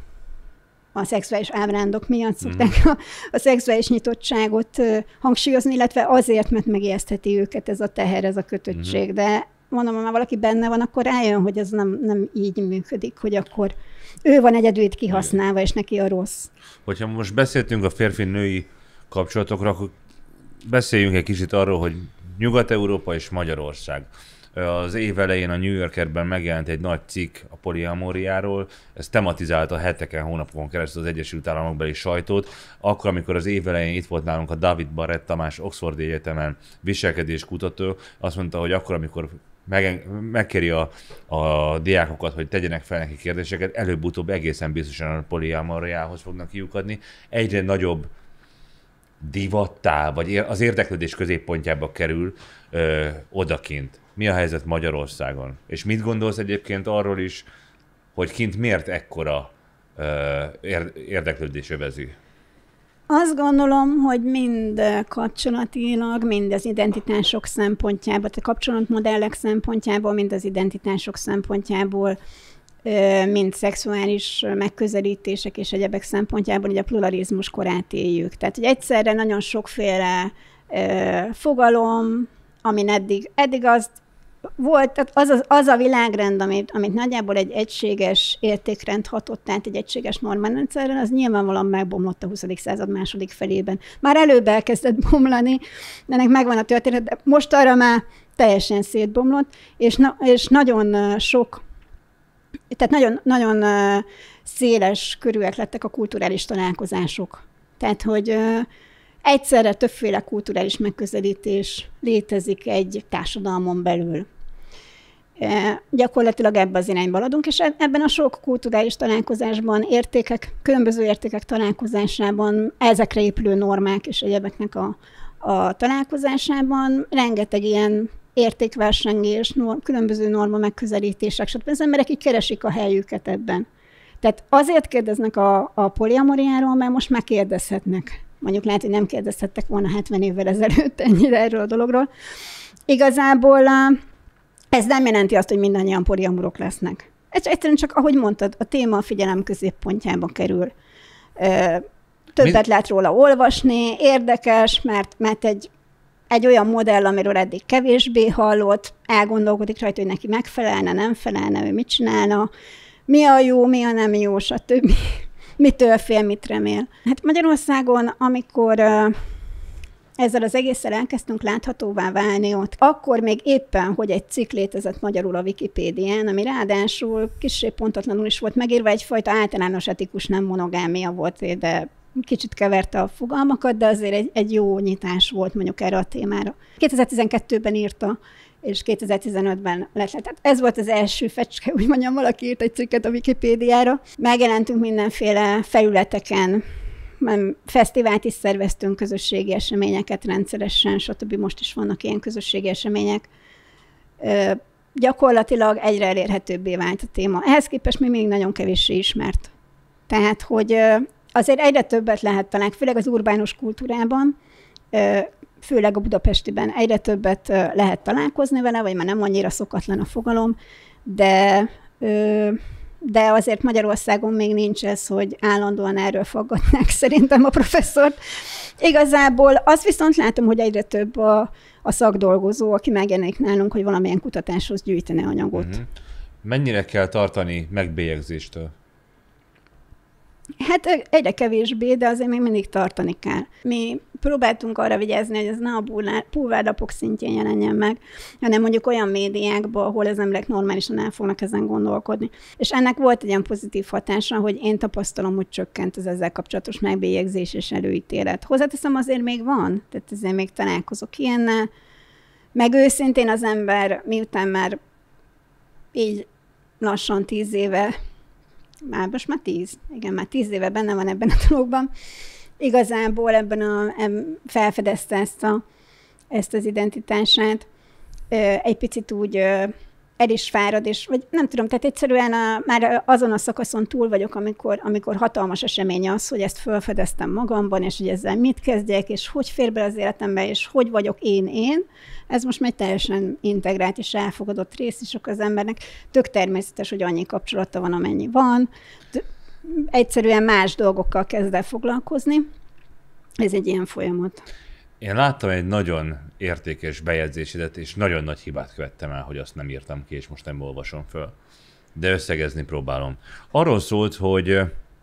[SPEAKER 3] a szexuális ábrándok miatt szokták a szexuális nyitottságot hangsúlyozni, illetve azért, mert megijesztheti őket ez a teher, ez a kötöttség. De mondom, ha már valaki benne van, akkor rájön, hogy ez nem így működik, hogy akkor ő van egyedül itt kihasználva, és neki a rossz.
[SPEAKER 1] Hogyha most beszéltünk a férfi-női kapcsolatokra, akkor beszéljünk egy kicsit arról, hogy Nyugat-Európa és Magyarország. Az év elején a New Yorkerben megjelent egy nagy cikk a poliamóriáról, ez tematizálta heteken, hónapokon keresztül az Egyesült Államokbeli sajtót. Akkor, amikor az év elején itt volt nálunk a David Barrett Tamás Oxfordi Egyetemen viselkedéskutató, azt mondta, hogy akkor, amikor megkéri a diákokat, hogy tegyenek fel neki kérdéseket, előbb-utóbb egészen biztosan a poliamóriához fognak kiukadni. Egyre nagyobb divattá, vagy az érdeklődés középpontjába kerül odakint. Mi a helyzet Magyarországon? És mit gondolsz egyébként arról is, hogy kint miért ekkora érdeklődés övezi?
[SPEAKER 3] Azt gondolom, hogy mind kapcsolatilag, mind az identitások szempontjából, tehát a kapcsolatmodellek szempontjából, mind az identitások szempontjából, mind szexuális megközelítések és egyebek szempontjából, hogy a pluralizmus korát éljük. Tehát, hogy egyszerre nagyon sokféle fogalom, amin eddig az volt, tehát az a világrend, amit nagyjából egy egységes értékrend hatott, tehát egy egységes normárendszerrel, az nyilvánvalóan megbomlott a 20. század második felében. Már előbb elkezdett bomlani, ennek megvan a történet, de most arra már teljesen szétbomlott, és nagyon sok, tehát nagyon széles körűek lettek a kulturális találkozások. Tehát, hogy egyszerre többféle kulturális megközelítés létezik egy társadalmon belül. Gyakorlatilag ebbe az irányba haladunk, és ebben a sok kulturális találkozásban, különböző értékek találkozásában, ezekre épülő normák és egyebeknek a találkozásában rengeteg ilyen értékversengés, különböző norma megközelítések, stb. Az emberek így keresik a helyüket ebben. Tehát azért kérdeznek a poliamóriáról, mert most megkérdezhetnek. Mondjuk lehet, hogy nem kérdezhettek volna 70 évvel ezelőtt ennyire erről a dologról. Igazából ez nem jelenti azt, hogy mindannyian poliamorok lesznek. Ez egyszerűen csak, ahogy mondtad, a téma a figyelem középpontjába kerül. Többet lehet róla olvasni, érdekes, mert egy olyan modell, amiről eddig kevésbé hallott, elgondolkodik rajta, hogy neki megfelelne, nem felelne, ő mit csinálna, mi a jó, mi a nem jó, stb. mitől fél, mit remél. Hát Magyarországon, amikor ezzel az egésszel elkezdtünk láthatóvá válni ott, akkor még éppen, hogy egy cikk létezett magyarul a Wikipédián, ami ráadásul kissé pontatlanul is volt megírva, egyfajta általános etikus nem monogámia volt, de kicsit keverte a fogalmakat, de azért egy jó nyitás volt mondjuk erre a témára. 2012-ben írta, és 2015-ben lett. Tehát ez volt az első fecske, úgy mondjam, valaki írt egy cikket a Wikipédiára. Megjelentünk mindenféle felületeken, fesztivált is szerveztünk, közösségi eseményeket rendszeresen, stb. Most is vannak ilyen közösségi események. Gyakorlatilag egyre elérhetőbbé vált a téma. Ehhez képest még nagyon kevéssé ismert. Tehát, hogy azért egyre többet lehet talán, főleg az urbánus kultúrában, főleg a budapestiben egyre többet lehet találkozni vele, vagy már nem annyira szokatlan a fogalom, de azért Magyarországon még nincs ez, hogy állandóan erről faggatnák szerintem a professzort. Igazából azt viszont látom, hogy egyre több a szakdolgozó, aki megjelenik nálunk, hogy valamilyen kutatáshoz gyűjtene anyagot. Uh-huh.
[SPEAKER 1] Mennyire kell tartani megbélyegzéstől?
[SPEAKER 3] Hát egyre kevésbé, de azért még mindig tartani kell. Mi próbáltunk arra vigyázni, hogy ez ne a bulvárlapok szintjén jelenjen meg, hanem mondjuk olyan médiákban, ahol az emberek normálisan el fognak ezen gondolkodni. És ennek volt egy ilyen pozitív hatása, hogy én tapasztalom, hogy csökkent az ezzel kapcsolatos megbélyegzés és előítélet. Hozzáteszem, azért még van, tehát azért még találkozok ilyennel, meg őszintén az ember, miután már így lassan 10 éve, most már 10 éve benne van ebben a dologban. Igazából felfedezte ezt az identitását. Egy picit úgy el is fárad, és vagy nem tudom, tehát egyszerűen már azon a szakaszon túl vagyok, amikor hatalmas esemény az, hogy ezt felfedeztem magamban, és hogy ezzel mit kezdjek, és hogy fér be az életembe, és hogy vagyok én. Ez most már teljesen integrált és elfogadott rész is az embernek. Tök természetes, hogy annyi kapcsolata van, amennyi van. Egyszerűen más dolgokkal kezd el foglalkozni. Ez egy ilyen folyamat.
[SPEAKER 1] Én láttam egy nagyon értékes bejegyzésedet, és nagyon nagy hibát követtem el, hogy azt nem írtam ki, és most nem olvasom föl. De összegezni próbálom. Arról szólt, hogy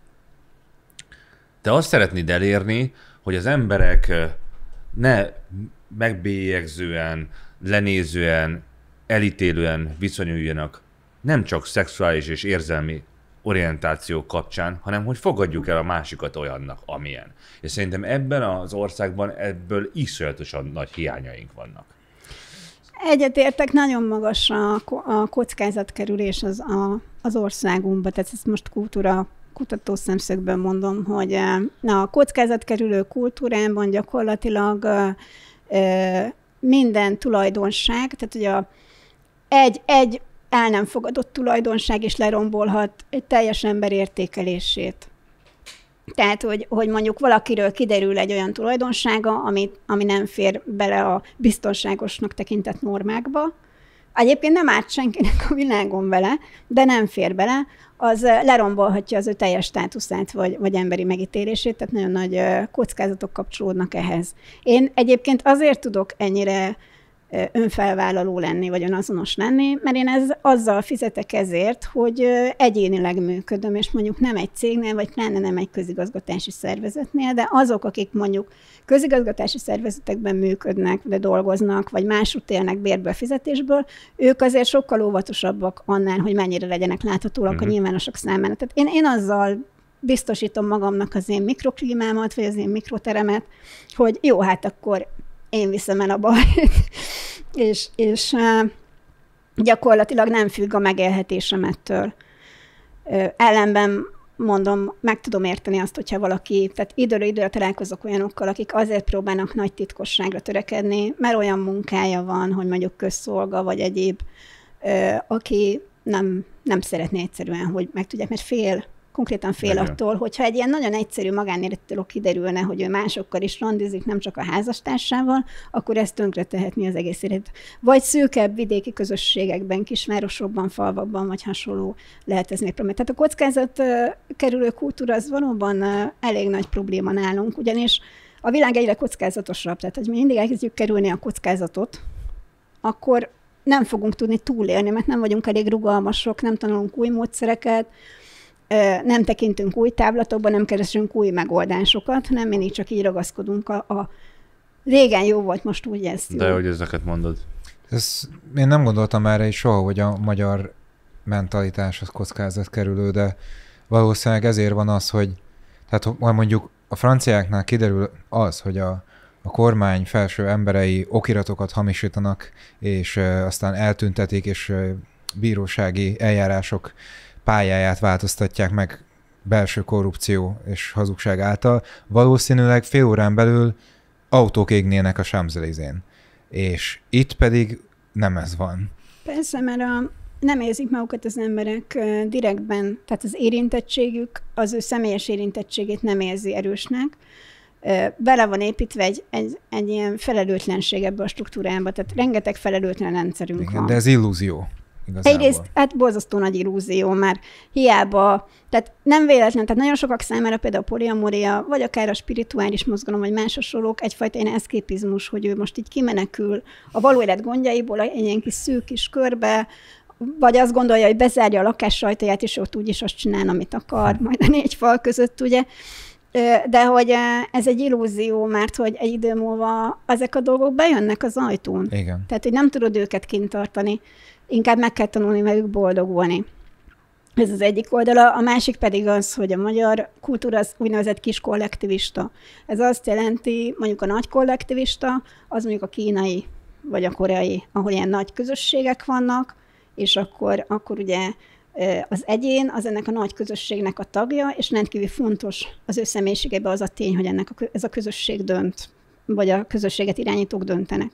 [SPEAKER 1] te azt szeretnéd elérni, hogy az emberek ne megbélyegzően, lenézően, elítélően viszonyuljanak nem csak szexuális és érzelmi orientáció kapcsán, hanem hogy fogadjuk el a másikat olyannak, amilyen. És szerintem ebben az országban ebből iszonyatosan nagy hiányaink vannak.
[SPEAKER 3] Egyetértek, nagyon magas a kockázatkerülés az országunkban, tehát ezt most kutató szemszögből mondom, hogy a kockázatkerülő kultúrában gyakorlatilag minden tulajdonság, tehát hogy egy el nem fogadott tulajdonság is lerombolhat egy teljes ember értékelését. Tehát, hogy mondjuk valakiről kiderül egy olyan tulajdonsága, ami nem fér bele a biztonságosnak tekintett normákba. Egyébként nem árt senkinek a világon vele, de nem fér bele, az lerombolhatja az ő teljes státuszát, vagy emberi megítélését, tehát nagyon nagy kockázatok kapcsolódnak ehhez. Én egyébként azért tudok ennyire önfelvállaló lenni, vagy önazonos lenni, mert én azzal fizetek ezért, hogy egyénileg működöm, és mondjuk nem egy cégnél, vagy pláne nem egy közigazgatási szervezetnél, de azok, akik mondjuk közigazgatási szervezetekben működnek, de dolgoznak, vagy másút élnek bérből, fizetésből, ők azért sokkal óvatosabbak annál, hogy mennyire legyenek láthatóak a nyilvánosok számára. Tehát én azzal biztosítom magamnak az én mikroklímámat, vagy az én mikroteremet, hogy jó, hát akkor én viszem el a bajt, és gyakorlatilag nem függ a megélhetésem ettől. Ellenben mondom, meg tudom érteni azt, hogyha valaki, tehát időről időre találkozok olyanokkal, akik azért próbálnak nagy titkosságra törekedni, mert olyan munkája van, hogy mondjuk közszolga, vagy egyéb, aki nem szeretné egyszerűen, hogy megtudják, mert konkrétan fél attól, hogyha egy ilyen nagyon egyszerű magánélettől kiderülne, hogy ő másokkal is randizik, nem csak a házastársával, akkor ez tönkretehetni az egész élet. Vagy szűkebb vidéki közösségekben, kisvárosokban, falvakban, vagy hasonló lehet ez még probléma. Tehát a kockázat kerülő kultúra az valóban elég nagy probléma nálunk, ugyanis a világ egyre kockázatosabb. Tehát, hogy mi mindig elkezdjük kerülni a kockázatot, akkor nem fogunk tudni túlélni, mert nem vagyunk elég rugalmasok, nem tanulunk új módszereket, nem tekintünk új távlatokba, nem keresünk új megoldásokat, hanem mindig csak így ragaszkodunk a régen jó volt, most úgy ez jó.
[SPEAKER 1] De hogy ezeket mondod?
[SPEAKER 2] Én nem gondoltam erre is soha, hogy a magyar mentalitás az kockázatkerülő, de valószínűleg ezért van az, hogy tehát mondjuk a franciáknál kiderül az, hogy a kormány felső emberei okiratokat hamisítanak, és aztán eltüntetik, és bírósági eljárások pályáját változtatják meg belső korrupció és hazugság által. Valószínűleg fél órán belül autók égnének a Champs-Élysén. És itt pedig nem ez van.
[SPEAKER 3] Persze, mert nem érzik magukat az emberek direktben, tehát az érintettségük, az ő személyes érintettségét nem érzi erősnek. Bele van építve egy ilyen felelőtlenség ebbe a struktúrába, tehát rengeteg felelőtlen rendszerünk van.
[SPEAKER 2] De ez illúzió. Igazából.
[SPEAKER 3] Egyrészt, hát borzasztó nagy illúzió, már hiába, tehát nem véletlen, tehát nagyon sokak számára például a poliamória, vagy akár a spirituális mozgalom, vagy más hasonlók, egyfajta ilyen eszképizmus, hogy ő most így kimenekül a való élet gondjaiból egy ilyen kis szűk kis körbe, vagy azt gondolja, hogy bezárja a lakás ajtaját, és ott úgyis azt csinál, amit akar, majd a 4 fal között, ugye. De hogy ez egy illúzió, mert hogy egy idő múlva ezek a dolgok bejönnek az ajtón.
[SPEAKER 2] Igen.
[SPEAKER 3] Tehát, hogy nem tudod őket kint tartani, inkább meg kell tanulni velük boldogulni. Ez az egyik oldala. A másik pedig az, hogy a magyar kultúra az úgynevezett kis kollektivista. Ez azt jelenti, mondjuk a nagy kollektivista, az mondjuk a kínai vagy a koreai, ahol ilyen nagy közösségek vannak, és akkor ugye az egyén az ennek a nagy közösségnek a tagja, és rendkívül fontos az ő személyiségében az a tény, hogy ez a közösség dönt, vagy a közösséget irányítók döntenek.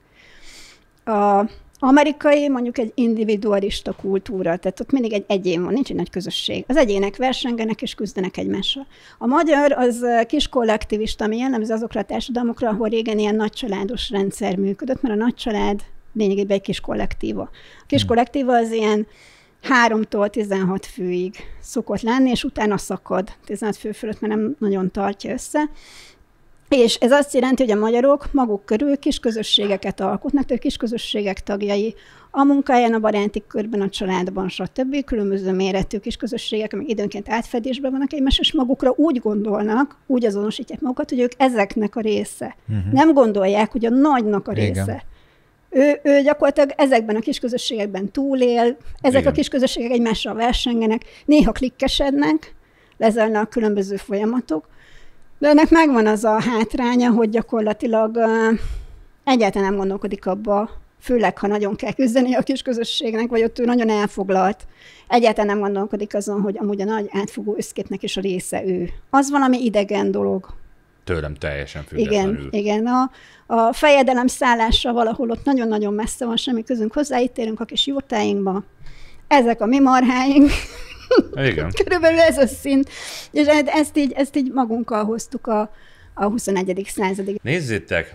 [SPEAKER 3] A amerikai mondjuk egy individualista kultúra, tehát ott mindig egy egyén van, nincs egy nagy közösség. Az egyének versengenek és küzdenek egymással. A magyar az kis kollektivista, ami jellemző azokra a társadalmakra, ahol régen ilyen nagycsaládos rendszer működött, mert a nagycsalád lényegében egy kis kollektíva. A kis kollektíva az ilyen 3-tól 16 főig szokott lenni, és utána szakad 16 fő fölött, mert nem nagyon tartja össze. És ez azt jelenti, hogy a magyarok maguk körül kis közösségeket alkotnak, tehát kis közösségek tagjai a munkáján, a baráti körben, a családban, stb. Különböző méretű kis közösségek, amik időnként átfedésben vannak egymás, és magukra úgy gondolnak, úgy azonosítják magukat, hogy ők ezeknek a része. Nem gondolják, hogy a nagynak a része. Ő gyakorlatilag ezekben a kis közösségekben túlél, ezek a kis közösségek egymással versengenek, néha klikkesednek, lezajlanak a különböző folyamatok, de ennek megvan az a hátránya, hogy gyakorlatilag egyáltalán nem gondolkodik abba, főleg, ha nagyon kell küzdeni a kis közösségnek, vagy ott ő nagyon elfoglalt. Egyáltalán nem gondolkodik azon, hogy amúgy a nagy átfogó összképnek is a része ő. Az valami idegen dolog.
[SPEAKER 1] Tőlem teljesen függetlenül.
[SPEAKER 3] Igen. A fejedelem szállása valahol ott nagyon-nagyon messze van, semmi közünk hozzá, itt élünk a kis jurtáinkba. Ezek a mi marháink.
[SPEAKER 1] Igen.
[SPEAKER 3] Körülbelül ez a szint. És ezt így magunkkal hoztuk a 21. századig.
[SPEAKER 1] Nézzétek,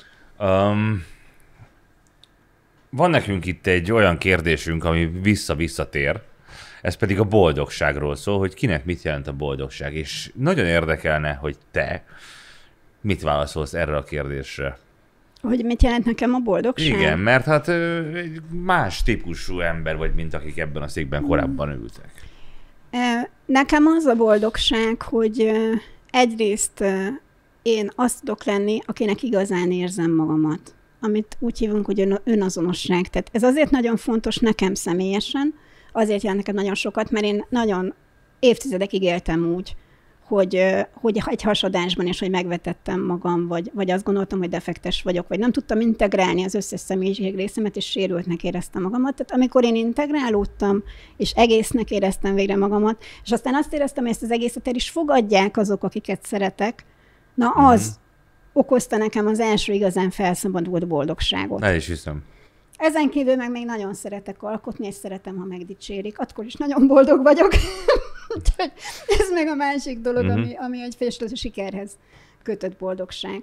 [SPEAKER 1] van nekünk itt egy olyan kérdésünk, ami visszatér, ez pedig a boldogságról szól, hogy kinek mit jelent a boldogság, és nagyon érdekelne, hogy te mit válaszolsz erre a kérdésre.
[SPEAKER 3] Hogy mit jelent nekem a boldogság?
[SPEAKER 1] Igen, mert hát egy más típusú ember vagy, mint akik ebben a székben korábban ültek.
[SPEAKER 3] Nekem az a boldogság, hogy egyrészt én azt tudok lenni, akinek igazán érzem magamat, amit úgy hívunk, hogy önazonosság. Tehát ez azért nagyon fontos nekem személyesen, azért jelent nekem nagyon sokat, mert én nagyon évtizedekig éltem úgy, hogy egy hasadásban is, hogy megvetettem magam, vagy azt gondoltam, hogy defektes vagyok, vagy nem tudtam integrálni az összes személyiség részemet, és sérültnek éreztem magamat. Tehát amikor én integrálódtam, és egésznek éreztem végre magamat, és aztán azt éreztem, hogy ezt az egészet el is fogadják azok, akiket szeretek, na az okozta nekem az első igazán felszabadult boldogságot.
[SPEAKER 1] El is hiszem.
[SPEAKER 3] Ezen kívül meg még nagyon szeretek alkotni, és szeretem, ha megdicsérik. Akkor is nagyon boldog vagyok. Ez meg a másik dolog, ami egy festő sikerhez kötött boldogság.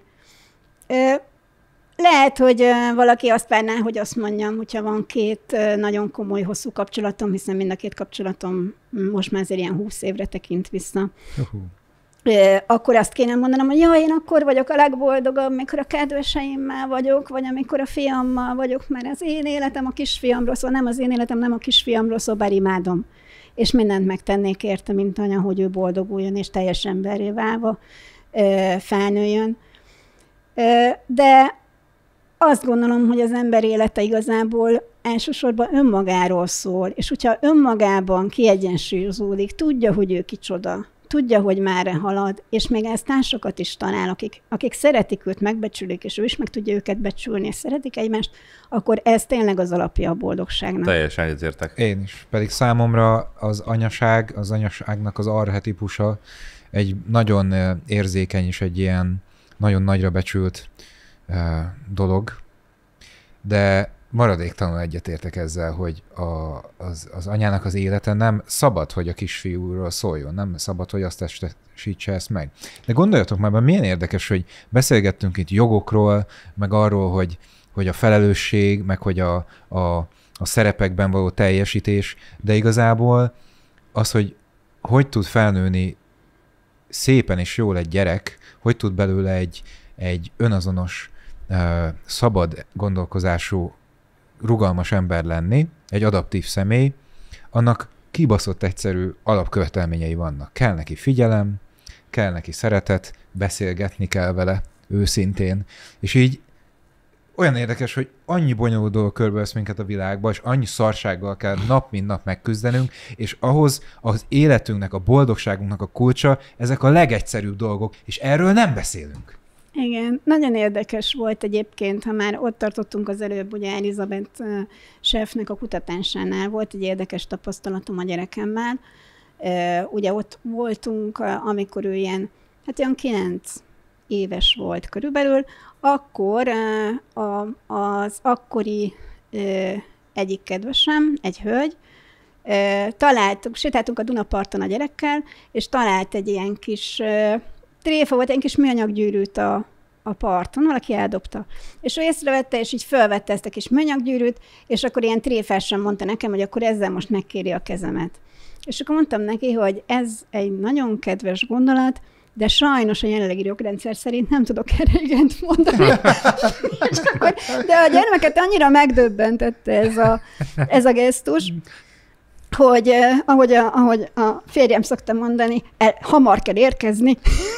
[SPEAKER 3] Lehet, hogy valaki azt várná, hogy azt mondjam, hogyha van 2 nagyon komoly, hosszú kapcsolatom, hiszen mind a 2 kapcsolatom most már azért ilyen 20 évre tekint vissza. Akkor azt kéne mondanom, hogy jaj, én akkor vagyok a legboldogabb, amikor a kedveseimmel vagyok, vagy amikor a fiammal vagyok, mert az én életem a kisfiamról szól, nem az én életem, nem a kisfiamról szól, bár imádom. és mindent megtennék érte, mint anya, hogy ő boldoguljon, és teljes emberré válva felnőjön. De azt gondolom, hogy az ember élete igazából elsősorban önmagáról szól, és hogyha önmagában kiegyensúlyozódik, tudja, hogy ő kicsoda, tudja, hogy merre halad, és még ezt társakat is talál, akik szeretik őt, megbecsülik, és ő is meg tudja őket becsülni, és szeretik egymást, akkor ez tényleg az alapja a boldogságnak.
[SPEAKER 1] Teljesen egyetértek.
[SPEAKER 2] Én is. Pedig számomra az anyaságnak az archetipusa egy nagyon érzékeny és egy ilyen nagyon nagyra becsült dolog, de maradéktalanul egyetértek ezzel, hogy az anyának az élete nem szabad, hogy a kisfiúról szóljon, nem szabad, hogy azt testesítse ezt meg. De gondoljatok már, milyen érdekes, hogy beszélgettünk itt jogokról, meg arról, hogy a felelősség, meg hogy a szerepekben való teljesítés, de igazából az, hogy tud felnőni szépen és jól egy gyerek, hogy tud belőle egy önazonos, szabad gondolkozású, rugalmas ember lenni, egy adaptív személy, annak kibaszott egyszerű alapkövetelményei vannak. Kell neki figyelem, kell neki szeretet, beszélgetni kell vele őszintén, és így olyan érdekes, hogy annyi bonyolult dolog körbevesz minket a világba, és annyi szarsággal kell nap mint nap megküzdenünk, és ahhoz az életünknek, a boldogságunknak a kulcsa, ezek a legegyszerűbb dolgok, és erről nem beszélünk.
[SPEAKER 3] Igen, nagyon érdekes volt egyébként, ha már ott tartottunk az előbb, ugye Elizabeth Sheffnek a kutatásánál volt egy érdekes tapasztalatom a gyerekemmel. Ugye ott voltunk, amikor ő ilyen 9 éves volt körülbelül, akkor az akkori egyik kedvesem, egy hölgy, sétáltunk a Dunaparton a gyerekkel, és talált egy ilyen kis tréfa volt, egy kis műanyaggyűrűt a parton, valaki eldobta. És ő észrevette, és így felvette ezt a kis műanyaggyűrűt, és akkor ilyen tréfásan mondta nekem, hogy akkor ezzel most megkéri a kezemet. És akkor mondtam neki, hogy ez egy nagyon kedves gondolat, de sajnos a jelenlegi jogrendszer szerint nem tudok erre igent mondani. De a gyermeket annyira megdöbbentette ez a gesztus, hogy ahogy a férjem szokta mondani, hamar kell érkezni.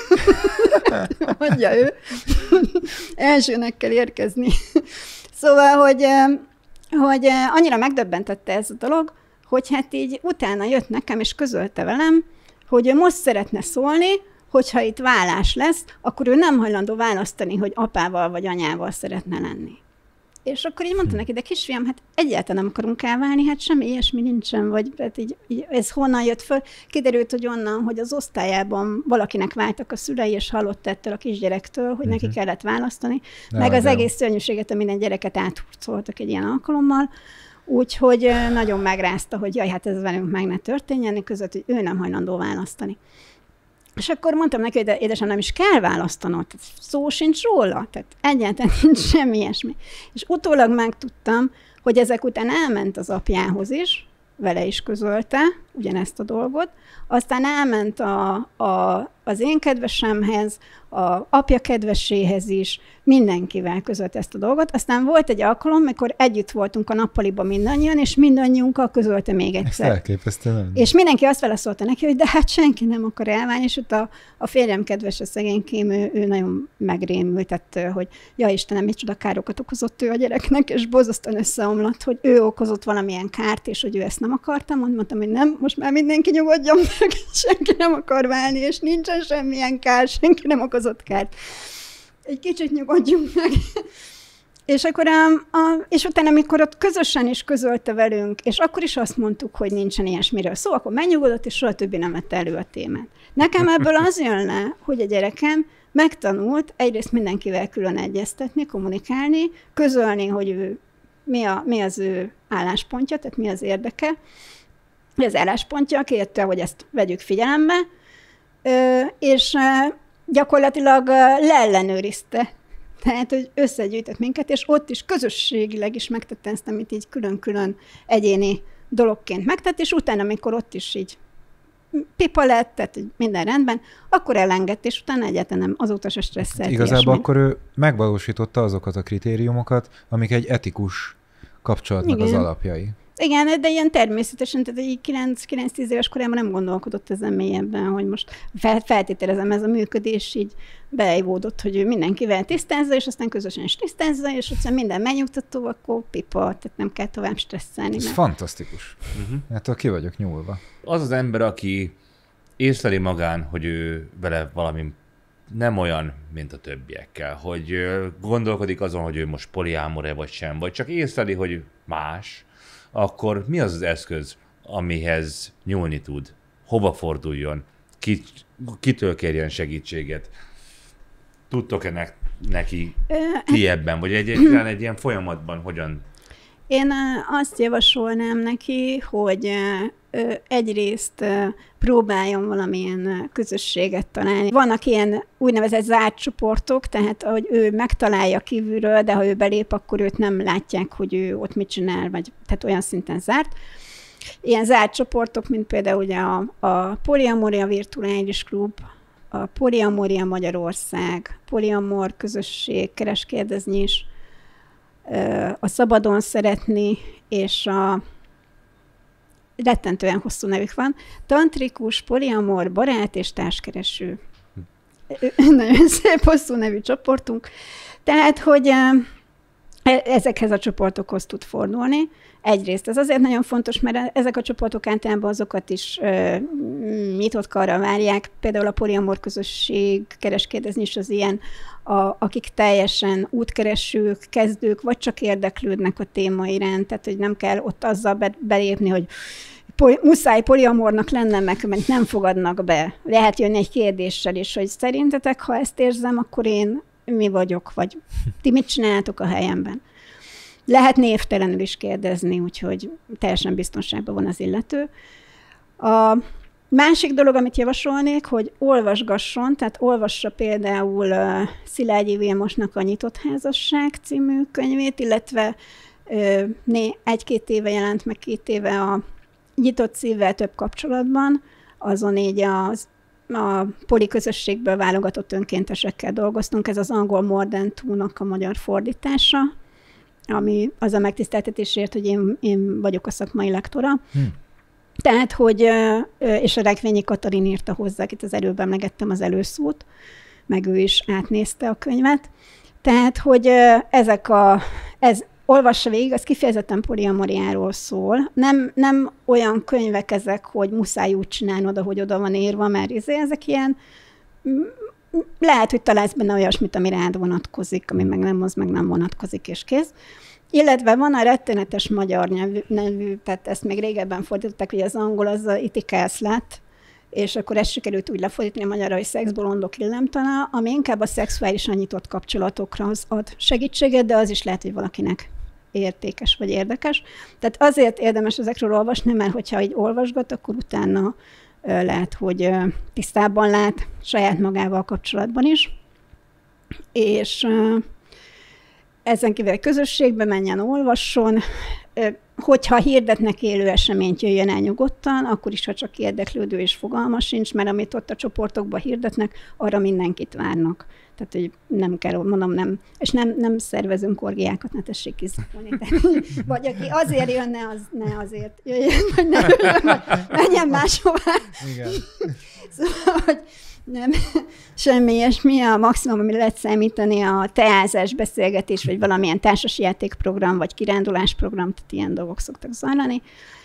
[SPEAKER 3] Mondja ő. Elsőnek kell érkezni. Szóval, hogy annyira megdöbbentette ez a dolog, hogy hát így utána jött nekem, és közölte velem, hogy ő most szeretne szólni, hogyha itt vállás lesz, akkor ő nem hajlandó választani, hogy apával vagy anyával szeretne lenni. És akkor így mondta neki, de kisfiam, hát egyáltalán nem akarunk elválni, hát semmi ilyesmi nincsen, vagy hát így ez honnan jött föl. Kiderült, hogy onnan, hogy az osztályában valakinek váltak a szülei, és hallott ettől a kisgyerektől, hogy neki kellett választani. Meg az egész szörnyűséget, minden gyereket áthurcoltak egy ilyen alkalommal. Úgyhogy nagyon megrázta, hogy jaj, hát ez velünk meg ne történjen, között, hogy ő nem hajlandó választani. És akkor mondtam neki, hogy de édesem, nem is kell választanod, szó sincs róla, tehát egyáltalán nincs semmi ilyesmi. És utólag megtudtam, hogy ezek után elment az apjához is, vele is közölte ugyanezt a dolgot, aztán elment az én kedvesemhez, a apja kedveséhez is, mindenkivel közölt ezt a dolgot. Aztán volt egy alkalom, mikor együtt voltunk a nappaliban mindannyian, és mindannyiunkkal közölte még egyszer.
[SPEAKER 2] Elképesztően.
[SPEAKER 3] És mindenki azt válaszolta neki, hogy de hát senki nem akar elválni, és ott a férjem kedves, a szegénykém, ő nagyon megrémült, hogy ja Istenem, micsoda károkat okozott ő a gyereknek, és borzasztóan összeomlott, hogy ő okozott valamilyen kárt, és hogy ő ezt nem akarta. Mondtam, hogy nem, most már mindenki nyugodjon meg, senki nem akar válni, és nincsen semmilyen kár, senki nem okozott kárt. Egy kicsit nyugodjunk meg. És akkor és utána, amikor ott közösen is közölte velünk, és akkor is azt mondtuk, hogy nincsen ilyesmiről szó, akkor megnyugodott, és soha többi nem vette elő a témát. Nekem ebből az jön le, hogy a gyerekem megtanult egyrészt mindenkivel külön egyeztetni, kommunikálni, közölni, hogy ő, mi az ő álláspontja, tehát mi az érdeke, mi az álláspontja, kérte, hogy ezt vegyük figyelembe, és gyakorlatilag leellenőrizte. Tehát, hogy összegyűjtött minket, és ott is közösségileg is megtette ezt, amit így külön-külön egyéni dologként megtett, és utána, amikor ott is így pipa lett, tehát minden rendben, akkor elengedett, és utána egyáltalán nem, azóta se stresszelt.
[SPEAKER 2] Igazából
[SPEAKER 3] ilyesmi.
[SPEAKER 2] akkor ő megvalósította azokat a kritériumokat, amik egy etikus kapcsolatnak az alapjai.
[SPEAKER 3] Igen, de ilyen természetesen, tehát így 9-10 éves korában nem gondolkodott ezen mélyebben, hogy most feltételezem, ez a működés így beivódott, hogy ő mindenkivel tisztázza, és aztán közösen is tisztázza, és hogyha minden megnyugtató, akkor pipa, tehát nem kell tovább stresszelni.
[SPEAKER 2] Ez fantasztikus. Hát ki vagyok nyúlva.
[SPEAKER 1] Az az ember, aki észleli magán, hogy ő vele valami nem olyan, mint a többiekkel, hogy gondolkodik azon, hogy ő most poliámor-e vagy sem, vagy csak észleli, hogy más, akkor mi az az eszköz, amihez nyúlni tud? Hova forduljon? Kitől kérjen segítséget? Tudtok-e neki ti ebben? Vagy egy ilyen folyamatban hogyan?
[SPEAKER 3] Én azt javasolnám neki, hogy egyrészt próbáljon valamilyen közösséget találni. Vannak ilyen úgynevezett zárt csoportok, tehát ahogy ő megtalálja kívülről, de ha ő belép, akkor őt nem látják, hogy ő ott mit csinál, vagy tehát olyan szinten zárt. Ilyen zárt csoportok, mint például ugye a Poliamoria Virtuális Klub, a Poliamoria Magyarország, Poliamor közösség, Kereskérdeznyis, a Szabadon Szeretni, és a rettentően hosszú nevük van, Tantrikus, Poliamor, Barát és Társkereső. Nagyon szép hosszú nevű csoportunk. Tehát, hogy ezekhez a csoportokhoz tud fordulni. Egyrészt ez azért nagyon fontos, mert ezek a csoportok általában azokat is nyitott karra várják. Például a Poliamor közösség, Kereskérdezni is az ilyen, akik teljesen útkeresők, kezdők, vagy csak érdeklődnek a téma iránt, tehát hogy nem kell ott azzal belépni, hogy muszáj poliamornak lennem, mert nem fogadnak be. Lehet jönni egy kérdéssel is, hogy szerintetek, ha ezt érzem, akkor én mi vagyok, vagy ti mit csináltok a helyemben. Lehet névtelenül is kérdezni, úgyhogy teljesen biztonságban van az illető. A másik dolog, amit javasolnék, hogy olvasgasson, tehát olvassa például Szilágyi Vilmosnak a Nyitott Házasság című könyvét, illetve 1-2 éve jelent meg 2 éve a Nyitott Szívvel több kapcsolatban, azon így a poli közösségből válogatott önkéntesekkel dolgoztunk, ez az angol Modern Two-nak a magyar fordítása, ami az a megtiszteltetésért, hogy én vagyok a szakmai lektora. Tehát, hogy, és a Rekvényi Katalin írta hozzá, itt az előbb emlegettem az előszót, meg ő is átnézte a könyvet. Tehát, hogy ez olvassa végig, az kifejezetten poliamoriáról szól. Nem olyan könyvek ezek, hogy muszáj úgy csinálnod, ahogy oda van írva, mert ezek ilyen, lehet, hogy találsz benne olyasmit, ami rád vonatkozik, ami meg nem vonatkozik, és kész. Illetve van a rettenetes magyar nevű, tehát ezt még régebben fordították, hogy az angol az a Iti Kelszlet, és akkor ezt sikerült úgy lefordítani a magyarra, hogy szexbolondok illemtana, ami inkább a szexuálisan nyitott kapcsolatokra ad segítséget, de az is lehet, hogy valakinek értékes vagy érdekes. Tehát azért érdemes ezekről olvasni, mert hogyha így olvasgat, akkor utána lehet, hogy tisztában lát saját magával kapcsolatban is. És ezen kívül egy közösségbe menjen, olvasson, hogyha hirdetnek élő eseményt, jöjjön el nyugodtan, akkor is, ha csak érdeklődő és fogalma sincs, mert amit ott a csoportokban hirdetnek, arra mindenkit várnak. Tehát, hogy nem kell, mondom, nem, és nem szervezünk orgiákat, ne tessék kiszapolni. Vagy aki azért jönne, az ne azért jöjjön, vagy ne jöjjön, vagy menjen máshová. Igen. Szóval, hogy nem, semmi ilyesmi, a maximum, amire lehet számítani a teázás, beszélgetés, vagy valamilyen társasjátékprogram, vagy kirándulásprogram, tehát ilyen dolgok szoktak zajlani.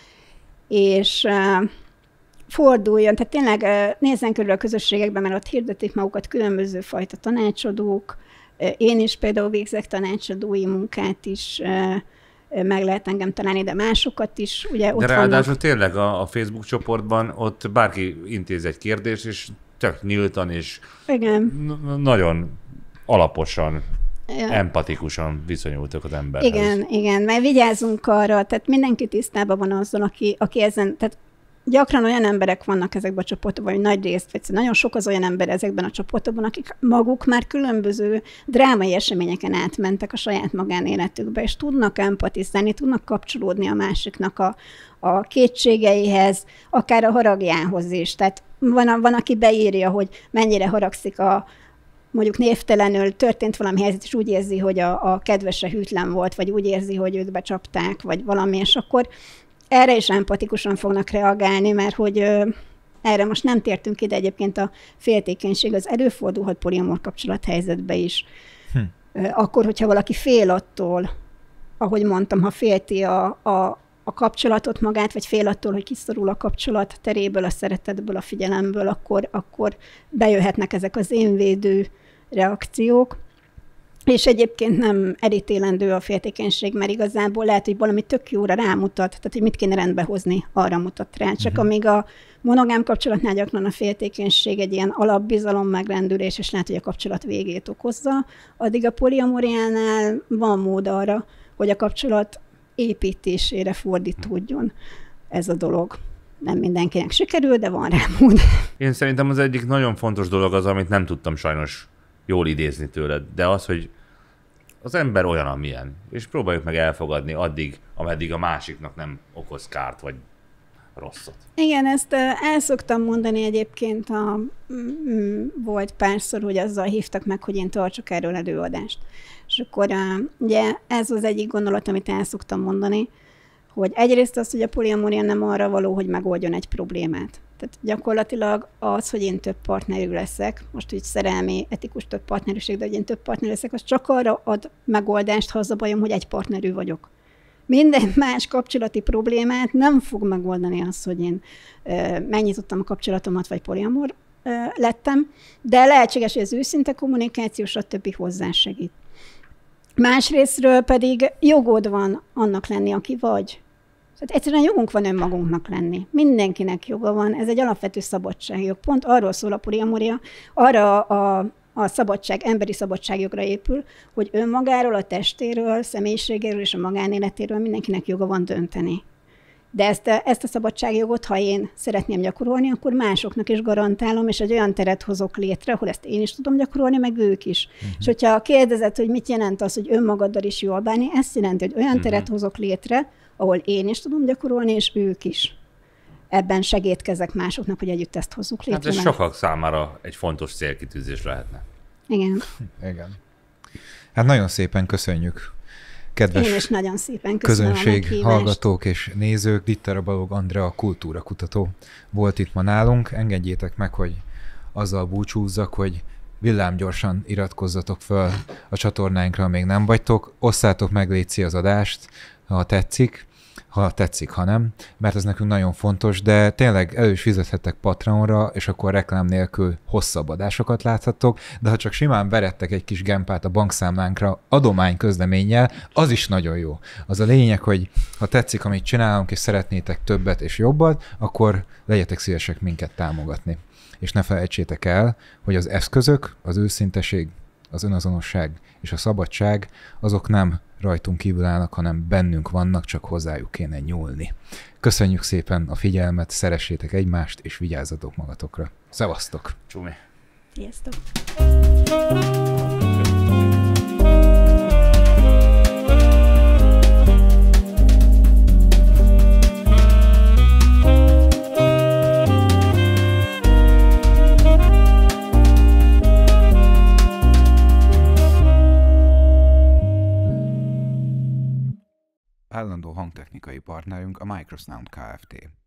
[SPEAKER 3] És forduljon, tehát tényleg nézzen körül a közösségekben, mert ott hirdetik magukat különböző fajta tanácsadók. Én is például végzek tanácsadói munkát is, meg lehet engem találni, de másokat is. Ugye,
[SPEAKER 1] de ráadásul tényleg a Facebook csoportban ott bárki intéz egy kérdést, és tök nyíltan és nagyon alaposan, empatikusan viszonyultak az emberhez.
[SPEAKER 3] Igen, mert vigyázzunk arra, tehát mindenki tisztában van azzal, aki ezen, tehát gyakran olyan emberek vannak ezekben a csoportokban, vagy nagy részt, vagy nagyon sok az olyan ember ezekben a csoportokban, akik maguk már különböző drámai eseményeken átmentek a saját magánéletükbe, és tudnak empatizálni, tudnak kapcsolódni a másiknak a kétségeihez, akár a haragjához is. Tehát van, aki beírja, hogy mennyire haragszik mondjuk névtelenül történt valami helyzet, és úgy érzi, hogy a kedvese hűtlen volt, vagy úgy érzi, hogy őt becsapták, vagy valami, és akkor erre is empatikusan fognak reagálni, mert hogy erre most nem tértünk ide, egyébként a féltékenység az előfordulhat poliamor kapcsolathelyzetbe is. Akkor, hogyha valaki fél attól, ahogy mondtam, ha félti a kapcsolatot magát, vagy fél attól, hogy kiszorul a kapcsolat teréből, a szeretetből, a figyelemből, akkor bejöhetnek ezek az énvédő reakciók. És egyébként nem elítélendő a féltékenység, mert igazából lehet, hogy valami tök jóra rámutat, tehát hogy mit kéne rendbe hozni, arra mutat rá. Csak amíg a monogám kapcsolatnál gyakran a féltékenység egy ilyen alapbizalom megrendülés, és lehet, hogy a kapcsolat végét okozza, addig a poliamoriánál van mód arra, hogy a kapcsolat építésére fordítódjon ez a dolog. Nem mindenkinek sikerül, de van rá mód.
[SPEAKER 1] Én szerintem az egyik nagyon fontos dolog az, amit nem tudtam sajnos jól idézni tőled, de az, hogy az ember olyan, amilyen, és próbáljuk meg elfogadni addig, ameddig a másiknak nem okoz kárt, vagy rosszat.
[SPEAKER 3] Igen, ezt el szoktam mondani egyébként, volt párszor, hogy azzal hívtak meg, hogy én tartsak erről előadást. És akkor ugye ez az egyik gondolat, amit el szoktam mondani, hogy egyrészt az, hogy a poliamoria nem arra való, hogy megoldjon egy problémát. Tehát gyakorlatilag az, hogy én több partnerű leszek, most így szerelmi, etikus több partnerűség, de hogy én több partnerű leszek, az csak arra ad megoldást, ha az a bajom, hogy egy partnerű vagyok. Minden más kapcsolati problémát nem fog megoldani az, hogy én megnyitottam a kapcsolatomat, vagy poliamor lettem, de lehetséges, hogy az őszinte kommunikáció, stb. Hozzásegít. Másrésztről pedig jogod van annak lenni, aki vagy. Tehát egyszerűen jogunk van önmagunknak lenni. Mindenkinek joga van, ez egy alapvető szabadságjog. Pont arról szól a poliamoria, arra a szabadság, emberi szabadságjogra épül, hogy önmagáról, a testéről, személyiségéről és a magánéletéről mindenkinek joga van dönteni. De ezt a szabadságjogot, ha én szeretném gyakorolni, akkor másoknak is garantálom, és egy olyan teret hozok létre, ahol ezt én is tudom gyakorolni, meg ők is. És hogyha kérdezed, hogy mit jelent az, hogy önmagaddal is jól bánni, ezt jelenti, hogy olyan teret hozok létre, ahol én is tudom gyakorolni, és ők is. Ebben segítkezek másoknak, hogy együtt ezt hozzuk létre.
[SPEAKER 1] Hát ez sokak számára egy fontos célkitűzés lehetne.
[SPEAKER 3] Igen.
[SPEAKER 2] Igen. Hát nagyon szépen köszönjük. Kedves
[SPEAKER 3] én is nagyon szépen köszönöm
[SPEAKER 2] közönség, hallgatók és nézők, Dittera Balog Andrea, kultúrakutató volt itt ma nálunk. Engedjétek meg, hogy azzal búcsúzzak, hogy villámgyorsan iratkozzatok föl a csatornáinkra, ha még nem vagytok. Osszátok meg, létszi az adást, ha tetszik, ha nem, mert ez nekünk nagyon fontos, de tényleg elő is fizethettek Patreonra, és akkor reklám nélkül hosszabb adásokat láthattok, de ha csak simán verettek egy kis gempát a bankszámlánkra adomány közleménnyel, az is nagyon jó. Az a lényeg, hogy ha tetszik, amit csinálunk, és szeretnétek többet és jobbat, akkor legyetek szívesek minket támogatni. És ne felejtsétek el, hogy az eszközök, az őszinteség, az önazonosság és a szabadság, azok nem rajtunk kívül állnak, hanem bennünk vannak, csak hozzájuk kéne nyúlni. Köszönjük szépen a figyelmet, szeressétek egymást, és vigyázzatok magatokra. Szevasztok!
[SPEAKER 1] Csumi!
[SPEAKER 3] Sziasztok!
[SPEAKER 2] Állandó hangtechnikai partnerünk a Microsound Kft.